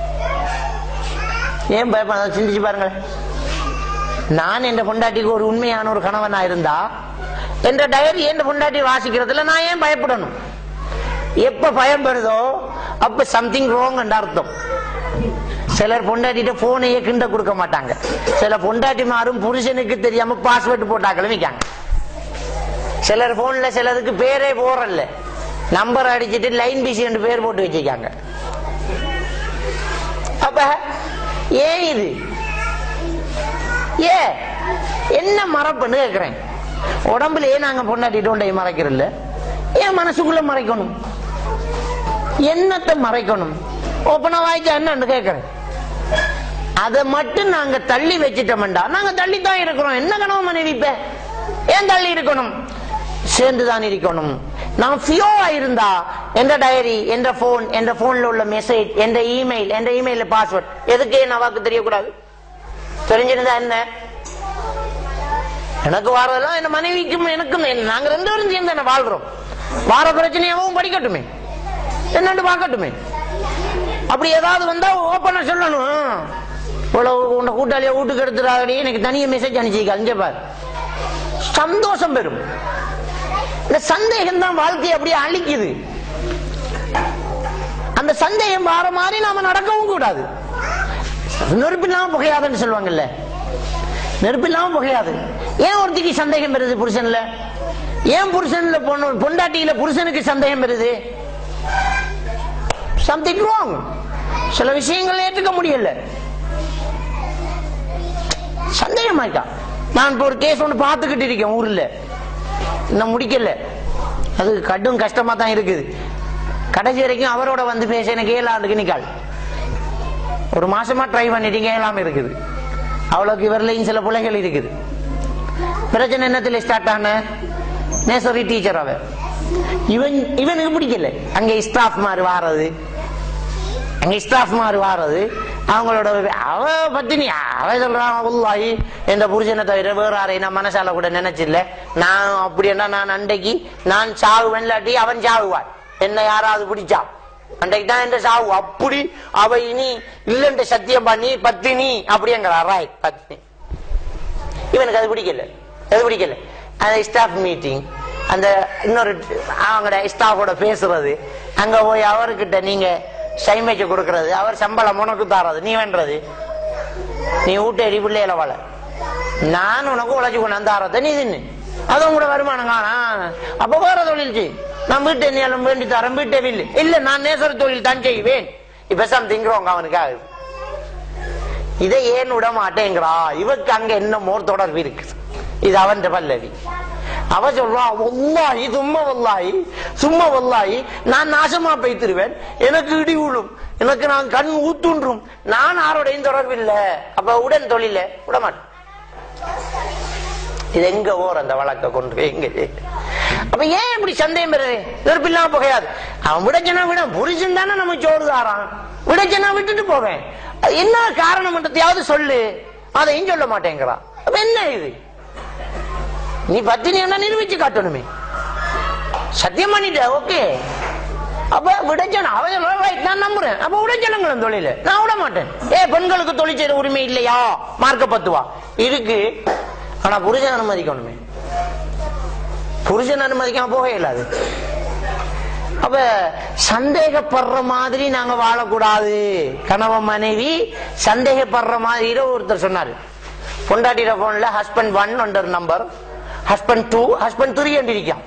ஏன் பயப்பட சிந்திச்சு பாருங்களேன். நான் என்ற பொண்டாட்டிக்கு ஒரு உண்மையான ஒரு கணவனா இருந்தா என்ற டயரி என்ற பொண்டாட்டி வாசிக்கிறதுல நான் ஏன் பயப்படணும்? எப்ப பயம் வருதோ அப்ப சம்திங் ராங் என்ற அர்த்தம். சிலர் பொண்டாட்டிட்ட போனையே கிண்ட கொடுக்க மாட்டாங்க. சில பொண்டாட்டி மாறும் புருஷனுக்கு தெரியாம பாஸ்வேர்டு போட்டாக்கள் வைக்காங்க. சிலர் போன்ல சிலருக்கு பேரே போறல்ல, நம்பர் அடிச்சுட்டு லைன் பிசி என்று பேர் போட்டு வச்சிருக்காங்க. அப்ப ஏன் இது, ஏ என்ன மறைப்புன்னு கேக்குறேன். உடம்புலயே நாங்க பொண்டாட்டிட்டோண்டை மறைக்கிறோம்ல, ஏன் மனசுக்குள்ள மறைக்கணும்? என்னத்தை மறைக்கணும்? ஓப்பனா வாய்ச்சா என்னன்னு கேக்குறேன். அதை மட்டும் நாங்க தள்ளி வச்சுட்டோம்டா, நாங்க தள்ளித்தான் இருக்கிறோம். என்ன கணவன் மனைவி இப்ப ஏன் தள்ளி இருக்கணும்? சேர்ந்துதான் இருக்கணும். நான் ஃபியோவா இருந்தா எந்த டயரி, எந்த போன், எந்த போன்ல உள்ள மெசேஜ், எந்த இமெயில், எந்த இமெயில பாஸ்வேர்ட் எதுக்கே நவாக்கு தெரியக்கூடாது? தெரிஞ்சிருந்தா என்ன, எனக்கு வாரதெல்லாம் என் மனைவிக்கும் எனக்கும், நாங்க ரெண்டு பேரும் சேர்ந்து என்ன வாழ்றோம். வார பிரச்சனையாவும் படிக்கட்டுமே, என்னன்னு பார்க்கட்டுமே. அப்படி ஏதாவது வந்தா ஓப்பனா சொல்லணும். உன்னை கூட்டாளியா வீட்டுக்கு எடுத்துறாடி எனக்கு தனியா மெசேஜ் அனுப்பிச்சிக்க அஞ்ச பார், சந்தோஷம் பெறும். இந்த சந்தேகம் தான் வாழ்க்கையை அப்படியே அழிக்குது. அந்த சந்தேகம் வார மாதிரி நாம நடக்கவும் கூடாது. நெருப்பில்லாம புகையாதுன்னு சொல்லுவாங்கல்ல, நெருப்பில்லாம புகையாது. ஏன் ஒருத்திக்கு சந்தேகம் வருது புருஷன்ல? ஏன் புருஷன்ல பொண்டாட்டியில புருஷனுக்கு சந்தேகம் வருது? Something wrong. சில விஷயங்கள் ஏற்றுக்க முடியல, சந்தேகமா இருக்கா. நான் இப்போ ஒரு கேஸ் ஒன்று பார்த்துக்கிட்டு இருக்கேன் ஊர்ல, இன்னும் முடிக்கல. அது கடும் கஷ்டமா தான் இருக்குது. கடைசி வரைக்கும் அவரோட வந்து பேச எனக்கு ஏழாண்டுக்கு நிக்காள். ஒரு மாசமா ட்ரை பண்ணிட்டீங்க, எல்லாம் இருக்குது. அவ்வளவுக்கு இவர்லையும் சில பிள்ளைகள் இருக்குது. பிரச்சனை என்னத்துல ஸ்டார்ட் ஆன, நேசரி டீச்சர் அவ. இவன் இவனுக்கு பிடிக்கல. அங்க ஸ்டாஃப் மாதிரி வாரது, அங்க ஸ்டாஃப் மாதிரி வாரது அவங்களோட. அவ பத்தினி அவ சொல்றான், உள்ளாயி எந்த புருஷனை தவிர வேற யாரை நான் மனசால கூட நினைச்சில்ல. நான் அப்படின்னா நான் அன்றைக்கு நான் சாவுவேன், இல்லாட்டி அவன் சாவுவான். என்ன யாராவது பிடிச்சா அன்றைக்கு தான் என்ற சாவு. அப்படி அவ இனி இல்லைன்ற சத்தியம் பண்ணி பத்தினி அப்படிங்கிற ராய் பத்தினி. இவனுக்கு அது பிடிக்கல, அது பிடிக்கல. அந்த ஸ்டாஃப் மீட்டிங், அந்த இன்னொரு அவங்க ஸ்டாஃபோட பேசுறது, அங்க போய் அவர்கிட்ட நீங்க சைமைக்கு கொடுக்கறது, அவர் சம்பளம் உனக்கு தாரது, நீ வேண்டது, நீ ஊட்டேரி பிள்ளையில வாழ, நான் உனக்கு உழைச்சி கொண்டு அந்த ஆரத்தை நீ தின்னு, அதுவும் கூட வருமானம் காணா. அப்ப வேற தொழில் செய். நான் வீட்டு என்னையாலும் வேண்டி தரேன், வீட்டே இல்லை இல்ல நான் நேசர தொழில் தான் செய்வேன். இப்ப சம்திங்கிறவங்க அவனுக்காக இதை ஏன் விட மாட்டேங்கிறா, இவருக்கு அங்க என்ன மோர் தொடர்பு இருக்கு? இது அவன் பல்லவி. அவ சொல்றா வல்லாஹி சும்மா வல்லாஹி சும்மா வல்லாஹி நான் நாசமா போய்த்திருவேன், எனக்கு இடி விழும், எனக்கு நான் கண் ஊத்துன்றும், நான் யாரோடையும் தொடர்பு இல்லை. அப்ப உடன் தொழில விட மாட்டேன். இது எங்க ஓர் அந்த வழக்க கொண்டு எங்க? அப்ப ஏன் இப்படி சந்தேகம் பெறுது? வெறுப்பில்லாம புகையாது. அவன் விடச்சனா விட புரிஷன் தானே நம்ம சோறுதாரான், விடச்சனா விட்டுட்டு போவேன். என்ன காரணம் என்றதையாவது சொல்லு, அதையும் சொல்ல மாட்டேங்கிறான். அப்ப என்ன இது? நீ பத்தினி என்ன நிரூபிச்சு காட்டணுமே. சத்தியம் பண்ணிட்ட ஓகே. அப்ப விடச்சன நான் நம்புறேன். அப்ப விடச்சனங்களும் தொழில நான் விட மாட்டேன். ஏ பெண்களுக்கு தொழில் செய்யற உரிமை இல்லையா? மார்க்க பத்துவா இருக்கு, ஆனா புருஷன் அனுமதிக்கணுமே. புருஷன் அனுமதிக்காம போக இயலாது. அப்ப சந்தேகப்படுற மாதிரி நாங்க வாழக்கூடாது. கணவன் மனைவி சந்தேகப்படுற மாதிரி ஒருத்தர் சொன்னாரு. பொண்டாட்டிர போன்ல ஹஸ்பண்ட் ஒன் ஒன்ற number, husband two, husband three என்று இருக்கான்.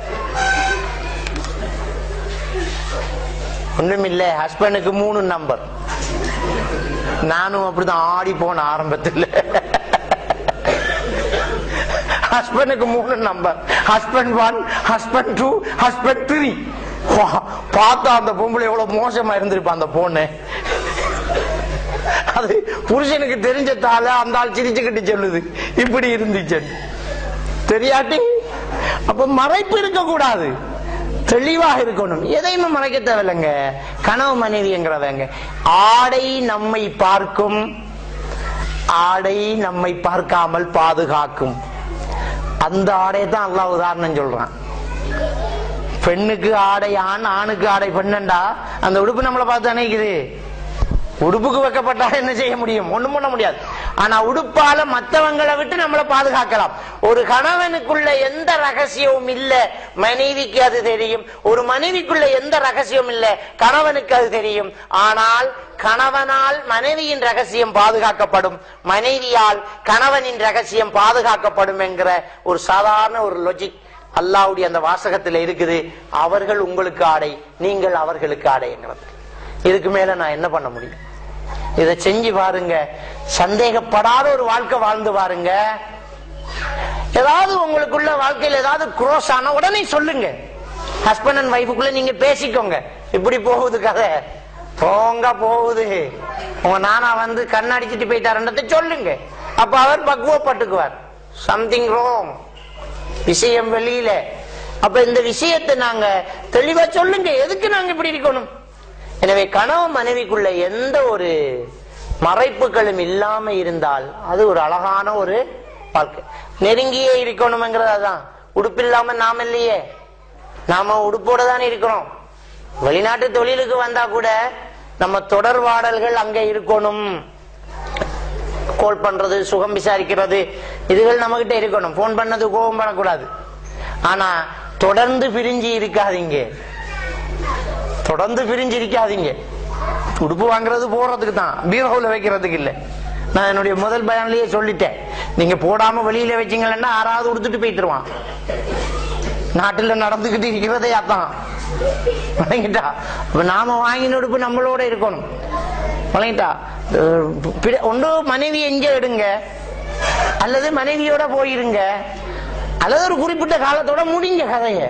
ஒண்ணுமில்ல, ஹஸ்பண்டுக்கு மூணு நம்பர். நானும் அப்படிதான் ஆடி போன ஆரம்பத்தில். ஹஸ்பண்டுக்கு மூணு number, husband one, husband two, husband three. பார்த்தா அந்த பொம்பளை எவ்வளவு மோசமா இருந்திருப்பா அந்த பொண்ணு. அது புருஷனுக்கு தெரிஞ்சதால அந்த ஆள் சிரிச்சுக்கிட்டு சொல்லுது இப்படி இருந்துச்சு தெரியாட்டி. அப்ப மறைப்பு இருக்க கூடாது, தெளிவாக இருக்கணும். எதையுமே மறைக்க தேவையில்லைங்க. கனவு மனைவிங்கிறவங்க ஆடை நம்மை பார்க்கும், ஆடை நம்மை பார்க்காமல் பாதுகாக்கும். அந்த ஆடையை தான் அல்லாஹ் உதாரணம் சொல்றான். பெண்ணுக்கு ஆடை ஆண், ஆணுக்கு ஆடை பெண்ணண்டா. அந்த உடுப்பு நம்மளை பார்த்து நினைக்குது. உடுப்புக்கு வைக்கப்பட்டா என்ன செய்ய முடியும்? ஒண்ணும் பண்ண முடியாது. ஆனா உடுப்பால மற்றவங்களை விட்டு நம்மளை பாதுகாக்கலாம். ஒரு கணவனுக்குள்ள எந்த ரகசியமும் இல்ல, மனைவிக்கு அது தெரியும். ஒரு மனைவிக்குள்ள எந்த ரகசியமும் இல்ல, கணவனுக்கு அது தெரியும். ஆனால் கணவனால் மனைவியின் ரகசியம் பாதுகாக்கப்படும், மனைவியால் கணவனின் ரகசியம் பாதுகாக்கப்படும் என்கிற ஒரு சாதாரண ஒரு லாஜிக் அல்லாஹ்வுடைய அந்த வாசகத்தில் இருக்குது. அவர்கள் உங்களுக்கு ஆடை, நீங்கள் அவர்களுக்கு ஆடை என்கிறது. இதுக்கு மேல நான் என்ன பண்ண முடியும்? இதை செஞ்சு பாருங்க. சந்தேகப்படாத ஒரு வாழ்க்கை வாழ்ந்து பாருங்க. ஏதாவது உங்களுக்குள்ள வாழ்க்கையில் ஏதாவது குரோஸ் ஆன உடனே சொல்லுங்க. ஹஸ்பண்ட் அண்ட் வைஃபுக்குள்ள நீங்க பேசிக்கோங்க. இப்படி போகுது கதை, போங்க போகுது. உங்க நானா வந்து கண்ணடிச்சிட்டு போயிட்டாருன்றதை சொல்லுங்க. அப்ப அவர் பக்குவப்பட்டுக்குவார். சம்திங் ராங், விஷயம் வெளியில. அப்ப இந்த விஷயத்தை நாங்க தெளிவா சொல்லுங்க. எதுக்கு நாங்க இப்படி இருக்கணும்? எனவே கணவன் மனைவிக்குள்ள எந்த ஒரு மறைப்புகளும் இல்லாம இருந்தால் அது ஒரு அழகான ஒரு வாழ்க்கை. நெருங்கியே இருக்கணும்ங்கிறதான். உடுப்பு இல்லாம நாம இல்லையே, நாம உடுப்போட தானே இருக்கிறோம். வெளிநாட்டு தொழிலுக்கு வந்தா கூட நம்ம தொடர்பாடல்கள் அங்க இருக்கணும். கால் பண்றது, சுகம் விசாரிக்கிறது, இதுகள் நம்ம கிட்ட இருக்கணும். போன் பண்ணது கோபம் பண்ணக்கூடாது. ஆனா தொடர்ந்து பிரிஞ்சு இருக்காதீங்க, தொடர்ந்து பிரிஞ்சு இருக்காதீங்க. உடுப்பு வாங்குறது போறதுக்கு தான், பீரோல வைக்கிறதுக்கு இல்ல. நான் என்னுடைய முதல் பயான்லயே சொல்லிட்டேன். நீங்க போடாம வெளியில வச்சீங்கன்னா ஆறாவது உடுத்துட்டு போயிட்டுருவான். நாட்டுல நடந்துகிட்டு இருக்கிறதே அதான். வழங்கிட்டா நாம வாங்கின உடுப்பு நம்மளோட இருக்கணும். வழங்கிட்டா ஒன்று மனைவி எங்க எடுங்க, அல்லது மனைவியோட போயிருங்க, அல்லது ஒரு குறிப்பிட்ட காலத்தோட முடிஞ்ச கதைய.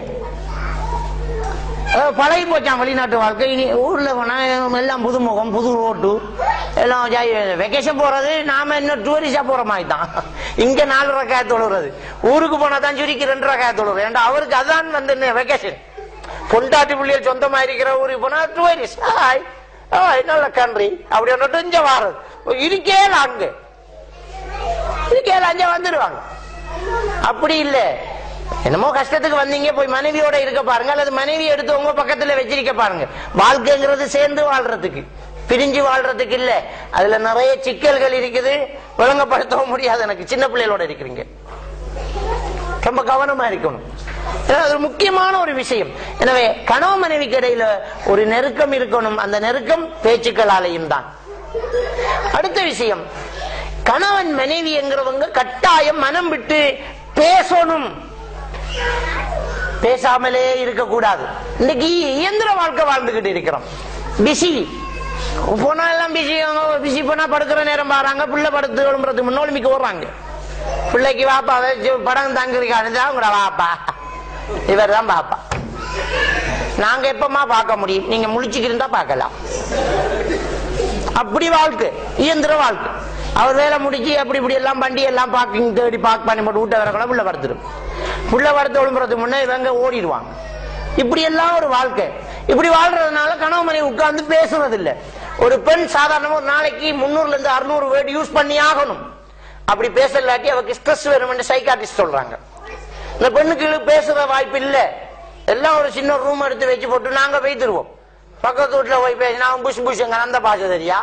பழகி போச்சான் வெளிநாட்டு வாழ்க்கை. இனி ஊர்ல போனா எல்லாம் புதுமுகம், புது ரோட்டு, எல்லாம் வெக்கேஷன் போறது. நாம இன்னும் டூரிஸ்டா போற மாதிரி தான். இங்க நாலு ரக்காய தொழுறது, ஊருக்கு போனா தான் சுருக்கி ரெண்டு ரக்காய தொழுறது. ஏன்டா அவருக்கு அதான் வந்து வெக்கேஷன். பொண்டாட்டி பிள்ளைகள் சொந்தமா இருக்கிற ஊருக்கு போனா டூரிஸ்ட், நல்ல கண்ட்ரி அப்படி இங்க வாரது. இருக்கேல அங்க இருக்கேல அங்க வந்துடுவாங்க. அப்படி இல்ல, என்னமோ கஷ்டத்துக்கு வந்தீங்க, போய் மனைவியோட இருக்க பாருங்க, அல்லது மனைவி எடுத்து உங்க பக்கத்துல வச்சிருக்க பாருங்க. வாழ்க்கைங்கிறது சேர்ந்து வாழ்றதுக்கு, பிரிஞ்சு வாழ்றதுக்கு இல்ல. அதுல நிறைய சிக்கல்கள் இருக்குது, ஒழுங்கப்படுத்தவும் முடியாது. எனக்கு சின்ன பிள்ளைகளோட இருக்கிறீங்க, ரொம்ப கவனமா இருக்கணும். அது முக்கியமான ஒரு விஷயம். எனவே கணவன் மனைவிக்கு இடையில ஒரு நெருக்கம் இருக்கணும். அந்த நெருக்கம் பேச்சுக்களாலையும் தான். அடுத்த விஷயம், கணவன் மனைவி என்கிறவங்க கட்டாயம் மனம் விட்டு பேசணும். பேசாமலே இருக்கக்கூடாது. இன்னைக்கு இயந்திர வாழ்க்கை வாழ்ந்துகிட்டு இருக்கிறோம். பிஸி போனா எல்லாம் பிஸி பிஸி போனா படுக்கிற நேரம் பாருங்க, பிள்ளை படுத்து எழும்புறதுக்கு முன்னோலிமிக்கு ஓடுறாங்க. பிள்ளைக்கு வாப்பா படம் தங்கிருக்கானுதா உங்களோட வாப்பா, இவர் தான் பாப்பா. நாங்க எப்பமா பார்க்க முடியும்? நீங்க முழிச்சுக்கிருந்தா பார்க்கலாம். அப்படி வாழ்க்கை, இயந்திர வாழ்க்கை. அவர் வேலை முடிச்சு அப்படி இப்படி எல்லாம் வண்டி எல்லாம் பார்க்கிங் தேடி பார்க் பண்ணி போட்டு விட்ட வரக்கூட புள்ள படுத்துடும். புள்ள படுத்து ஒழுங்குறதுக்கு முன்னே இவங்க ஓடிடுவாங்க. இப்படி எல்லாம் ஒரு வாழ்க்கை. இப்படி வாழ்றதுனால கணவன் மனைவி உட்கார்ந்து பேசுறது இல்லை. ஒரு பெண் சாதாரணமா ஒரு நாளைக்கு முன்னூறுல இருந்து அறுநூறு வேர்டு யூஸ் பண்ணி ஆகணும். அப்படி பேசலாட்டி அவருக்கு ஸ்ட்ரெஸ் வேணும் சைக்காட்டிஸ்ட் சொல்றாங்க. இந்த பெண்ணுக்கு பேசுற வாய்ப்பு இல்லை. எல்லாம் ஒரு சின்ன ரூம் எடுத்து வச்சு போட்டு நாங்க போய்த்துருவோம். பக்கத்து வீட்டுல போய் பேசினா புஷ் புஷங்க அந்த பாச தெரியா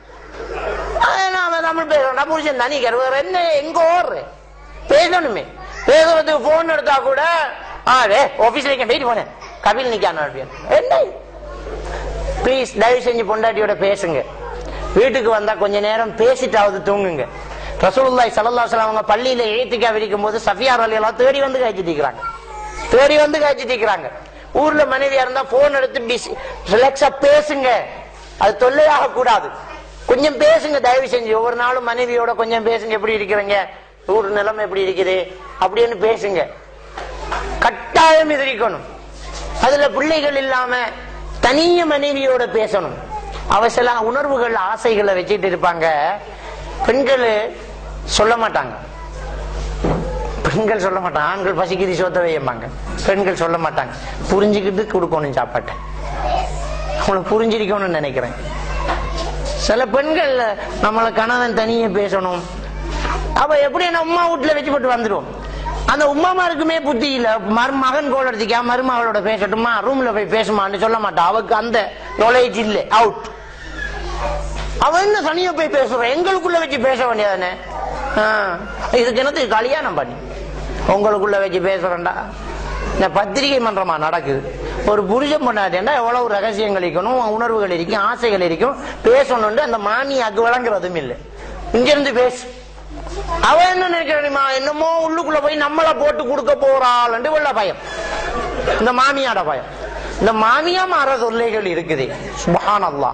தமிழ் பேசுறா புருஷன் தனி கருவார் என்ன எங்க ஓடுற பேசணுமே. பேசுறதுக்கு போன் எடுத்தா கூட ஆபீஸ்ல போயிட்டு போனேன் கபில் நிக்கான என்ன. பிளீஸ் தயவு செஞ்சு பொண்டாட்டியோட பேசுங்க. வீட்டுக்கு வந்தா கொஞ்ச நேரம் பேசிட்டாவது தூங்குங்க. ரசூலுல்லாஹி ஸல்லல்லாஹு அலைஹி வஸல்லம் அவங்க பள்ளியில இஹ்திகாஃப் இருக்கும் போது சஃபியா ரலியல்லாஹு தேடி வந்து காய்ச்சிட்டு இருக்கிறாங்க தேடி வந்து காய்ச்சிட்டு இருக்கிறாங்க. ஊர்ல மனைவியா இருந்தா போன் எடுத்து ரிலாக்ஸா பேசுங்க. அது தொல்லையாக கூடாது. கொஞ்சம் பேசுங்க தயவு செஞ்சு. ஒவ்வொரு நாளும் மனைவியோட கொஞ்சம் பேசுங்க. எப்படி இருக்கிறீங்க, ஊர் நிலைமை எப்படி இருக்குது அப்படின்னு பேசுங்க. கட்டாயம் எதிரிக்கணும். அதுல பிள்ளைகள் இல்லாம தனிய மனைவியோட பேசணும். அவசில உணர்வுகள் ஆசைகளை வச்சுட்டு இருப்பாங்க. பெண்கள் சொல்ல மாட்டாங்க. பெண்கள் சொல்ல மாட்டாங்க. ஆண்கள் பசிக்குது சோத்த வையம்பாங்க. பெண்கள் சொல்ல மாட்டாங்க. புரிஞ்சுக்கிட்டு கொடுக்கணும் சாப்பாட்டை. அவங்களை புரிஞ்சிருக்கணும்னு நினைக்கிறேன். சில பெண்கள் நம்மளை கணவன் தனியே பேசணும். அவ எப்படி உமா வீட்டுல வச்சு போட்டு வந்துடும். அந்த உமாமாருக்குமே புத்தி இல்ல. மருமகன் கோல் எடுத்திக்கா மருமகளோட பேசட்டுமா ரூம்ல போய் பேசுமான்னு சொல்ல மாட்டா. அவக்கு அந்த நாலேஜ் இல்ல. அவுட். அவ என்ன தனியா போய் பேசுற, எங்களுக்குள்ள வச்சு பேச வேண்டியதானே. இதுக்கு என்னத்துக்கு கல்யாணம் பண்ணி உங்களுக்குள்ள வச்சு பேசுறேன்டா. இந்த பத்திரிகை மன்றமா நடக்குது. ஒரு புருஷன் பண்ணாட்டேன்டா எவ்வளவு ரகசியங்கள் இருக்கணும், உணர்வுகள் இருக்கும், ஆசைகள் இருக்கும். பேசணும்னு அந்த மாமியாக்கு வழங்குறதும் இல்லை. இங்கிருந்து பேசு. அவ என்ன நினைக்கிறா, என்னமோ உள்ளுக்குள்ள போய் நம்மளை போட்டு கொடுக்க போறாள் உள்ள பயம். இந்த மாமியாட பயம். இந்த மாமியா மாற தொல்லைகள் இருக்குது. சுப்ஹானல்லாஹ்.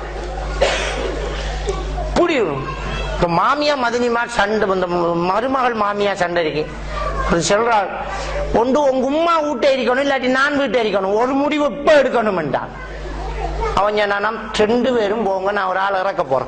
புரியும். மாமியா மதினிமா சண்டை, இந்த மருமகள் மாமியா சண்டை இருக்கு. சொல்றாள் ஒன்று உங்க உமா வீட்டை இருக்கணும், இல்லாட்டி நான் வீட்டை இருக்கணும். ஒரு முடிவு இப்ப எடுக்கணும்டா. அவன் நான் ரெண்டு பேரும் போங்க, நான் ஒரு ஆள் இறக்க போறேன்.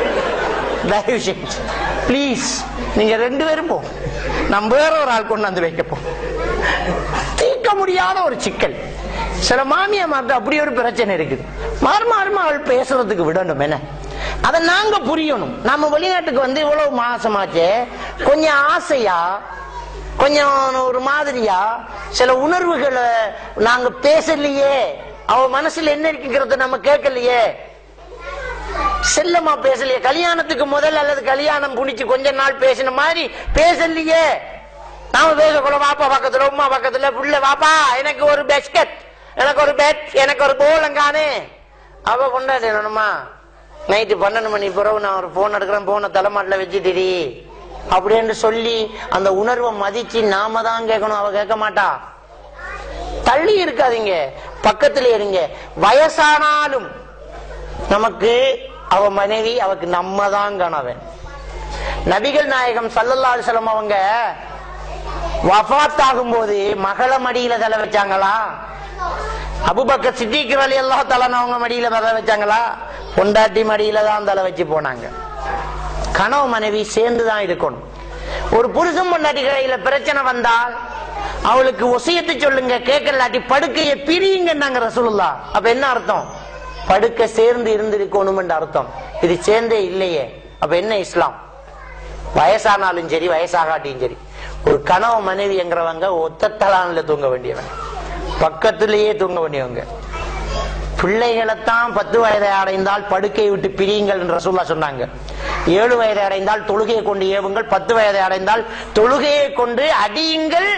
தயவு செஞ்சு பிளீஸ் நீங்க ரெண்டு பேரும் போங்க, நம்ம வேற ஒரு ஆள் கொண்டு வந்து வைக்க போறோம். தீர்க்க முடியாத ஒரு சிக்கல். சில மாமியா மாத்த அப்படி ஒரு பிரச்சனை இருக்குது. மருமகள் அவள் பேசுறதுக்கு விடணும். என்ன அதை நாங்க புரியணும். நம்ம வெளிநாட்டுக்கு வந்து இவ்வளவு மாசமாச்சு, கொஞ்சம் ஆசையா கொஞ்சம் ஒரு மாதிரியா சில உணர்வுகளை நாங்க பேசலையே, அவ மனசுல என்ன இருக்குங்கிறத நம்ம கேட்கலையே, செல்லமா பேசலையே, கல்யாணத்துக்கு முதல் அல்லது கல்யாணம் புடிச்சு கொஞ்ச நாள் பேசின மாதிரி பேசலையே. நாம பேசக்கூட வாப்பா பக்கத்துல உமா பக்கத்துல புள்ள வாப்பா எனக்கு ஒரு பிஸ்கட், எனக்கு ஒரு பெட், எனக்கு ஒரு போலங்கானே. அவ கொண்டாடணுமா நைட்டு பன்னெண்டு மணி பிறகு நான் ஒரு போன் எடுக்கிறேன், போனை தலைமாட்டில் வச்சுட்டு அப்படின்னு சொல்லி அந்த உணர்வை மதிச்சு நாம தான் கேட்கணும். அவ கேட்க மாட்டா. தள்ளி இருக்காதீங்க, பக்கத்துல இருங்க. வயசானாலும் நமக்கு அவ மனைவி, அவக்கு நம்ம தான் கணவன். நபிகள் நாயகம் ஸல்லல்லாஹு அலைஹி வஸல்லம் அவங்க வஃபாத் ஆகும் போது மகள மடியில தலை வச்சாங்களா? அபூபக்கர் சித்திக் ரலியல்லாஹு தஆலா அவங்க மடியில தலை வச்சாங்களா? பொண்டாட்டி மடியில தான் தலை வச்சு போனாங்க. கணவ மனைவி சேர்ந்துதான் இருக்கணும். ஒரு புருஷன் பொண்டாட்டி கையில பிரச்சனை வந்தால் அவளுக்கு வசியத்து சொல்லுங்க, கேட்கலாட்டி படுக்கையை பிரியுங்கன்னாங்க ரசூலுல்லாஹ். அப்ப என்ன அர்த்தம்? படுக்கை சேர்ந்து இருந்திருக்கணும் என்ற அர்த்தம். இது சேர்ந்தே இல்லையே. அப்ப என்ன இஸ்லாம்? வயசானாலும் சரி வயசாகாட்டியும் சரி ஒரு கணவ மனைவி என்கிறவங்க ஒத்த தலான்ல தூங்க வேண்டியவங்க, பக்கத்திலேயே தூங்க வேண்டியவங்க. பிள்ளைகளைத்தான் பத்து வயதை அடைந்தால் படுக்கை விட்டு பிரியுங்கள் என்று ரசூலுல்லாஹ் சொன்னாங்க. ஏழு வயதை அடைந்தால் தொழுகையை கொண்டு ஏவுங்கள், பத்து வயதை அடைந்தால் தொழுகையை கொண்டு அடியுங்கள்.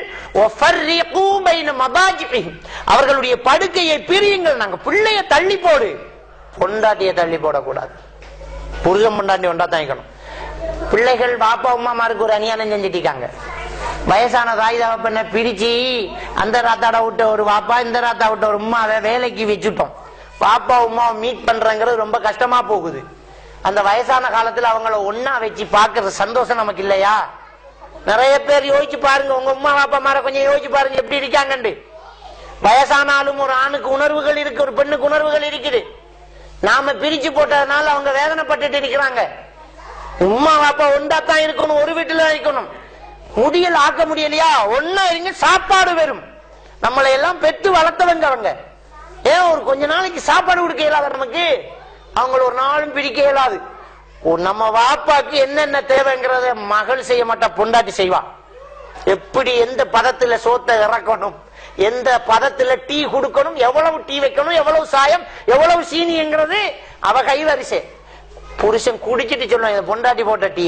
அவர்களுடைய படுக்கையை பிரியுங்கள். நாங்க பிள்ளைய தள்ளி போடு, பொண்டாட்டிய தள்ளி போடக்கூடாது. புருஷன் பொண்டாட்டி ஒன்றா தான் இருக்கணும். பிள்ளைகள் பாப்பா அம்மாமாருக்கு ஒரு அநியாயம் செஞ்சுட்டாங்க. வயசான தாய் தகப்பனை பிரிச்சு அந்த ராத்தாட விட்ட ஒரு வாப்பா இந்த ராத்தா விட்ட ஒரு உமாவை வேலைக்கு வச்சுட்டோம். பாப்பா உமாவை மீட் பண்றங்கிறது ரொம்ப கஷ்டமா போகுது. அந்த வயசான காலத்துல அவங்கள ஒன்னா வச்சு பாக்குற சந்தோஷம் நமக்கு இல்லையா? நிறைய பேர் யோசிச்சு பாருங்க, உங்க உமா பாப்பா மார கொஞ்சம் யோசிச்சு பாருங்க எப்படி இருக்காங்கன்னு. வயசானாலும் ஒரு ஆணுக்கு உணர்வுகள் இருக்கு, ஒரு பெண்ணுக்கு உணர்வுகள் இருக்குது. நாம பிரிச்சு போட்டதுனால அவங்க வேதனைப்பட்டு இருக்கிறாங்க. உமா பாப்பா ஒன்றாத்தான் இருக்கணும், ஒரு வீட்டுல இருக்கணும். முடியல ஆக்க முடியலையா, ஒன்னா இருங்க, சாப்பாடு வரும். நம்மளை எல்லாம் பெற்று வளர்த்தவங்க அவங்க. ஏன் ஒரு கொஞ்ச நாளைக்கு சாப்பாடு கொடுக்க இயலாத நமக்கு? அவங்கள ஒரு நாளும் பிரிக்க இயலாது. நம்ம வாப்பாக்கு என்னென்ன தேவைங்கிறத மகள் செய்ய மாட்டா, பொண்டாட்டி செய்வா. எப்படி எந்த பதத்துல சோத்தை இறக்கணும், எந்த பதத்துல டீ கொடுக்கணும், எவ்வளவு டீ வைக்கணும், எவ்வளவு சாயம், எவ்வளவு சீனிங்கிறது அவ கைவரிசை. புருஷன் குடிச்சிட்டு சொல்லுவான், இந்த பொண்டாட்டி போட்ட டீ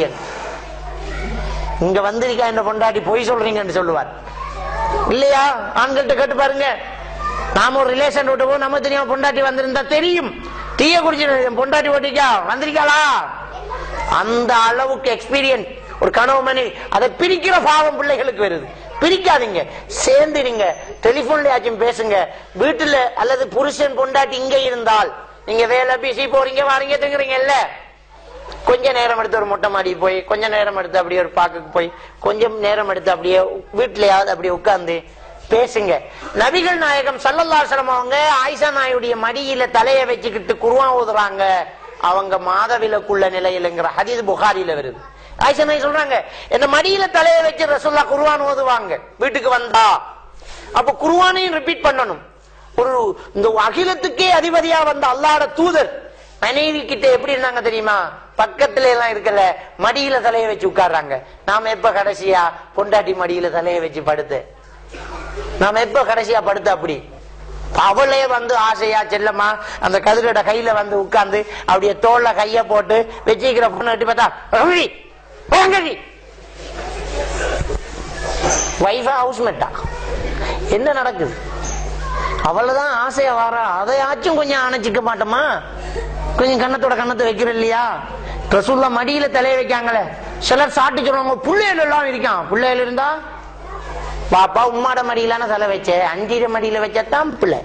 இங்க வந்திருக்கா, இந்த பொண்டாட்டி பொய் சொல்றீங்கன்னு சொல்லுவார் இல்லையா? ஆண்கள்கிட்ட கேட்டு பாருங்க. நாம ஒரு ரிலேஷன் விட்டு போவோம், நம்ம தெரியும் பொண்டாட்டி வந்திருந்தா தெரியும். டீய குடிச்சு பொண்டாட்டி போட்டிருக்கா வந்திருக்காளா, அந்த அளவுக்கு எக்ஸ்பீரியன்ஸ் ஒரு கனவு மணி. அதை பிரிக்கிற பாவம் பிள்ளைகளுக்கு வருது. பிரிக்காதீங்க, சேர்ந்துருங்க, டெலிபோன்லயாச்சும் பேசுங்க. வீட்டுல அல்லது புருஷன் பொண்டாட்டி இங்க இருந்தால், நீங்க வேலை பிசி போறீங்க வாரீங்க தங்குறீங்க இல்ல, கொஞ்ச நேரம் எடுத்து ஒரு மொட்டை மாடி போய், கொஞ்ச நேரம் எடுத்து அப்படியே ஒரு பாக்குக்கு போய், கொஞ்சம் நேரம் எடுத்து அப்படியே வீட்டுலயாவது அப்படியே உட்கார்ந்து பேசுங்க. நபிகள் நாயகம் ஸல்லல்லாஹு அலைஹி வஸல்லம் அவங்க ஆயிஷா நாயுடைய மடியில தலையை வச்சுக்கிட்டு குர்ஆன் ஓதுறாங்க. அவங்க மாதவிலக்குள்ள நிலையிலங்கிற ஹதீஸ் புகாரில வருது. ஆயிஷா நாயகி சொல்றாங்க, இந்த மடியில தலையை வச்சு ரசூலுல்லாஹ் குர்ஆன் ஓதுவாங்க வீட்டுக்கு வந்தா. அப்ப குர்ஆனையும் ரிப்பீட் பண்ணணும். ஒரு இந்த அகிலத்துக்கே அதிபதியா வந்த அல்லாஹ்வோட தூதர் மனைவி கிட்ட எப்படி இருந்தாங்க தெரியுமா? பக்கத்துல எல்லாம் இருக்கல, மடியில தலையை வச்சு உட்கார்றாங்க. நாம எப்ப கடைசியா பொண்டாட்டி மடியில தலையை வச்சு படுத்து, நாம எப்ப கடைசியா படுத்து அப்படி அவளே வந்து ஆசையா செல்லமா அந்த கதிரோட கையில வந்து உட்கார்ந்து அப்படியே தோல்ல கைய போட்டு வச்சுக்கிற பொண்ணு எட்டி பார்த்தா வைஃபா ஹவுஸ்மேட்டா என்ன நடக்குது? அவளதான் ஆசையா வாரா, அதையாச்சும் கொஞ்சம் அணைச்சிக்க மாட்டோமா? கொஞ்சம் கண்ணத்தோட கண்ணத்தை வைக்கிற இல்லையா? ரசூலுல்லாஹ் மடியில தலையை வைக்காங்களே. சிலர் சாட்டு சொல்லுவாங்க, பிள்ளைகள் எல்லாம் இருக்கான். பிள்ளைகள் இருந்தா பாப்பா உம்மாட மடியிலான தலை வச்ச, அஞ்சிர மடியில வச்சதான் பிள்ளை.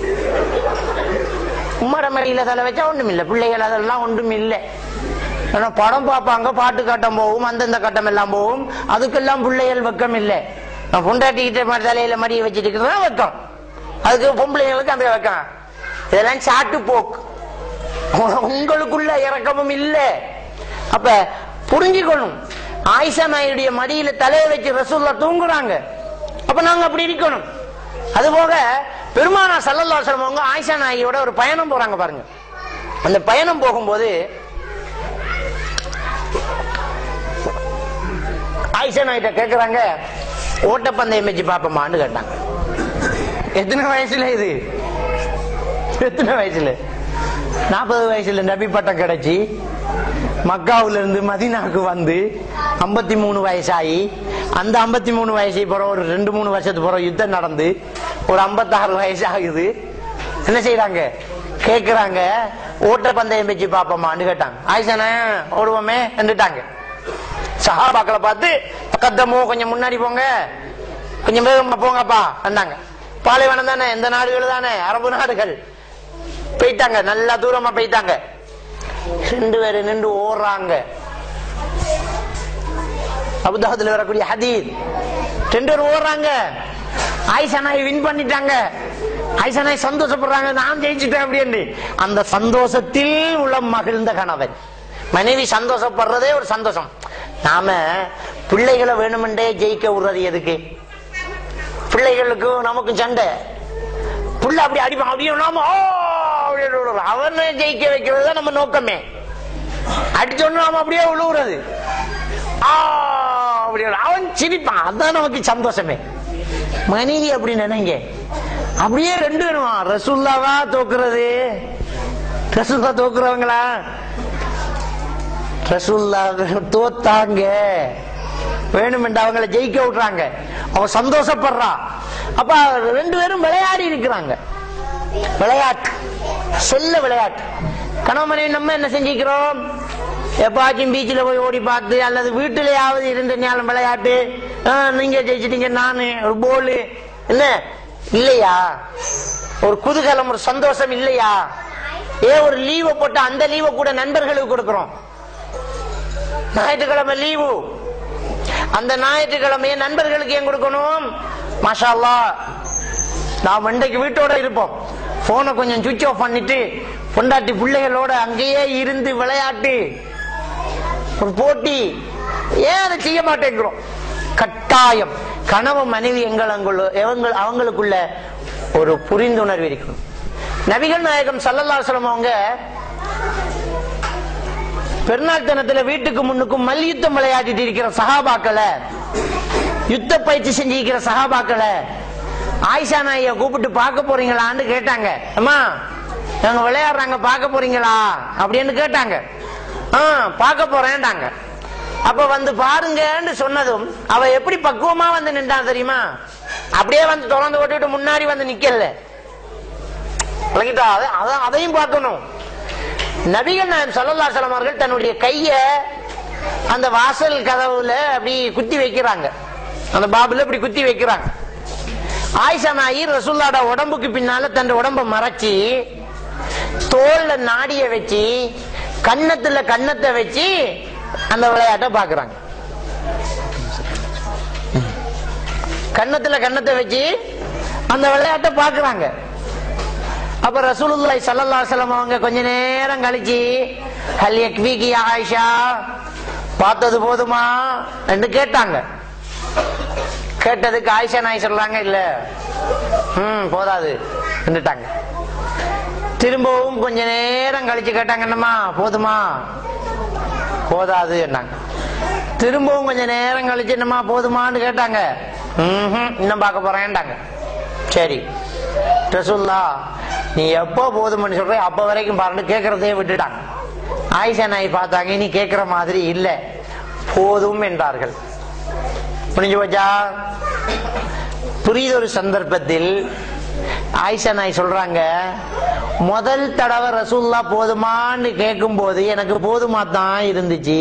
உம்மாட மடியில தலை வச்சா ஒண்ணும் இல்லை, பிள்ளைகள் அதெல்லாம் ஒன்றும் இல்லை. ஆனா படம் பார்ப்பாங்க, பாட்டு கட்டம் போகும், அந்தந்த கட்டம் எல்லாம் போகும், அதுக்கெல்லாம் பிள்ளைகள் வெக்கம் இல்லை. நான் பொண்டாட்டிக்கிட்ட தலையில மடியை வச்சுட்டு இருக்கிறதா வெக்கம், அதுக்கு பொம்பளைங்களுக்கு அந்த வெக்கம். இதெல்லாம் சாட்டு போக்கு, உங்களுக்குள்ள இறக்கமும் இல்லை. அப்ப புரிஞ்சுக்கணும், ஆயிஷா நாயுடைய மடியில தலையை வச்சு ரசூலுல்லாஹ் தூங்குறாங்க. அப்ப நாங்க அப்படி இருக்கணும். அது போக பெருமானார் ஸல்லல்லாஹு அலைஹி வஸல்லம் அவங்க ஆயிஷா நாயியோட ஒரு பயணம் போறாங்க பாருங்க. அந்த பயணம் போகும்போது ஆயிஷா நாயிட்ட கேக்குறாங்க, ஓட்டப்பந்தயம் வச்சு பாப்பமான்னு கேட்டாங்க. எத்தனை வயசுல இது? எத்தனை வயசுல? நாற்பது வயசுல நபி பட்டம் கிடைச்சி மக்காவுல இருந்து மதீனாவுக்கு வந்து ஐம்பத்தி மூணு வயசாகி, அந்த ஐம்பத்தி மூணு வயசு பிறகு ஒரு ரெண்டு மூணு வருஷத்துக்கு பிறகு யுத்தம் நடந்து ஒரு ஐம்பத்தாறு வயசு ஆகுது. என்ன செய்யறாங்க? கேக்குறாங்க, ஓட்ட பந்தயம் வச்சு பாப்போமான்னு கேட்டாங்க. ஆயிஷா ஓடுவோமே என்றுட்டாங்க. சஹாபாக்களை பார்த்து கத்தமோ கொஞ்சம் முன்னாடி போங்க, கொஞ்சம் வேகமா போங்கப்பா வந்தாங்க. பாலைவனம் தானே, எந்த நாடுகள் தானே, அரபு நாடுகள். போயிட்டாங்க, நல்லா தூரமா போயிட்டாங்க. ரெண்டு பேரு நின்று ஓடுறாங்க. அபூதாவுதுல வரக்கூடிய ஹதீஸ், ரெண்டு பேரும் ஓடுறாங்க. ஆயிஷா நாய் வின் பண்ணிட்டாங்க. ஆயிஷா நாய் சந்தோஷப்படுறாங்க, நான் ஜெயிச்சுட்டேன் அப்படின்னு. அந்த சந்தோஷத்தில் உள்ள மகிழ்ந்த கணவன். மனைவி சந்தோஷப்படுறதே ஒரு சந்தோஷம். நாம பிள்ளைகளை வேணுமென்றே ஜெயிக்க விடுறது எதுக்கு? பிள்ளைகளுக்கு நமக்கும் சண்டை. புள்ள அப்படி அடிப்பான், அப்படியே நாம அவனை ஜெயிக்க வைக்கிறது தான் நம்ம நோக்கமே. அடிச்சோன்னு நாம அப்படியே விழுவுறது, அவன் சிரிப்பான், அதான் நமக்கு சந்தோஷமே. மனைவி அப்படி நினைங்க, அப்படியே ரெண்டு பேரும் ரசூலுல்லாவா தோக்குறது? ரசூலுல்லா தோக்குறவங்களா? ரசூலுல்லா தோத்தாங்க, வேணுமென்று அவங்களை ஜெயிக்க விடுறாங்க. அவன் சந்தோஷப்படுறா. அப்ப ரெண்டு பேரும் விளையாடி இருக்கிறாங்க. விளையாட்டு, சொல்ல விளையாட்டு. கணவனை நம்ம என்ன செஞ்சுக்கிறோம்? எப்பாச்சும் பீச்சில் போய் ஓடி பார்த்து அல்லது வீட்டிலேயாவது இருந்த ஞானம் விளையாட்டு, நீங்க ஜெயிச்சிட்டீங்க, நானு ஒரு போலு என்ன இல்லையா? ஒரு குதூகலம், ஒரு சந்தோஷம் இல்லையா? ஏன் ஒரு லீவை போட்டு அந்த லீவை கூட நண்பர்களுக்கு கொடுக்கிறோம். ஞாயிற்றுக்கிழமை லீவு, அந்த ஞாயிற்றுக்கிழமையை நண்பர்களுக்கு ஏன் கொடுக்கணும்? மாஷா அல்லாஹ், நாம் இன்றைக்கு வீட்டோட இருப்போம், போனை கொஞ்சம் சுவிட்ச் ஆஃப் பண்ணிட்டு பொண்டாட்டி பிள்ளைகளோட அங்கேயே இருந்து விளையாட்டு ஒரு போட்டி. ஏன் அதை செய்ய மாட்டேங்கிறோம்? கட்டாயம் கணவன் மனைவி எங்கள் அவங்களுக்குள்ள ஒரு புரிந்துணர்வு இருக்கணும். நபிகள் நாயகம் ஸல்லல்லாஹு அலைஹி வஸல்லம் அவங்க பெருநாள் தினத்துல வீட்டுக்கு முன்னுக்கும் மல்யுத்தம் விளையாடிட்டு இருக்கிற சஹாபாக்களை, யுத்த பயிற்சி செஞ்சிருக்கிற சஹாபாக்களை ஆயிஷா நாயை கூப்பிட்டு பார்க்க போறீங்களான்னு கேட்டாங்க. அம்மா நாங்க விளையாடுறாங்க பார்க்க போறீங்களா அப்படின்னு கேட்டாங்க. ஆஹ் பார்க்க போறேன்டாங்க. அப்ப வந்து பாருங்கன்னு சொன்னதும் அவ எப்படி பக்குவமா வந்து நின்றான் தெரியுமா? அப்படியே வந்து தொடர்ந்து ஓட்டிட்டு முன்னாடி வந்து நிக்கல. அதையும் பார்க்கணும். நபிகள் நாயகம் ஸல்லல்லாஹு அலைஹி வஸல்லம் அவர்கள் தன்னுடைய கைய அந்த வாசல் கதவுல அப்படி குத்தி வைக்கிறாங்க, அந்த பாபுல இப்படி குத்தி வைக்கிறாங்க. ஆயிஷா நாயி ரசூலுல்லாஹ்வோட உடம்புக்கு பின்னால தன் உடம்ப மறைச்சி தோல்ல நாடிய வச்சு கன்னத்துல கன்னத்தை வச்சு அந்த விளையாட்டை பாக்குறாங்க. கன்னத்துல கன்னத்தை வச்சு அந்த விளையாட்டை பாக்குறாங்க. அப்ப ரசூலுல்லாஹி ஸல்லல்லாஹு அலைஹி வஸல்லம் அவங்க கொஞ்ச நேரம் கழிச்சு ஹல் யக்ஃபீகி யா ஆயிஷா, பார்த்தது போதுமா என்று கேட்டாங்க. கேட்டதுக்கு ஆயிஷா நாய் சொல்றாங்க இல்ல, ஹம் போதாது என்றுட்டாங்க. திரும்பவும் கொஞ்ச நேரம் கழிச்சு கேட்டாங்க, என்னம்மா போதுமா? போதாது என்னாங்க. திரும்பவும் கொஞ்ச நேரம் கழிச்சு என்னம்மா போதுமான்னு கேட்டாங்க. இன்னும் பார்க்க போறேன்டாங்க. சரி ரசூலுல்லாஹ் நீ எப்போ போதும்னு சொல்ற அப்ப வரைக்கும் பாருன்னு கேட்கறதே விட்டுட்டாங்க. ஆயிஷா நாய் பார்த்தாங்க, நீ கேட்கிற மாதிரி இல்ல, போதும் என்றார்கள். புரிஞ்சு போச்சா? புரியுத ஒரு சந்தர்ப்பத்தில் ஆயிஷா நாய் சொல்றாங்க, முதல் தடவை ரசூலுல்லாஹ் போதுமான்னு கேட்கும் போது எனக்கு போதுமா தான் இருந்துச்சு.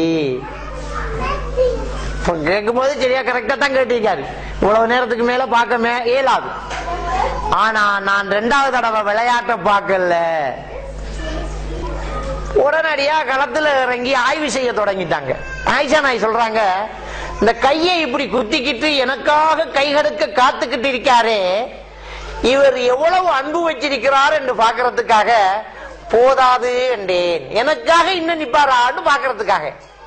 கேட்கும் போது சரியா கரெக்டா தான் கேட்டிருக்காரு, இவ்வளவு நேரத்துக்கு மேல பார்க்க இயலாது. ஆனா நான் ரெண்டாவது தடவை விளையாட்ட பார்க்கல. உடனடியா களத்துல இறங்கி ஆய்வு செய்ய தொடங்கிட்டாங்க. ஆயிஷா நாய் சொல்றாங்க, இந்த கையை இப்படி குத்திக்கிட்டு எனக்காக கைகடுக்க காத்துக்கிட்டு இருக்காரே, இவர் எவ்வளவு அன்பு வச்சிருக்கிறார் என்று பாக்குறதுக்காக போதாது என்றேன். எனக்காக இன்னும் நிப்பாரான்னு பாக்குறதுக்காக.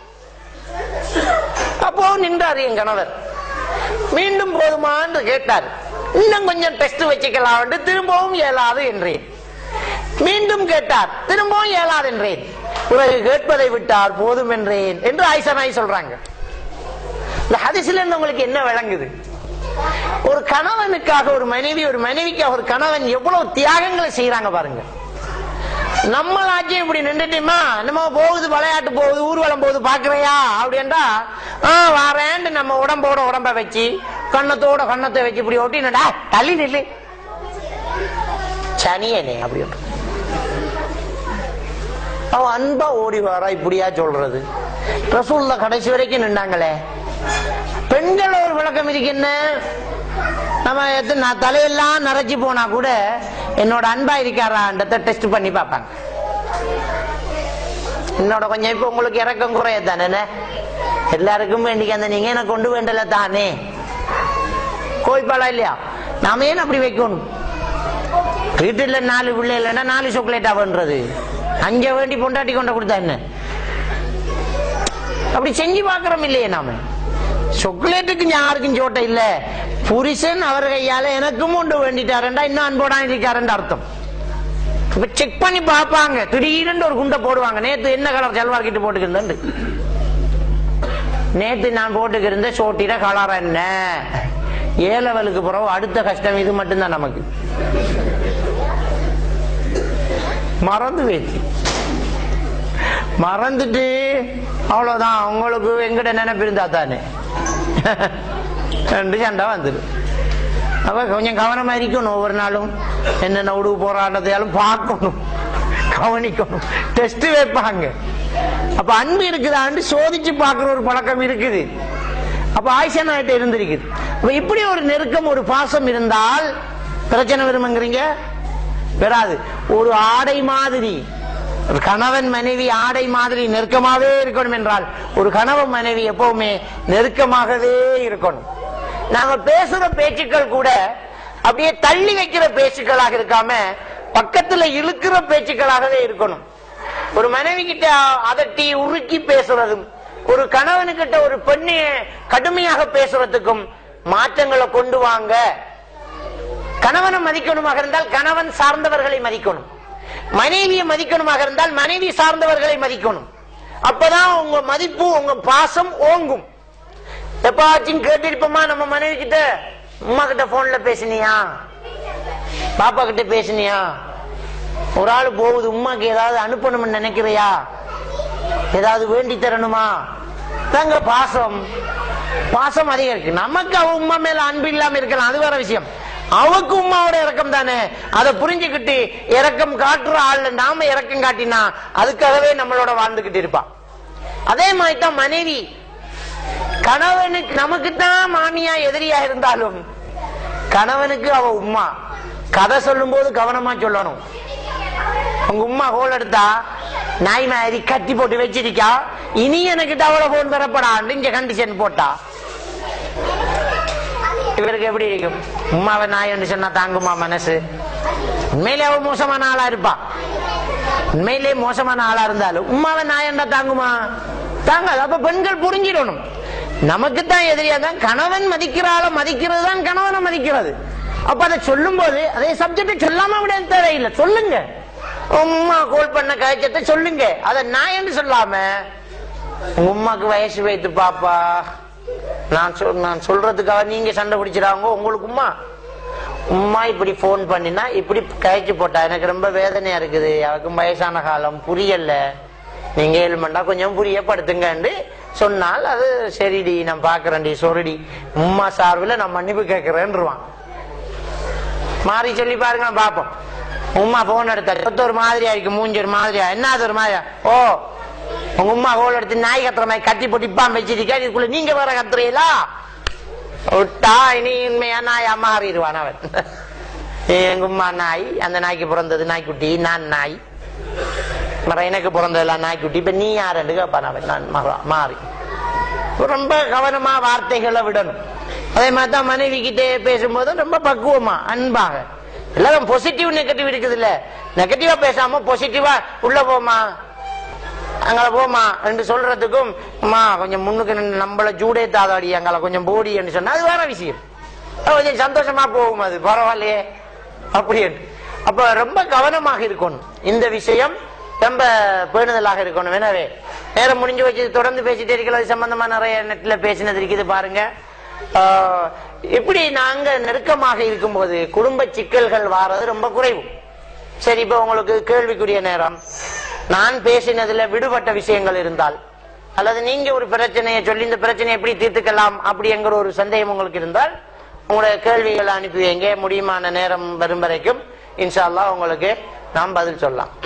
அப்போ நின்றாரு என் கணவர். மீண்டும் போதுமா என்று கேட்டார். இன்னும் கொஞ்சம் டெஸ்ட் வச்சுக்கலாம் என்று திரும்பவும் இயலாது என்றேன். மீண்டும் கேட்டார், திரும்பவும் இயலாது என்றேன். பிறகு கேட்பதை விட்டார், போதும் என்றேன் என்று ஆயிஷா நாய் சொல்றாங்க. இந்த ஹதீஸ்ல இருந்து உங்களுக்கு என்ன விளங்குது? ஒரு கணவனுக்காக ஒரு மனைவி, ஒரு மனைவிக்காக ஒரு கணவன் எவ்வளவு தியாகங்களை செய்யறாங்க பாருங்க. நம்மளாச்சும் இப்படி நின்றுட்டுமா, நம்ம போகுது விளையாட்டு போகுது ஊர்வலம் போகுது பாக்குறையா அப்படின்றா ஆஹ் வரேன் நம்ம உடம்போட உடம்ப வச்சு கண்ணத்தோட கண்ணத்தை வச்சு இப்படி ஓட்டினடா தள்ளி நில்லு சனியனே அப்படி அவன் அன்பா ஓடி வாரா இப்படியா சொல்றது? ரசூலுல்லாஹ் கடைசி வரைக்கும் நின்றாங்களே. பெண்கள் ஒரு விளக்கம் இருக்கு. என்ன நம்ம தலையெல்லாம் நரைச்சி போனா கூட என்னோட அன்பா இருக்காரான்றத டெஸ்ட் பண்ணி பார்ப்பாங்க. என்னோட கொஞ்சம் இப்ப உங்களுக்கு இறக்கம் குறைய தானே, எல்லாருக்கும் வேண்டிக்க அந்த நீங்க எனக்கு கொண்டு வேண்டல தானே, கோய்பாலா இல்லையா? நாம ஏன் அப்படி வைக்கணும்? வீட்டுல நாலு பிள்ளை இல்லைன்னா நாலு சாக்லேட்டா பண்றது, அங்க வேண்டி பொண்டாட்டி கொண்ட கொடுத்தா என்ன? அப்படி செஞ்சு பாக்குறோம் இல்லையே நாம. சாக்லேட்டுக்கு யாருக்கும் சோட்டை இல்ல, புருஷன் அவர் கையால எனக்கும் உண்டு வேண்டிட்டாருண்டா இன்னும் அன்போடா இருக்காருன்ற அர்த்தம். இப்ப செக் பண்ணி பாப்பாங்க, திடீர்னு ஒரு குண்டை போடுவாங்க. நேத்து என்ன கலர் செல்வார் கிட்ட போட்டுக்கிட்டு, நேத்து நான் போட்டுக்கிருந்த சோட்டிட கலர் என்ன? ஏலவலுக்கு பிறகு அடுத்த கஷ்டம் இது மட்டும்தான் நமக்கு. மறந்து வச்சு மறந்துட்டு அவ்வளவுதான். உங்களுக்கு எங்கிட்ட நினைப்பு இருந்தா தானே ரெண்டு சண்டை வந்துடு. அப்ப கொஞ்சம் கவனமா இருக்கணும். ஒவ்வொரு நாளும் என்னென்ன உடுவு போராட்டத்தையாலும் பார்க்கணும், கவனிக்கணும். டெஸ்ட் வைப்பாங்க. அப்ப அன்பு இருக்குதான்னு சோதிச்சு பார்க்கிற ஒரு பழக்கம் இருக்குது. அப்ப ஆயிஷா நாயிட்ட இருந்திருக்குது. அப்ப இப்படி ஒரு நெருக்கம் ஒரு பாசம் இருந்தால் பிரச்சனை வருமங்கிறீங்க? வராது. ஒரு ஆடை மாதிரி ஒரு கணவன் மனைவி ஆடை மாதிரி நெருக்கமாவே இருக்கணும் என்றால் ஒரு கணவன் மனைவி எப்பவுமே நெருக்கமாகவே இருக்கணும். நாங்க பேசுற பேச்சுக்கள் கூட அப்படியே தள்ளி வைக்கிற பேச்சுக்களாக இருக்காம பக்கத்துல இழுக்கிற பேச்சுக்களாகவே இருக்கணும். ஒரு மனைவி கிட்ட அதட்டி உருக்கி பேசுறதும் ஒரு கணவனுக்கிட்ட ஒரு பெண்ணை கடுமையாக பேசுறதுக்கும் மாற்றங்களை கொண்டு வாங்க. கணவனை மதிக்கணுமாக இருந்தால் கணவன் சார்ந்தவர்களை மதிக்கணும், மனைவியை மதிக்கணுமாக இருந்தால் மனைவி சார்ந்தவர்களை மதிக்கணும். அப்பதான் உங்க மதிப்பு உங்க பாசம் ஓங்கும். எப்பாச்சும் கேட்டிருப்போமா நம்ம மனைவி கிட்ட, அம்மா கிட்ட போன்ல பேசினியா, பாப்பா கிட்ட பேசினியா, ஒரு ஆள் போகுது உமாக்கு ஏதாவது அனுப்பணும்னு நினைக்கிறியா, ஏதாவது வேண்டி தரணுமா, தாங்க பாசம். பாசம் அதிகம் இருக்கு. நமக்கு அவ உமா மேல அன்பு இல்லாம இருக்கலாம், அது வேற விஷயம். அவக்கு உமாவோட இறக்கம் தானே, அதை புரிஞ்சுக்கிட்டு இறக்கம் காட்டுற ஆள் நாம இறக்கம் காட்டினா அதுக்காகவே நம்மளோட வாழ்ந்துகிட்டு இருப்பான். அதே மாதிரி தான் மனைவி. கணவனுக்கு நமக்குத்தான் மாமியா எதிரியா இருந்தாலும் கணவனுக்கு அவ உமா. கதை சொல்லும் போது கவனமா சொல்லணும். உங்க உமா கோல் எடுத்தா நாய் மாதிரி கட்டி போட்டு வச்சிருக்கா, இனி எனக்கு அவ்வளவு போன் தரப்படான்னு இங்க கண்டிஷன் போட்டா இவருக்கு எப்படி இருக்கும்? உமாவை நாய் என்று சொன்னா தாங்குமா மனசு? உண்மையிலே அவ மோசமான ஆளா இருப்பா. உண்மையிலே மோசமான ஆளா இருந்தாலும் உமாவை நாய் என்றா தாங்குமா? தாங்காது. அப்ப பெண்கள் புரிஞ்சிடணும், நமக்குத்தான் எதிரியா தான் கணவன் மதிக்கிறாள மதிக்கிறது தான் கணவனை மதிக்கிறது. அப்ப அதை சொல்லும் போது அதே சப்ஜெக்ட் சொல்லாம விட தேவையில்லை, சொல்லுங்க. உம்மா கோல் பண்ண காய்ச்சத்தை சொல்லுங்க, அதை நான் என்று சொல்லாம உங்க உமாக்கு வயசு வைத்து பாப்பா நான் சொல் நான் சொல்றதுக்காக நீங்க சண்டை பிடிச்சிடாங்க. உங்களுக்கு உமா உமா இப்படி போன் பண்ணினா இப்படி கழிச்சு போட்டா எனக்கு ரொம்ப வேதனையா இருக்குது, அவருக்கும் வயசான காலம் புரியல, நீங்க ஏழு மண்டா கொஞ்சம் புரியப்படுத்துங்கன்னு சொன்னால் அது சரிடி நான் பாக்குறேன்டி சொல்றடி உமா சார்பில் நான் மன்னிப்பு கேட்கிறேன்ருவான். மாறி சொல்லி பாருங்க பாப்போம். உமா போன் எடுத்த ஒரு மாதிரியா இருக்கு, மூஞ்சி ஒரு மாதிரியா, என்ன ஒரு மாதிரியா, ஓ உங்க உமா கோல் எடுத்து நாய் கத்துற மாதிரி கட்டி போட்டு இப்பான் வச்சிருக்கா, இதுக்குள்ள நீங்க வேற கத்துறீங்களா விட்டா இனி உண்மையா நாய் மாறிடுவான் அவன். எங்க உமா நாய், அந்த நாய்க்கு பிறந்தது நாய்க்குட்டி, நான் நாய், எனக்கு பிறந்ததெல்லாம் நாய்க்குட்டி, இப்ப நீ யாருன்னு கேட்பான் அவன். நான் மாறி ரொம்ப கவனமா வார்த்தைகளை விடணும். அதே மாதிரிதான் மனைவி கிட்டே பேசும்போது ரொம்ப பக்குவமா அன்பாக. எல்லாரும் பாசிட்டிவ் நெகட்டிவ் இருக்குது இல்ல, நெகட்டிவா பேசாம பாசிட்டிவா உள்ள போமா அங்களை போமா என்று சொல்றதுக்கும் அம்மா கொஞ்சம் முன்னுக்கு நம்மள ஜூடே தாதாடி அங்களை கொஞ்சம் போடி என்று சொன்னா அது வேற விஷயம், கொஞ்சம் சந்தோஷமா போகும், அது பரவாயில்லையே அப்படி. அப்ப ரொம்ப கவனமாக இருக்கணும், இந்த விஷயம் ரொம்ப பேணுதலாக இருக்கணும். எனவே நேரம் முடிஞ்சு வச்சு தொடர்ந்து பேசிட்டே இருக்கிறது சம்பந்தமா நிறைய நெட்ல பேசினது இருக்குது பாருங்க. இப்படி நாங்க நெருக்கமாக இருக்கும்போது குடும்ப சிக்கல்கள் வாரது ரொம்ப குறைவு. சரி, இப்ப உங்களுக்கு கேள்விக்குரிய நேரம், நான் பேசினதுல விடுபட்ட விஷயங்கள் இருந்தால் அல்லது நீங்க ஒரு பிரச்சனையை சொல்லி இந்த பிரச்சனையை எப்படி தீர்த்துக்கலாம் அப்படிங்கிற ஒரு சந்தேகம் உங்களுக்கு இருந்தால் உங்களுடைய கேள்விகளை அனுப்பி வைங்க. முடியுமான நேரம் வரும் வரைக்கும் இன்ஷா அல்லாஹ் உங்களுக்கு நாம் பதில் சொல்லலாம்.